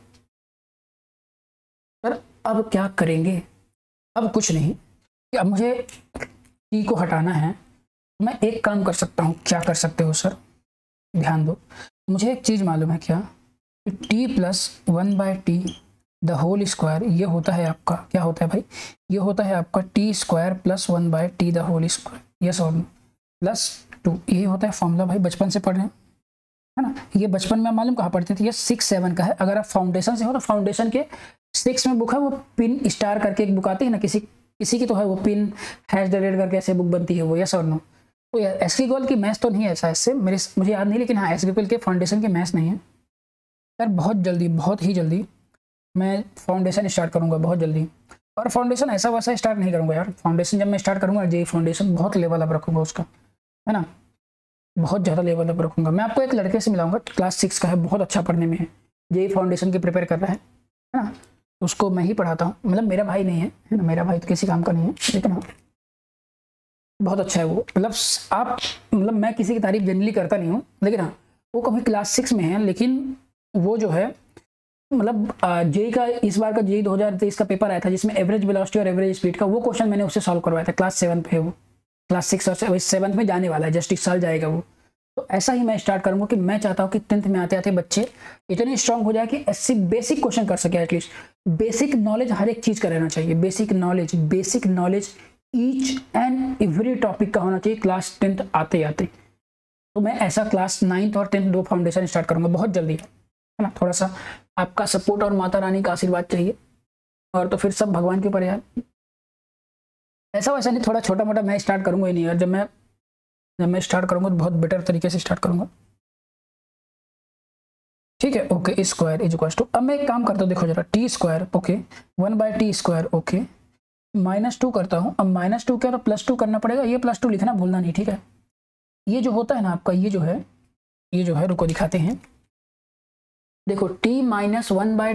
पर अब क्या करेंगे? अब कुछ नहीं, अब मुझे T को हटाना है। मैं एक काम कर सकता हूँ, क्या कर सकते हो सर? ध्यान दो, मुझे एक चीज़ मालूम है क्या, T plus 1/t the whole square, ये होता है आपका, क्या होता है भाई, ये होता है आपका T square plus 1/t the whole square, yes और नो, +2, ये होता है फॉर्मूला भाई, बचपन से पढ़ रहे हैं, है ना। ये बचपन में मालूम कहाँ पढ़ते थे, ये 6-7 का है। अगर आप फाउंडेशन से हो तो फाउंडेशन के 6 में बुक है, वो पिन स्टार करके एक बुक आती है ना, किसी की तो है वो पिन हैश द रेड करके ऐसे बुक बनती है वो, यस और नो। तो एसक्यूएल की मैथ्स तो नहीं है ऐसा, इससे मुझे याद नहीं, लेकिन हाँ एसक्यूएल के फाउंडेशन के मैथ्स नहीं है यार। बहुत जल्दी, बहुत ही जल्दी मैं फाउंडेशन स्टार्ट करूँगा, बहुत जल्दी। और फाउंडेशन ऐसा वैसा स्टार्ट नहीं करूँगा यार, फाउंडेशन जब मैं स्टार्ट करूँगा जेई फाउंडेशन बहुत लेवल अप रखूँगा उसका, है ना, बहुत ज़्यादा लेवल अप रखूँगा। मैं आपको एक लड़के से मिलाऊंगा, क्लास 6 का है, बहुत अच्छा पढ़ने में है, जेई फाउंडेशन की प्रिपेयर कर रहा है ना, उसको मैं ही पढ़ाता हूँ, मतलब मेरा भाई नहीं है ना, मेरा भाई तो किसी काम का नहीं है, लेकिन हाँ बहुत अच्छा है वो। मतलब आप, मतलब मैं किसी की तारीफ जनरली करता नहीं हूँ, लेकिन हाँ वो कभी क्लास 6 में है, लेकिन वो जो है मतलब जेई का, इस बार का जेई 2023 का पेपर आया था जिसमें एवरेज वेलोसिटी और एवरेज स्पीड का वो क्वेश्चन मैंने उससे सॉल्व करवाया था, क्लास 7 पे वो, क्लास 6 और 7 में जाने वाला है, जस्ट इस साल जाएगा वो। तो ऐसा ही मैं स्टार्ट करूंगा कि मैं चाहता हूँ कि 10th में आते आते बच्चे इतने स्ट्रांग हो जाए कि ऐसे बेसिक क्वेश्चन कर सके, एटलीस्ट बेसिक नॉलेज हर एक चीज़ का रहना चाहिए, basic knowledge each and every topic का होना चाहिए क्लास 10th आते आते। तो मैं ऐसा क्लास 9th और 10th दो फाउंडेशन स्टार्ट करूंगा बहुत जल्दी, है ना। थोड़ा सा आपका सपोर्ट और माता रानी का आशीर्वाद चाहिए, और तो फिर सब भगवान के ऊपर यार। ऐसा वैसा नहीं, थोड़ा छोटा मोटा मैं स्टार्ट करूंगा ही नहीं यार, जब मैं स्टार्ट करूंगा तो बहुत बेटर तरीके से स्टार्ट करूंगा, ठीक है। Okay, square is equal to, अब मैं एक काम करता हूँ, देखो जरा, T square, okay 1/t square, okay -2 करता हूँ। अब -2 क्या, तो +2 करना पड़ेगा, ये +2 लिखना भूलना नहीं, ठीक है। ये जो होता है ना आपका, ये जो है रुको दिखाते हैं, देखो t -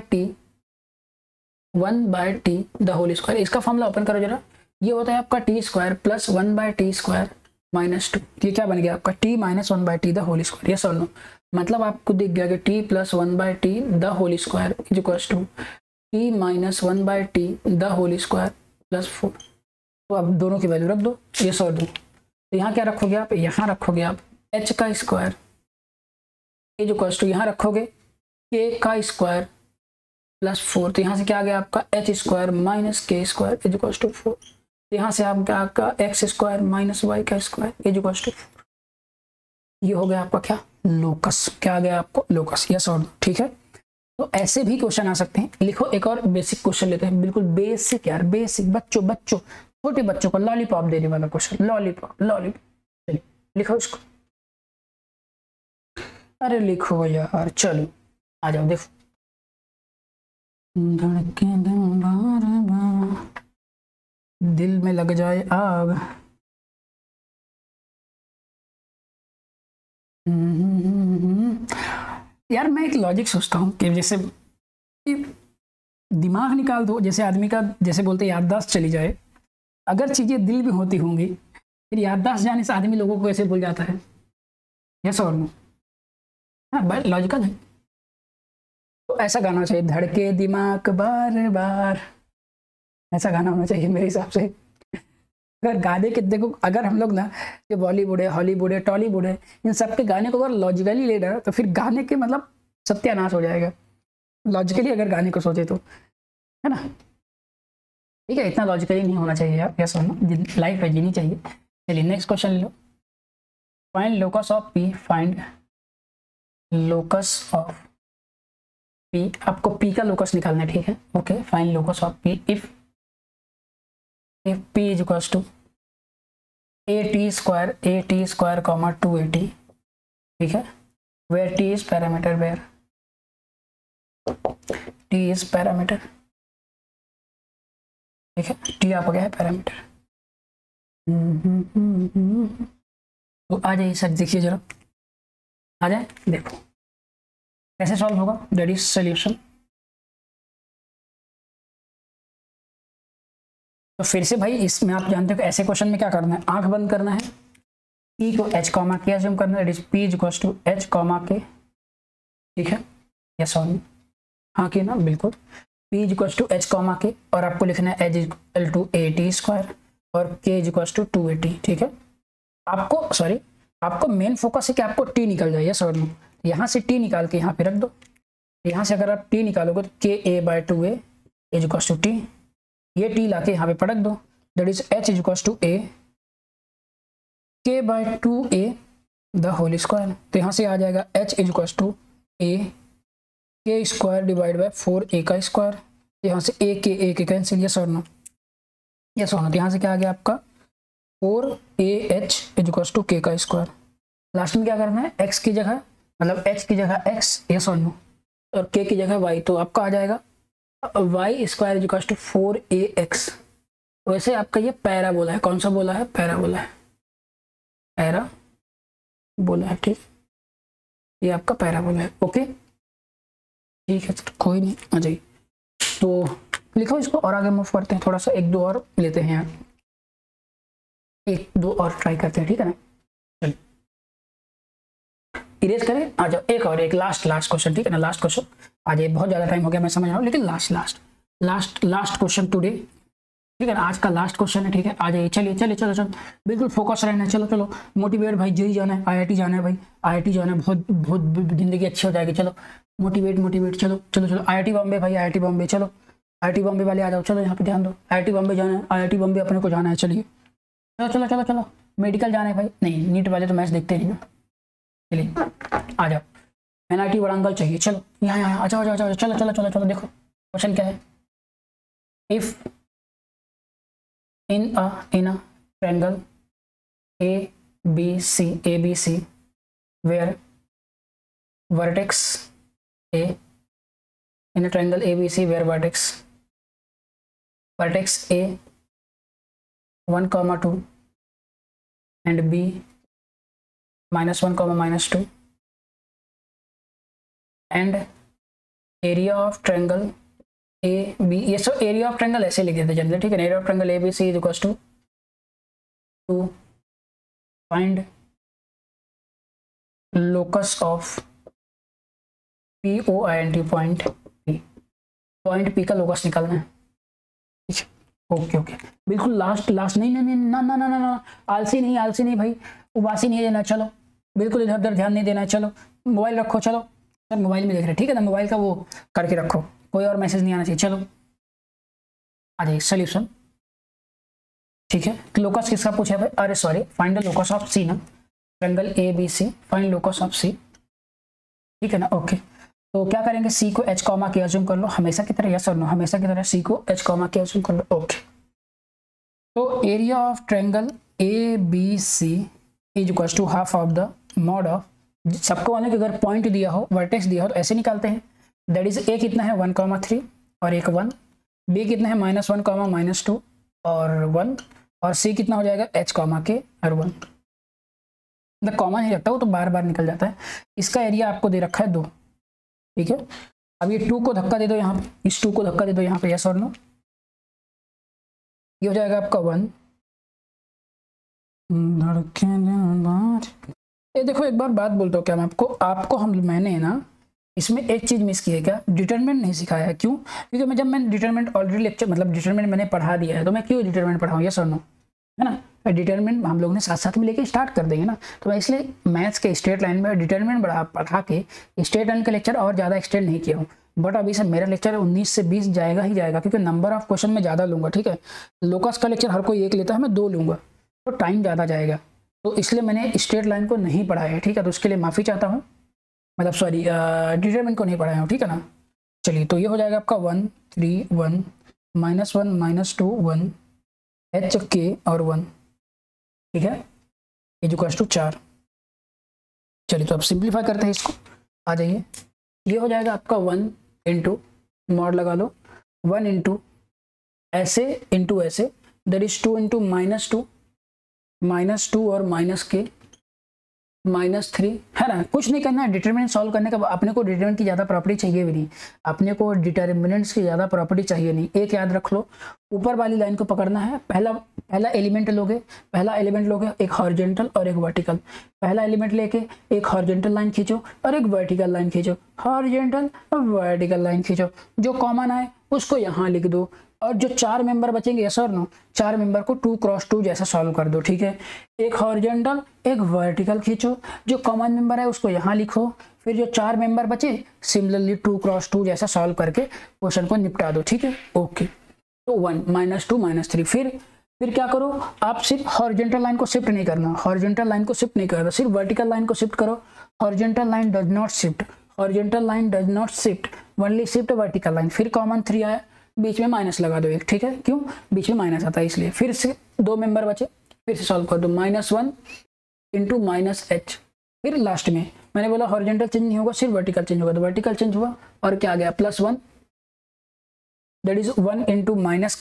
1/t the whole square, इसका फॉर्मूला ओपन करो जरा, ये होता है आपका T square plus 1/t square -2, ये क्या बन गया आपका t - 1/t the whole square, yes और नो। मतलब आपको दिख गया कि t + 1/t the whole square is equal to t - 1/t the whole square +4। तो अब दोनों की वैल्यू रख दो, यस और नो। तो यहाँ क्या रखोगे आप, यहाँ रखोगे आप h का स्क्वायर इज इक्वल टू, यहाँ रखोगे k का स्क्वायर +4, तो यहाँ से क्या आ गया आपका h square - k square is equal to 4। यहाँ से आपका x स्क्वायर - y का स्क्वायर इज इक्वल टू 4। ये हो गया आपका क्या, लोकस, क्या आ गया आपको, लोकस, यस और नो, ठीक है। तो ऐसे भी क्वेश्चन आ सकते हैं। लिखो एक और बेसिक क्वेश्चन लेते हैं, बिल्कुल बेसिक यार, बेसिक, बच्चों छोटे बच्चों को लॉलीपॉप देने वाला क्वेश्चन, लॉलीपॉप। चलिए लिखो इसको, अरे लिखो यार, चलो आ जाओ, देखो, धड़के दिल बार बार, दिल में लग जाए आग, यार मैं एक लॉजिक सोचता हूँ कि जैसे दिमाग निकाल दो, जैसे आदमी का, जैसे बोलते याददाश्त चली जाए, अगर चीजें दिल में होती होंगी, फिर याददाश्त जाने से आदमी लोगों को ऐसे भूल जाता है, यस और नो, हाँ लॉजिकल है। तो ऐसा गाना चाहिए, धड़के दिमाग बार बार, ऐसा गाना होना चाहिए मेरे हिसाब से। अगर गाने के देखो, अगर हम लोग ना, ये बॉलीवुड है, हॉलीवुड है, टॉलीवुड है, इन सब के गाने को अगर लॉजिकली ले रहा तो फिर गाने के मतलब सत्यानाश हो जाएगा, लॉजिकली अगर गाने को सोचे तो, है ना। ठीक है, इतना लॉजिकली नहीं होना चाहिए यार, यस और नो, लाइफ है, जीनी चाहिए। चलिए नेक्स्ट क्वेश्चन ले लो, find locus of P, find locus of P, आपको पी का लोकस निकालना है, ठीक है। Okay, find locus of P if p is equal to at square 2at, ठीक है, where t is parameter, where t is parameter, ठीक है, t आपका क्या है, पैरामीटर। तो आ जाइए सर, देखिए जरा, आ जाए, देखो कैसे सॉल्व होगा, दैट इज सोल्यूशन। तो फिर से भाई इसमें आप जानते हो कि ऐसे क्वेश्चन में क्या करना है, आंख बंद करना है, p को h कॉमा के अज्यूम करना है, that is p is equal to h comma के, ठीक है, यस और नो, हाँ कि ना, बिल्कुल, p is equal to h comma K, और आपको लिखना है h equal to at square और k is equal to 2at, ठीक है। आपको सॉरी, आपको मेन फोकस है कि आपको टी निकल जाए, यस और नो। यहाँ से टी निकाल के यहाँ पे रख दो। यहाँ से अगर आप टी निकालोगे तो K A by 2a is equals to T, ये टी लाके यहाँ पे पटक दो, that is H is equals to A K by 2a the whole square. तो यहाँ से आ जाएगा H is equals to A K square divide bye 4a का स्क्वायर। यहाँ से ए के कैंसिल, यस और नो, यस और नो। तो यहाँ से क्या आ गया आपका 4ah इज इक्वल्स टू के का स्क्वायर। लास्ट में क्या करना है, x की जगह मतलब h की जगह x, यस और नो, और k की जगह y। तो आपका आ जाएगा y square is equals to 4ax। वैसे आपका ये पैराबोला है, कौन सा बोला है, पैराबोला है, पैराबोला है, ठीक, ये आपका पैराबोला है। ओके ठीक है, कोई नहीं, आ जाइए। तो लिखो इसको और आगे मूव करते हैं, थोड़ा सा एक दो और लेते हैं यहाँ, एक दो और ट्राई करते हैं, ठीक है ना। चलिए इरेज करें, आ जाओ एक और, एक लास्ट क्वेश्चन, ठीक है ना, लास्ट क्वेश्चन। आज ये बहुत ज़्यादा टाइम हो गया मैं समझ रहा हूँ, लेकिन लास्ट क्वेश्चन टुडे, ठीक है ना, आज का लास्ट क्वेश्चन है, ठीक है। आ जाइए, चलिए चलिए चलो चलो, बिल्कुल फोकस रहना है, चलो चलो, मोटिवेट भाई, जेई जाना है, आईआईटी जाना है भाई, आईआईटी जाना है, बहुत बहुत जिंदगी अच्छी हो जाएगी, चलो मोटिवेट, चलो चलो चलो, आईआईटी बॉम्बे भाई, आईआईटी बॉम्बे, चलो आईआईटी बॉम्बे वाले आ जाओ, चलो यहाँ पे ध्यान दो, आईआईटी बॉम्बे जाना है, आईआईटी बॉम्बे अपने को जाना है, चलिए चलो चलो चलो चलो, मेडिकल जाना है भाई, नहीं नीट वाले तो मैच देखते नहीं ना, चलिए आ जाओ, एनआईटी वारंगल चाहिए, चलो यहाँ आ जाओ, चलो चलो चलो चलो, देखो क्वेश्चन क्या है, if in a triangle ABC where vertex A in a triangle ABC where vertex A 1, 2 and B -1, -2 and area of triangle A B, ये सब एरिया ऑफ ट्रायंगल ऐसे लिख देते जनरली, ठीक है। Area of triangle A B C is equals to find locus of P O I N T, point P का locus निकालना है, ठीक है। ओके बिल्कुल लास्ट नहीं ना, आलसी नहीं भाई, उबासी नहीं देना, चलो बिल्कुल इधर उधर ध्यान नहीं देना है, चलो मोबाइल रखो, चलो सर मोबाइल में देख रहे, ठीक है ना, मोबाइल का वो करके रखो, कोई और मैसेज नहीं आना चाहिए, चलो आ जाइए सोल्यूशन, ठीक है। लोकस किसका पूछा है भाई, अरे sorry, find the locus of C ना, triangle A B C, find locus of C, ठीक है ना। ओके तो क्या करेंगे, सी को एच कॉमा के अज्यूम कर लो हमेशा की तरह, यस और नो, हमेशा की तरह सी को एच कॉमा के अज्यूम कर लो। ओके तो area of triangle A B C is equals to half of the mod of, सबको वाले अगर पॉइंट दिया हो, वर्टेक्स दिया हो तो ऐसे निकालते हैं, दैट इज ए कितना है 1, 3 और एक 1, बी कितना है -1, -2 और 1, और सी कितना हो जाएगा h, के और 1। मतलब कॉमन ही रखता हो तो बार बार निकल जाता है। इसका एरिया आपको दे रखा है 2, ठीक है। अब ये 2 को धक्का दे दो यहाँ पे, इस 2 को धक्का दे दो यहाँ पे, यस और नो, ये हो जाएगा आपका 1। ये देखो एक बार बात बोलता हूँ क्या मैं आपको मैंने ना इसमें एक चीज़ मिस की है क्या, डिटरमिनेंट नहीं सिखाया है। क्यों? क्योंकि मैं जब मैंने डिटरमिनेंट ऑलरेडी लेक्चर मतलब डिटरमिनेंट मैंने पढ़ा दिया है, तो मैं क्यों डिटरमिनेंट पढ़ाऊँ, यस और नो, है ना। डिटरमिनेंट हम लोगों ने साथ साथ में लेके स्टार्ट कर देंगे ना, तो मैं इसलिए मैथ्स के स्ट्रेट लाइन में डिटरमिनेंट पढ़ा के स्ट्रेट लाइन का लेक्चर और ज़्यादा एक्सटेंड नहीं किया हूँ। बट अभी से मेरा लेक्चर 19 से 20 जाएगा ही जाएगा, क्योंकि नंबर ऑफ क्वेश्चन में ज़्यादा लूँगा, ठीक है। लोकस का लेक्चर हर कोई 1 लेता है, मैं 2 लूँगा, तो टाइम ज़्यादा जाएगा, तो इसलिए मैंने स्ट्रेट लाइन को नहीं पढ़ाया है, ठीक है। तो उसके लिए माफ़ी चाहता हूँ, मतलब सॉरी डिटरमिनेंट को नहीं पढ़ाया हूँ, ठीक है ना। चलिए तो ये हो जाएगा आपका 1, 3, 1 -1 -2 1 h k और 1, ठीक है, इज इक्वल्स टू 4। चलिए तो अब सिंप्लीफाई करते हैं इसको, आ जाइए, ये हो जाएगा आपका 1 इंटू मॉड लगा लो, 1 इंटू ऐसे इंटू ऐसे, दैट इज 2 इंटू -2 और -k -3, है ना। कुछ नहीं करना है, डिटरमिनेंट सॉल्व करने का अपने को डिटरमिनेंट की ज़्यादा प्रॉपर्टी चाहिए भी नहीं, अपने को डिटरमिनेंट्स की ज़्यादा प्रॉपर्टी चाहिए नहीं। एक याद रख लो, ऊपर वाली लाइन को पकड़ना है, पहला एलिमेंट लोगे एक हॉरिजॉन्टल और एक वर्टिकल, पहला एलिमेंट लेके एक हॉरिजॉन्टल लाइन खींचो और एक वर्टिकल लाइन खींचो, हॉरिजॉन्टल और वर्टिकल लाइन खींचो, जो कॉमन आए उसको यहाँ लिख दो और जो 4 मेंबर बचेंगे, यस और नो, 4 मेंबर को 2 क्रॉस 2 जैसा सॉल्व कर दो, ठीक है। एक हॉरिजॉन्टल एक वर्टिकल खींचो, जो कॉमन मेंबर है उसको यहाँ लिखो, फिर जो 4 मेंबर बचे सिमिलरली 2 क्रॉस 2 जैसा सॉल्व करके क्वेश्चन को निपटा दो, ठीक है। ओके, तो 1 -2 -3। फिर क्या करो, आप सिर्फ हॉरिजॉन्टल लाइन को शिफ्ट नहीं करना, हॉरिजॉन्टल लाइन को शिफ्ट नहीं करना, सिर्फ वर्टिकल लाइन को शिफ्ट करो। Horizontal line does not shift, horizontal line does not shift, only shift vertical line. फिर कॉमन 3 आया, बीच में माइनस लगा दो एक, ठीक है। क्यों, बीच में माइनस आता है इसलिए। फिर से 2 मेंबर बचे, फिर से सॉल्व कर दो, -1 इंटू -h। फिर लास्ट में मैंने बोला हॉरिजॉन्टल चेंज नहीं होगा, सिर्फ वर्टिकल चेंज होगा, तो वर्टिकल चेंज हुआ और क्या आ गया, +1, that is 1 into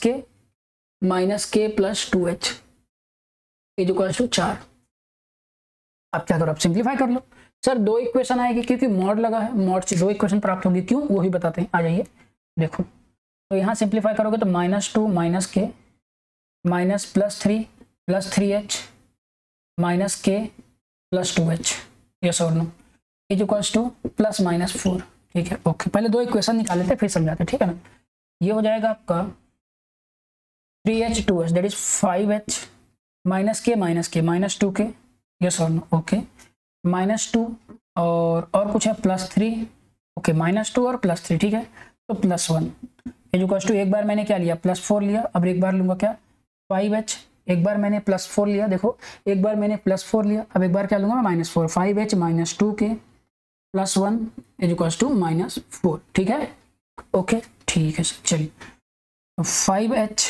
-k plus 2h is equal to 4। अब क्या करो, आप सिंप्लीफाई कर लो। सर 2 इक्वेशन आएगी क्योंकि मॉड लगा है, मॉड से 2 इक्वेशन प्राप्त होगी, क्यों वो ही बताते हैं, आ जाइए देखो। तो यहाँ सिंप्लीफाई करोगे तो -2 -k -+3 +3h -k plus 2h, yes और नो, इज इक्वल्स टू +-4, ठीक है। ओके, पहले 2 इक्वेशन निकाल लेते फिर समझाते, ठीक है ना। ये हो जाएगा आपका 3h 2h that is 5h -k -2k, yes और नो, ओके। -2 और कुछ है +3, ओके, -2 और +3, ठीक है। तो +1 इज इक्वल्स टू, एक बार मैंने क्या लिया, +4 लिया, अब एक बार लूंगा क्या, 5h, एक बार मैंने +4 लिया, देखो एक बार मैंने +4 लिया, अब एक बार क्या लूंगा मैं, -4, 5h -2k +1 is equals to -4, ठीक है। ओके, ठीक है सर, चलिए। तो 5h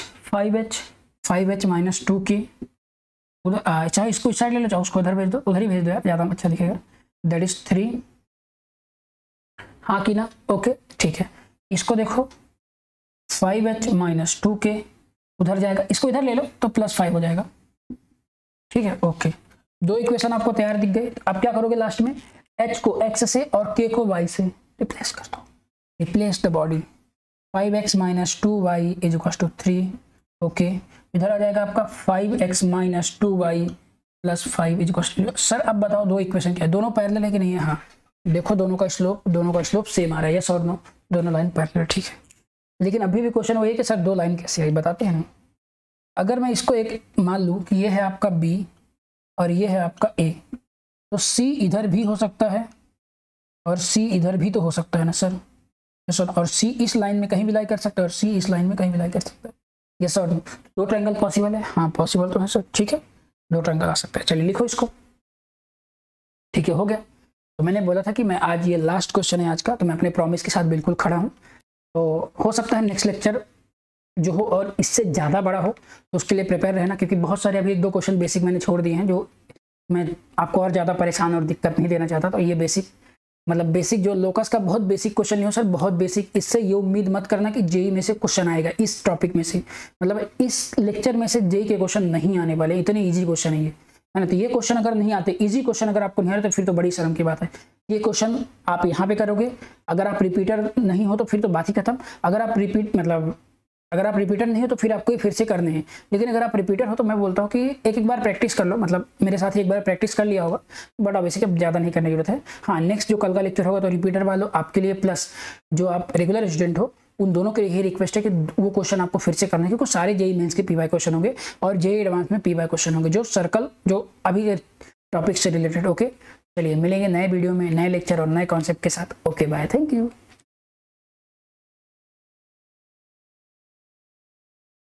-2k उधर, चाहे इसको इस साइड ले लो, चाहे उसको उधर भेज दो, उधर ही भेज दो यार, ज़्यादा अच्छा दिखेगा। दैट इज 3, हाँ कि ना, ओके, ठीक है। इसको देखो 5h -2k उधर जाएगा, इसको इधर ले लो तो +5 हो जाएगा, ठीक है। ओके, 2 इक्वेशन आपको तैयार दिख गए। अब क्या करोगे, लास्ट में h को x से और k को y से रिप्लेस कर दो, replace the body. 5x -2y is equal to 3, okay. इधर आ जाएगा आपका 5x -2y + 5 is equal to, sir अब बताओ 2 इक्वेशन क्या है, दोनों पैरेलल है कि नहीं है, हाँ देखो दोनों का स्लोप सेम आ रहा है, यस और नो, दोनों लाइन पैरेलल, ठीक है। लेकिन अभी भी क्वेश्चन वही है कि सर 2 लाइन कैसे आई, बताते हैं ना। अगर मैं इसको एक मान लूँ कि ये है आपका B और ये है आपका A, तो C इधर भी हो सकता है और C इधर भी तो हो सकता है ना सर, यस सर। और C इस लाइन में कहीं भी लाई कर सकता है और C इस लाइन में कहीं भी लाई कर सकता है, यस सर। 2 ट्रायंगल पॉसिबल है, हाँ पॉसिबल तो है सर, ठीक है, 2 ट्रायंगल आ सकता है। चलिए लिखो इसको, ठीक है, हो गया। तो मैंने बोला था कि मैं आज ये लास्ट क्वेश्चन है आज का, तो मैं अपने प्रॉमिस के साथ बिल्कुल खड़ा हूँ। तो हो सकता है नेक्स्ट लेक्चर जो हो और इससे ज़्यादा बड़ा हो, तो उसके लिए प्रिपेयर रहना, क्योंकि बहुत सारे अभी 1-2 क्वेश्चन बेसिक मैंने छोड़ दिए हैं, जो मैं आपको और ज़्यादा परेशान और दिक्कत नहीं देना चाहता। तो ये बेसिक, मतलब बेसिक जो लोकस का बहुत बेसिक क्वेश्चन नहीं हो सर, बहुत बेसिक, इससे ये उम्मीद मत करना कि जेई में से क्वेश्चन आएगा इस टॉपिक में से, मतलब इस लेक्चर में से जेई के क्वेश्चन नहीं आने वाले, इतने ईजी क्वेश्चन है ये, है ना। तो ये क्वेश्चन अगर नहीं आते, इजी क्वेश्चन अगर आपको नहीं आ रहे, तो फिर तो बड़ी शर्म की बात है। ये क्वेश्चन आप यहाँ पे करोगे, अगर आप रिपीटर नहीं हो तो फिर तो बात ही खत्म। अगर आप रिपीटर नहीं हो तो फिर आपको ही फिर से करने हैं, लेकिन अगर आप रिपीटर हो तो मैं बोलता हूँ कि एक बार प्रैक्टिस कर लो, मतलब मेरे साथ ही एक बार प्रैक्टिस कर लिया होगा, बड़ा बेसिक, अब ज़्यादा नहीं करने की जरूरत है। हाँ, नेक्स्ट जो कल का लेक्चर होगा तो रिपीटर वालों आपके लिए, प्लस जो आप रेगुलर स्टूडेंट हो उन दोनों के लिए रिक्वेस्ट है कि वो क्वेश्चन आपको फिर से करना है, क्योंकि सारे जेई मेंस के PY क्वेश्चन होंगे और जेई एडवांस में PY क्वेश्चन होंगे, जो सर्कल जो अभी टॉपिक से रिलेटेड। ओके, चलिए मिलेंगे नए वीडियो में, नए लेक्चर और नए कॉन्सेप्ट के साथ। Okay bye, thank you.